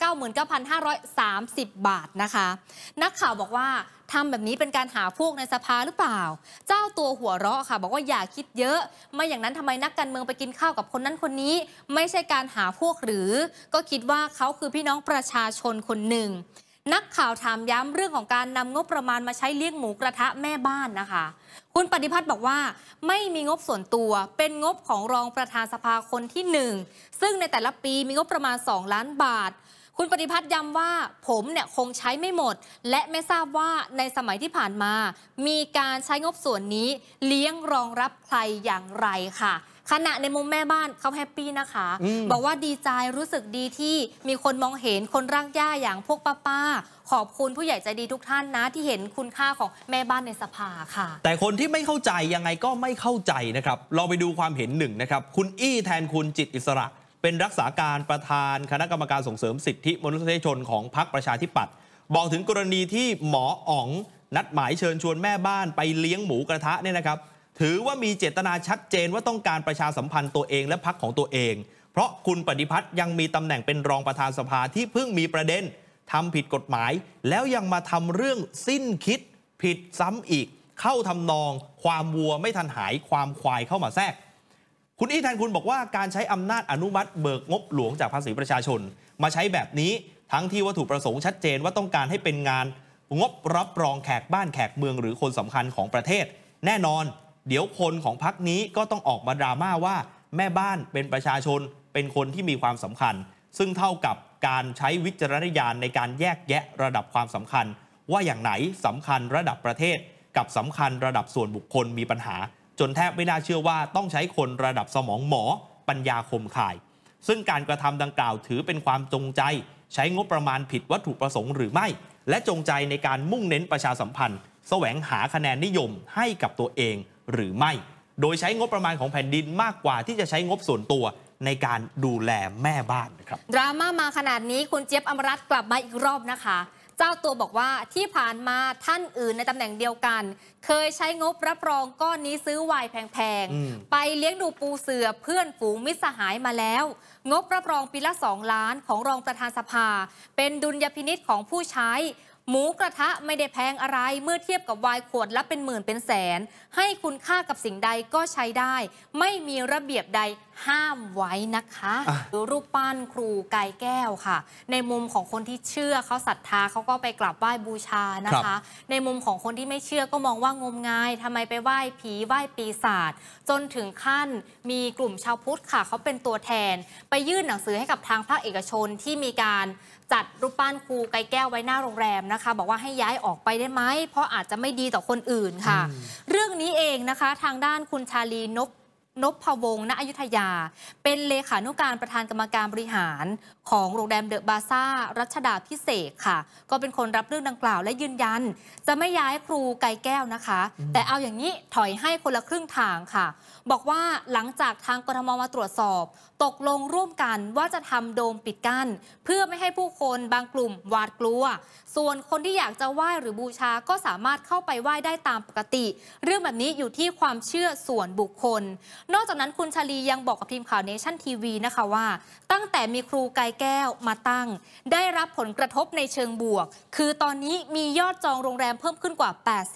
99,530 บาทนะคะนักข่าวบอกว่าทำแบบนี้เป็นการหาพวกในสภาหรือเปล่าเจ้าตัวหัวเราะค่ะบอกว่าอย่าคิดเยอะไม่อย่างนั้นทำไมนักการเมืองไปกินข้าวกับคนนั้นคนนี้ไม่ใช่การหาพวกหรือก็คิดว่าเขาคือพี่น้องประชาชนคนหนึ่งนักข่าวถามย้ำเรื่องของการนำงบประมาณมาใช้เลี้ยงหมูกระทะแม่บ้านนะคะคุณปฏิพัฒน์บอกว่าไม่มีงบส่วนตัวเป็นงบของรองประธานสภาคนที่1ซึ่งในแต่ละปีมีงบประมาณ2 ล้านบาทคุณปฏิพัฒน์ย้ำว่าผมเนี่ยคงใช้ไม่หมดและไม่ทราบว่าในสมัยที่ผ่านมามีการใช้งบส่วนนี้เลี้ยงรองรับใครอย่างไรค่ะขณะในมุมแม่บ้านเขาแฮปปี้นะคะบอกว่าดีใจรู้สึกดีที่มีคนมองเห็นคนรากหญ้าอย่างพวกป้าขอบคุณผู้ใหญ่ใจดีทุกท่านนะที่เห็นคุณค่าของแม่บ้านในสภาค่ะแต่คนที่ไม่เข้าใจยังไงก็ไม่เข้าใจนะครับเราไปดูความเห็นหนึ่งนะครับคุณอี้แทนคุณจิตอิสระเป็นรักษาการประธานคณะกรรมการส่งเสริมสิทธิมนุษยชนของพรรคประชาธิปัตย์บอกถึงกรณีที่หมออ๋องนัดหมายเชิญชวนแม่บ้านไปเลี้ยงหมูกระทะเนี่ยนะครับถือว่ามีเจตนาชัดเจนว่าต้องการประชาสัมพันธ์ตัวเองและพรรคของตัวเองเพราะคุณปฏิพัฒน์ยังมีตำแหน่งเป็นรองประธานสภาที่เพิ่งมีประเด็นทำผิดกฎหมายแล้วยังมาทำเรื่องสิ้นคิดผิดซ้ำอีกเข้าทำนองความวัวไม่ทันหายความควายเข้ามาแทรกคุณอี้แทนคุณบอกว่าการใช้อำนาจอนุมัติเบิกงบหลวงจากภาษีประชาชนมาใช้แบบนี้ทั้งที่วัตถุประสงค์ชัดเจนว่าต้องการให้เป็นงานงบรับรองแขกบ้านแขกเมืองหรือคนสำคัญของประเทศแน่นอนเดี๋ยวคนของพรรคนี้ก็ต้องออกมาดราม่าว่าแม่บ้านเป็นประชาชนเป็นคนที่มีความสำคัญซึ่งเท่ากับการใช้วิจารณญาณในการแยกแยะระดับความสำคัญว่าอย่างไหนสำคัญระดับประเทศกับสำคัญระดับส่วนบุคคลมีปัญหาจนแทบไม่น่าเชื่อว่าต้องใช้คนระดับสมองหมอปัญญาคมข่ายซึ่งการกระทำดังกล่าวถือเป็นความจงใจใช้งบประมาณผิดวัตถุประสงค์หรือไม่และจงใจในการมุ่งเน้นประชาสัมพันธ์แสวงหาคะแนนนิยมให้กับตัวเองหรือไม่โดยใช้งบประมาณของแผ่นดินมากกว่าที่จะใช้งบส่วนตัวในการดูแลแม่บ้านนะครับดราม่ามาขนาดนี้คุณเจี๊ยบอมรัตน์กลับมาอีกรอบนะคะเจ้าตัวบอกว่าที่ผ่านมาท่านอื่นในตำแหน่งเดียวกันเคยใช้งบรับรองก้อนนี้ซื้อไวน์แพงๆไปเลี้ยงดูปูเสือเพื่อนฝูงมิตรสหายมาแล้วงบรับรองปีละ2 ล้านของรองประธานสภาเป็นดุลยพินิจของผู้ใช้หมูกระทะไม่ได้แพงอะไรเมื่อเทียบกับไวน์ขวดละเป็นหมื่นเป็นแสนให้คุณค่ากับสิ่งใดก็ใช้ได้ไม่มีระเบียบใดห้ามไว้นะคะรูปปั้นครูกายแก้วค่ะในมุมของคนที่เชื่อเขาศรัทธาเขาก็ไปกราบไหว้บูชานะคะในมุมของคนที่ไม่เชื่อก็มองว่างมงายทำไมไปไหว้ผีไหว้ปีศาจจนถึงขั้นมีกลุ่มชาวพุทธค่ะเขาเป็นตัวแทนไปยื่นหนังสือให้กับทางภาคเอกชนที่มีการจัดรูปปั้นครูไก่แก้วไว้หน้าโรงแรมนะคะบอกว่าให้ย้ายออกไปได้ไหมเพราะอาจจะไม่ดีต่อคนอื่นค่ะเรื่องนี้เองนะคะทางด้านคุณชาลีนพวงศ์ณอยุธยาเป็นเลขานุการประธานกรรมการบริหารของโรงแรมเดอะบาซ่ารัชดาพิเศษค่ะก็เป็นคนรับเรื่องดังกล่าวและยืนยันจะไม่ย้ายครูไก่แก้วนะคะแต่เอาอย่างนี้ถอยให้คนละครึ่งทางค่ะบอกว่าหลังจากทางกทมมาตรวจสอบตกลงร่วมกันว่าจะทำโดมปิดกั้นเพื่อไม่ให้ผู้คนบางกลุ่มหวาดกลัวส่วนคนที่อยากจะไหว้หรือบูชาก็สามารถเข้าไปไหว้ได้ตามปกติเรื่องแบบนี้อยู่ที่ความเชื่อส่วนบุคคลนอกจากนั้นคุณชลียังบอกกับทีมข่าวเนชั่นทีวีนะคะว่าตั้งแต่มีครูกายแก้วมาตั้งได้รับผลกระทบในเชิงบวกคือตอนนี้มียอดจองโรงแรมเพิ่มขึ้นกว่า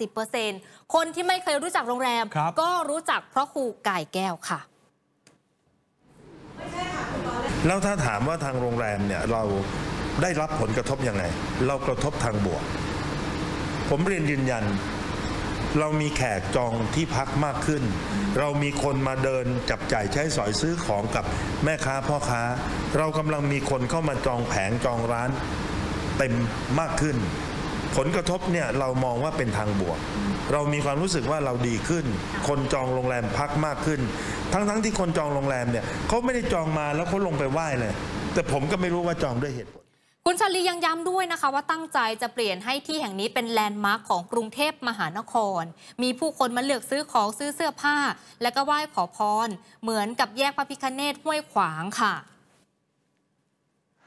80% คนที่ไม่เคยรู้จักโรงแรมก็รู้จักเพราะครูกายแก้วค่ะแล้วถ้าถามว่าทางโรงแรมเนี่ยเราได้รับผลกระทบยังไงเรากระทบทางบวกผมเรียนยืนยันเรามีแขกจองที่พักมากขึ้นเรามีคนมาเดินจับจ่ายใช้สอยซื้อของกับแม่ค้าพ่อค้าเรากำลังมีคนเข้ามาจองแผงจองร้านเต็มมากขึ้นผลกระทบเนี่ยเรามองว่าเป็นทางบวกเรามีความรู้สึกว่าเราดีขึ้นคนจองโรงแรมพักมากขึ้นทั้งที่คนจองโรงแรมเนี่ยเขาไม่ได้จองมาแล้วเขาลงไปไหว้เลยแต่ผมก็ไม่รู้ว่าจองด้วยเหตุผลคุณชลียังย้ำด้วยนะคะว่าตั้งใจจะเปลี่ยนให้ที่แห่งนี้เป็นแลนด์มาร์คของกรุงเทพมหานครมีผู้คนมาเลือกซื้อของซื้อเสื้อผ้าและก็ไหว้ขอพรเหมือนกับแยกพระพิฆเนศห้วยขวางค่ะ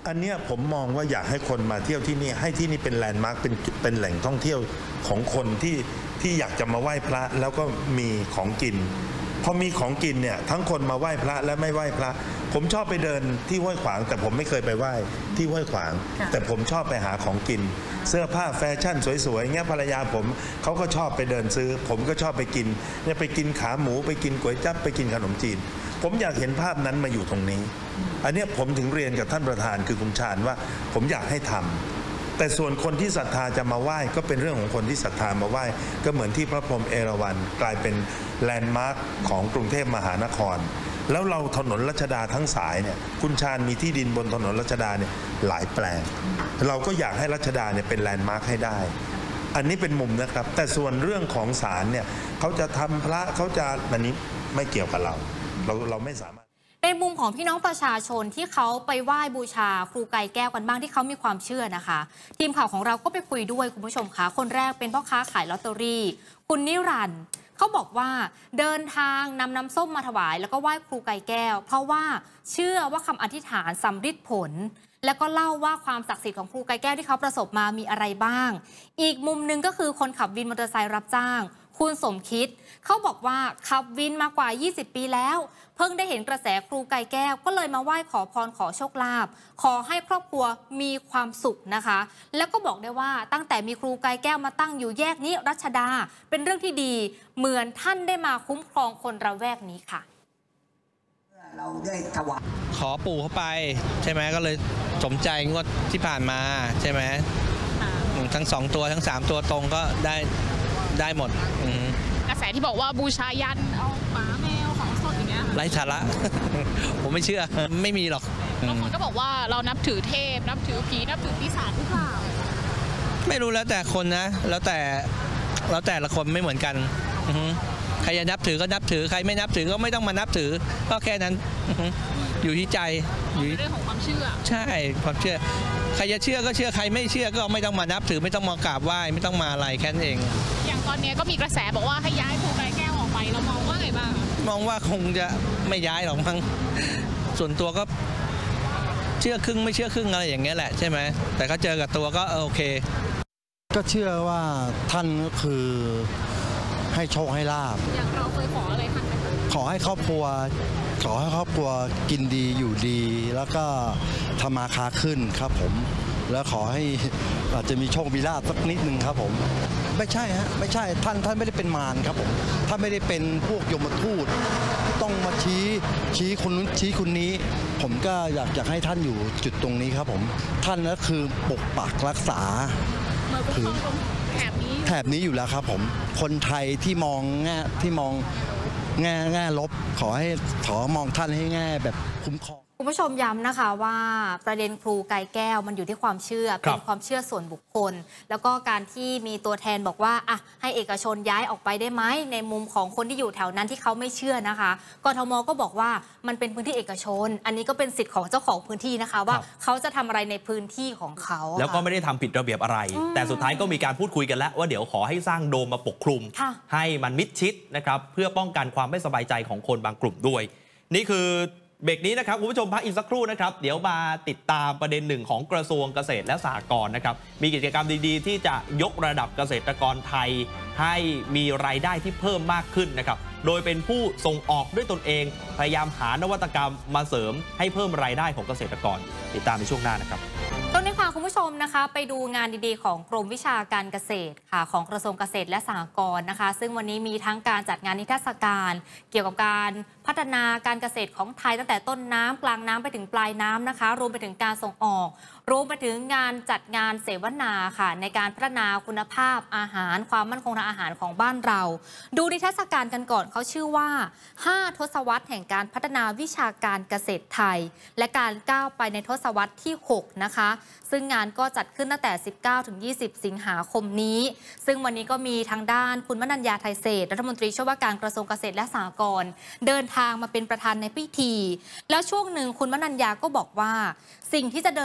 อันเนี้ยผมมองว่าอยากให้คนมาเที่ยวที่นี่ให้ที่นี่เป็นแลนด์มาร์คเป็นแหล่งท่องเที่ยวของคนที่อยากจะมาไหว้พระแล้วก็มีของกินพอมีของกินเนี่ยทั้งคนมาไหว้พระและไม่ไหว้พระผมชอบไปเดินที่ห้วยขวางแต่ผมไม่เคยไปไหว้ที่ห้วยขวางแต่ผมชอบไปหาของกินเสื้อผ้าแฟชั่นสวยๆเงี้ยภรรยาผมเขาก็ชอบไปเดินซื้อผมก็ชอบไปกินเนี่ยไปกินขาหมูไปกินก๋วยจั๊บไปกินขนมจีนผมอยากเห็นภาพนั้นมาอยู่ตรงนี้อันนี้ผมถึงเรียนกับท่านประธานคือคุณชาญว่าผมอยากให้ทำแต่ส่วนคนที่ศรัทธาจะมาไหว้ก็เป็นเรื่องของคนที่ศรัทธามาไหว้ก็เหมือนที่พระพรหมเอราวัณกลายเป็นแลนด์มาร์คของกรุงเทพมหานครแล้วเราถนนรัชดาทั้งสายเนี่ยคุณชาญมีที่ดินบนถนนรัชดาเนี่ยหลายแปลงเราก็อยากให้รัชดาเนี่ยเป็นแลนด์มาร์คให้ได้อันนี้เป็นมุมนะครับแต่ส่วนเรื่องของศาลเนี่ยเขาจะทำพระเขาจะอันนี้ไม่เกี่ยวกับเราไม่สามารถในมุมของพี่น้องประชาชนที่เขาไปไหว้บูชาครูไก่แก้วกันบ้างที่เขามีความเชื่อนะคะทีมข่าวของเราก็ไปคุยด้วยคุณผู้ชมคะคนแรกเป็นพ่อค้าขายลอตเตอรี่คุณนิรันดร์เขาบอกว่าเดินทางนำน้ำส้มมาถวายแล้วก็ไหว้ครูไก่แก้วเพราะว่าเชื่อว่าคำอธิษฐานสำฤทธิ์ผลแล้วก็เล่าว่าความศักดิ์สิทธิ์ของครูไก่แก้วที่เขาประสบมามีอะไรบ้างอีกมุมหนึ่งก็คือคนขับวินมอเตอร์ไซค์รับจ้างคุณสมคิดเขาบอกว่าขับวินมากว่า20 ปีแล้วเพิ่งได้เห็นกระแสครูไก่แก้วก็เลยมาไหว้ขอพรขอโชคลาภขอให้ครอบครัวมีความสุขนะคะแล้วก็บอกได้ว่าตั้งแต่มีครูไก่แก้วมาตั้งอยู่แยกนี้รัชดาเป็นเรื่องที่ดีเหมือนท่านได้มาคุ้มครองคนระแวกนี้ค่ะเราได้ถวายขอปู่เข้าไปใช่ไหมก็เลยสมใจงวดที่ผ่านมาใช่ไหมทั้ง2ตัวทั้ง3ตัวตรงก็ได้หมดกระแสที่บอกว่าบูชายันเอาหมาแมวของสดอย่างเงี้ยไร้สาระ ผมไม่เชื่อไม่มีหรอกบางคนก็บอกว่าเรานับถือเทพนับถือผีนับถือปีศาจหรือเปล่าไม่รู้แล้วแต่คนนะแล้วแต่ละคนไม่เหมือนกันใครจะนับถือก็นับถือใครไม่นับถือก็ไม่ต้องมานับถือก็แค่นั้นอยู่ที่ใจอยู่เรื่องของความเชื่อใช่ความเชื่อใครจะเชื่อก็เชื่อใครไม่เชื่อก็ไม่ต้องมานับถือไม่ต้องมากราบไหว้ไม่ต้องมาอะไรแค่นั้นเองอย่างตอนนี้ก็มีกระแสบอกว่าให้ย้ายครูไก่แก้วออกไปเรามองว่าไงบ้างมองว่าคงจะไม่ย้ายหรอกมั้งส่วนตัวก็เชื่อครึ่งไม่เชื่อครึ่งอะไรอย่างเงี้ยแหละใช่ไหมแต่ก็เจอกับตัวก็โอเคก็เชื่อว่าท่านก็คือให้โชคให้ลาภอย่างเราเคยขออะไรท่านไหมขอให้ครอบครัวกินดีอยู่ดีแล้วก็ทำมาค้าขึ้นครับผมแล้วขอให้อาจจะมีโชคมีลาภสักนิดนึงครับผมไม่ใช่ฮะไม่ใช่ท่านไม่ได้เป็นมารครับผมท่านไม่ได้เป็นพวกยมทูตต้องมาชี้คนนู้นชี้คนนี้ผมก็อยากให้ท่านอยู่จุดตรงนี้ครับผมท่านก็คือปกปักรักษาคือแถบนี้อยู่แล้วครับผมคนไทยที่มองแง่ลบขอมองท่านให้แง่แบบคุ้มครองคุณผู้ชมย้ำนะคะว่าประเด็นครูไก่แก้วมันอยู่ที่ความเชื่อเป็นความเชื่อส่วนบุคคลแล้วก็การที่มีตัวแทนบอกว่าอ่ะให้เอกชนย้ายออกไปได้ไหมในมุมของคนที่อยู่แถวนั้นที่เขาไม่เชื่อนะคะกทมก็บอกว่ามันเป็นพื้นที่เอกชนอันนี้ก็เป็นสิทธิ์ของเจ้าของพื้นที่นะคะว่าเขาจะทำอะไรในพื้นที่ของเขาแล้วก็ไม่ได้ทำผิดระเบียบอะไรแต่สุดท้ายก็มีการพูดคุยกันแล้วว่าเดี๋ยวขอให้สร้างโดมมาปกคลุมให้มันมิดชิดนะครับเพื่อป้องกันความไม่สบายใจของคนบางกลุ่มด้วยนี่คือเบรกนี้นะครับคุณผู้ชมพักอีกสักครู่นะครับเดี๋ยวมาติดตามประเด็นหนึ่งของกระทรวงเกษตรและสหกรณ์นะครับมีกิจกรรมดีๆที่จะยกระดับเกษตรกรไทยให้มีรายได้ที่เพิ่มมากขึ้นนะครับโดยเป็นผู้ส่งออกด้วยตนเองพยายามหานวัตกรรมมาเสริมให้เพิ่มรายได้ของเกษตรกรติดตามในช่วงหน้านะครับตอนนี้ค่ะคุณผู้ชมนะคะไปดูงานดีๆของกรมวิชาการเกษตรค่ะของกระทรวงเกษตรและสหกรณ์นะคะซึ่งวันนี้มีทั้งการจัดงานนิทรรศการเกี่ยวกับการพัฒนาการเกษตรของไทยตั้งแต่ต้นน้ำกลางน้ำไปถึงปลายน้ำนะคะรวมไปถึงการส่งออกรวมไปถึงงานจัดงานเสวนาค่ะในการพัฒนาคุณภาพอาหารความมั่นคงทางอาหารของบ้านเราดูนิทรรศการกันก่อนเขาชื่อว่า5 ทศวรรษแห่งการพัฒนาวิชาการเกษตรไทยและการก้าวไปในทศวรรษที่6นะคะซึ่งงานก็จัดขึ้นตั้งแต่ 19-20 สิงหาคมนี้ซึ่งวันนี้ก็มีทางด้านคุณมนัญญาไทยเศรษฐ์รัฐมนตรีช่วยว่าการกระทรวงเกษตรและสหกรณ์เดินทางมาเป็นประธานในพิธีแล้วช่วงหนึ่งคุณมนัญญาก็บอกว่าสิ่งที่จะเดินหน้าต่อ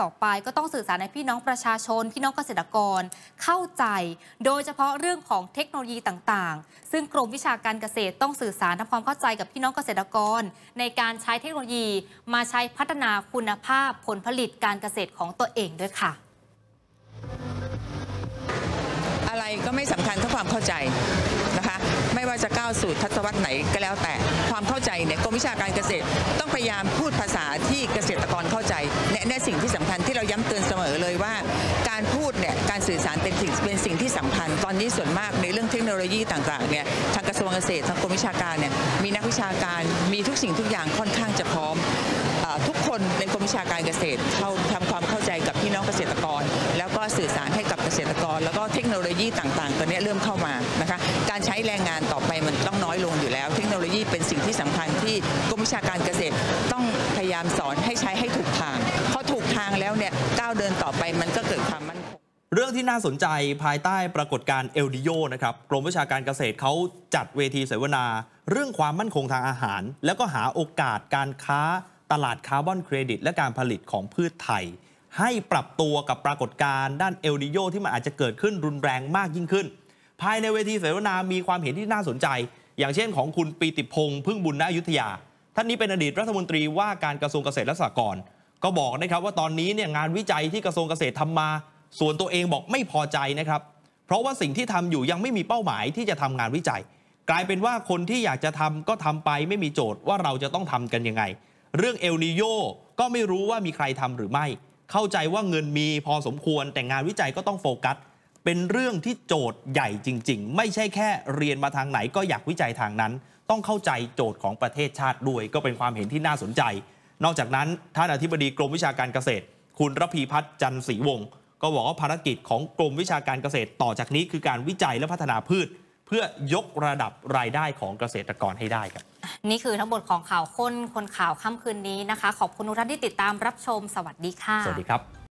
อกไปก็ต้องสื่อสารให้พี่น้องประชาชนพี่น้องเกษตรกรเข้าใจโดยเฉพาะเรื่องของเทคโนโลยีต่างๆซึ่งกรมวิชาการเกษตรต้องสื่อสารทำความเข้าใจกับพี่น้องเกษตรกรในการใช้เทคโนโลยีมาใช้พัฒนาคุณภาพผลผลิตการเกษตรของตัวเองด้วยค่ะอะไรก็ไม่สำคัญเท่าความเข้าใจนะคะไม่ว่าจะก้าวสู่ทศวรรษไหนก็แล้วแต่ความเข้าใจเนี่ยกรมวิชาการเกษตรต้องพยายามพูดภาษาที่เกษตรกรเข้าใจในสิ่งที่สำคัญที่เราย้ำเตือนเสมอเลยว่าการพูดเนี่ยการสื่อสารเป็นสิ่งที่สำคัญตอนนี้ส่วนมากในเรื่องเทคโนโลยีต่างๆเนี่ยทางกระทรวงเกษตรทางกรมวิชาการเนี่ยมีนักวิชาการมีทุกสิ่งทุกอย่างค่อนข้างจะพร้อมทุกคนในกรมวิชาการเกษตรเขาทำความเข้าใจกับพี่น้องเกษตรกรแล้วก็สื่อสารให้กับเกษตรกรแล้วก็เทคโนโลยีต่างๆตัวนี้เริ่มเข้ามานะคะการใช้แรงงานต่อไปมันต้องน้อยลงอยู่แล้วเทคโนโลยีเป็นสิ่งที่สำคัญที่กรมวิชาการเกษตรต้องพยายามสอนให้ใช้ให้ถูกทางพอถูกทางแล้วเนี่ยก้าวเดินต่อไปมันก็เกิดความมั่นคงเรื่องที่น่าสนใจภายใต้ปรากฏการณ์เอลนิโญนะครับกรมวิชาการเกษตรเขาจัดเวทีเสวนาเรื่องความมั่นคงทางอาหารแล้วก็หาโอกาสการค้าตลาดคาร์บอนเครดิตและการผลิตของพืชไทยให้ปรับตัวกับปรากฏการณ์ด้านเอลนิโญที่มันอาจจะเกิดขึ้นรุนแรงมากยิ่งขึ้นภายในเวทีเสวนามีความเห็นที่น่าสนใจอย่างเช่นของคุณปีติพงษ์พึ่งบุญณอยุธยาท่านนี้เป็นอดีตรัฐมนตรีว่าการกระทรวงเกษตรและสหกรณ์ก็บอกนะครับว่าตอนนี้เนี่ยงานวิจัยที่กระทรวงเกษตรทำมาส่วนตัวเองบอกไม่พอใจนะครับเพราะว่าสิ่งที่ทำอยู่ยังไม่มีเป้าหมายที่จะทำงานวิจัยกลายเป็นว่าคนที่อยากจะทำก็ทำไปไม่มีโจทย์ว่าเราจะต้องทำกันยังไงเรื่องเอลนิโญก็ไม่รู้ว่ามีใครทำหรือไม่เข้าใจว่าเงินมีพอสมควรแต่งานวิจัยก็ต้องโฟกัสเป็นเรื่องที่โจทย์ใหญ่จริงๆไม่ใช่แค่เรียนมาทางไหนก็อยากวิจัยทางนั้นต้องเข้าใจโจทย์ของประเทศชาติด้วยก็เป็นความเห็นที่น่าสนใจนอกจากนั้นท่านอธิบดีกรมวิชาการเกษตรคุณระพีพัฒน์จันทร์ศรีวงศ์ก็บอกว่าภารกิจของกรมวิชาการเกษตรต่อจากนี้คือการวิจัยและพัฒนาพืชเพื่อยกระดับรายได้ของเกษตรกรให้ได้ครับนี่คือทั้งหมดของข่าวคนข่าวค่ำคืนนี้นะคะขอบคุณทุกท่านที่ติดตามรับชมสวัสดีค่ะสวัสดีครับ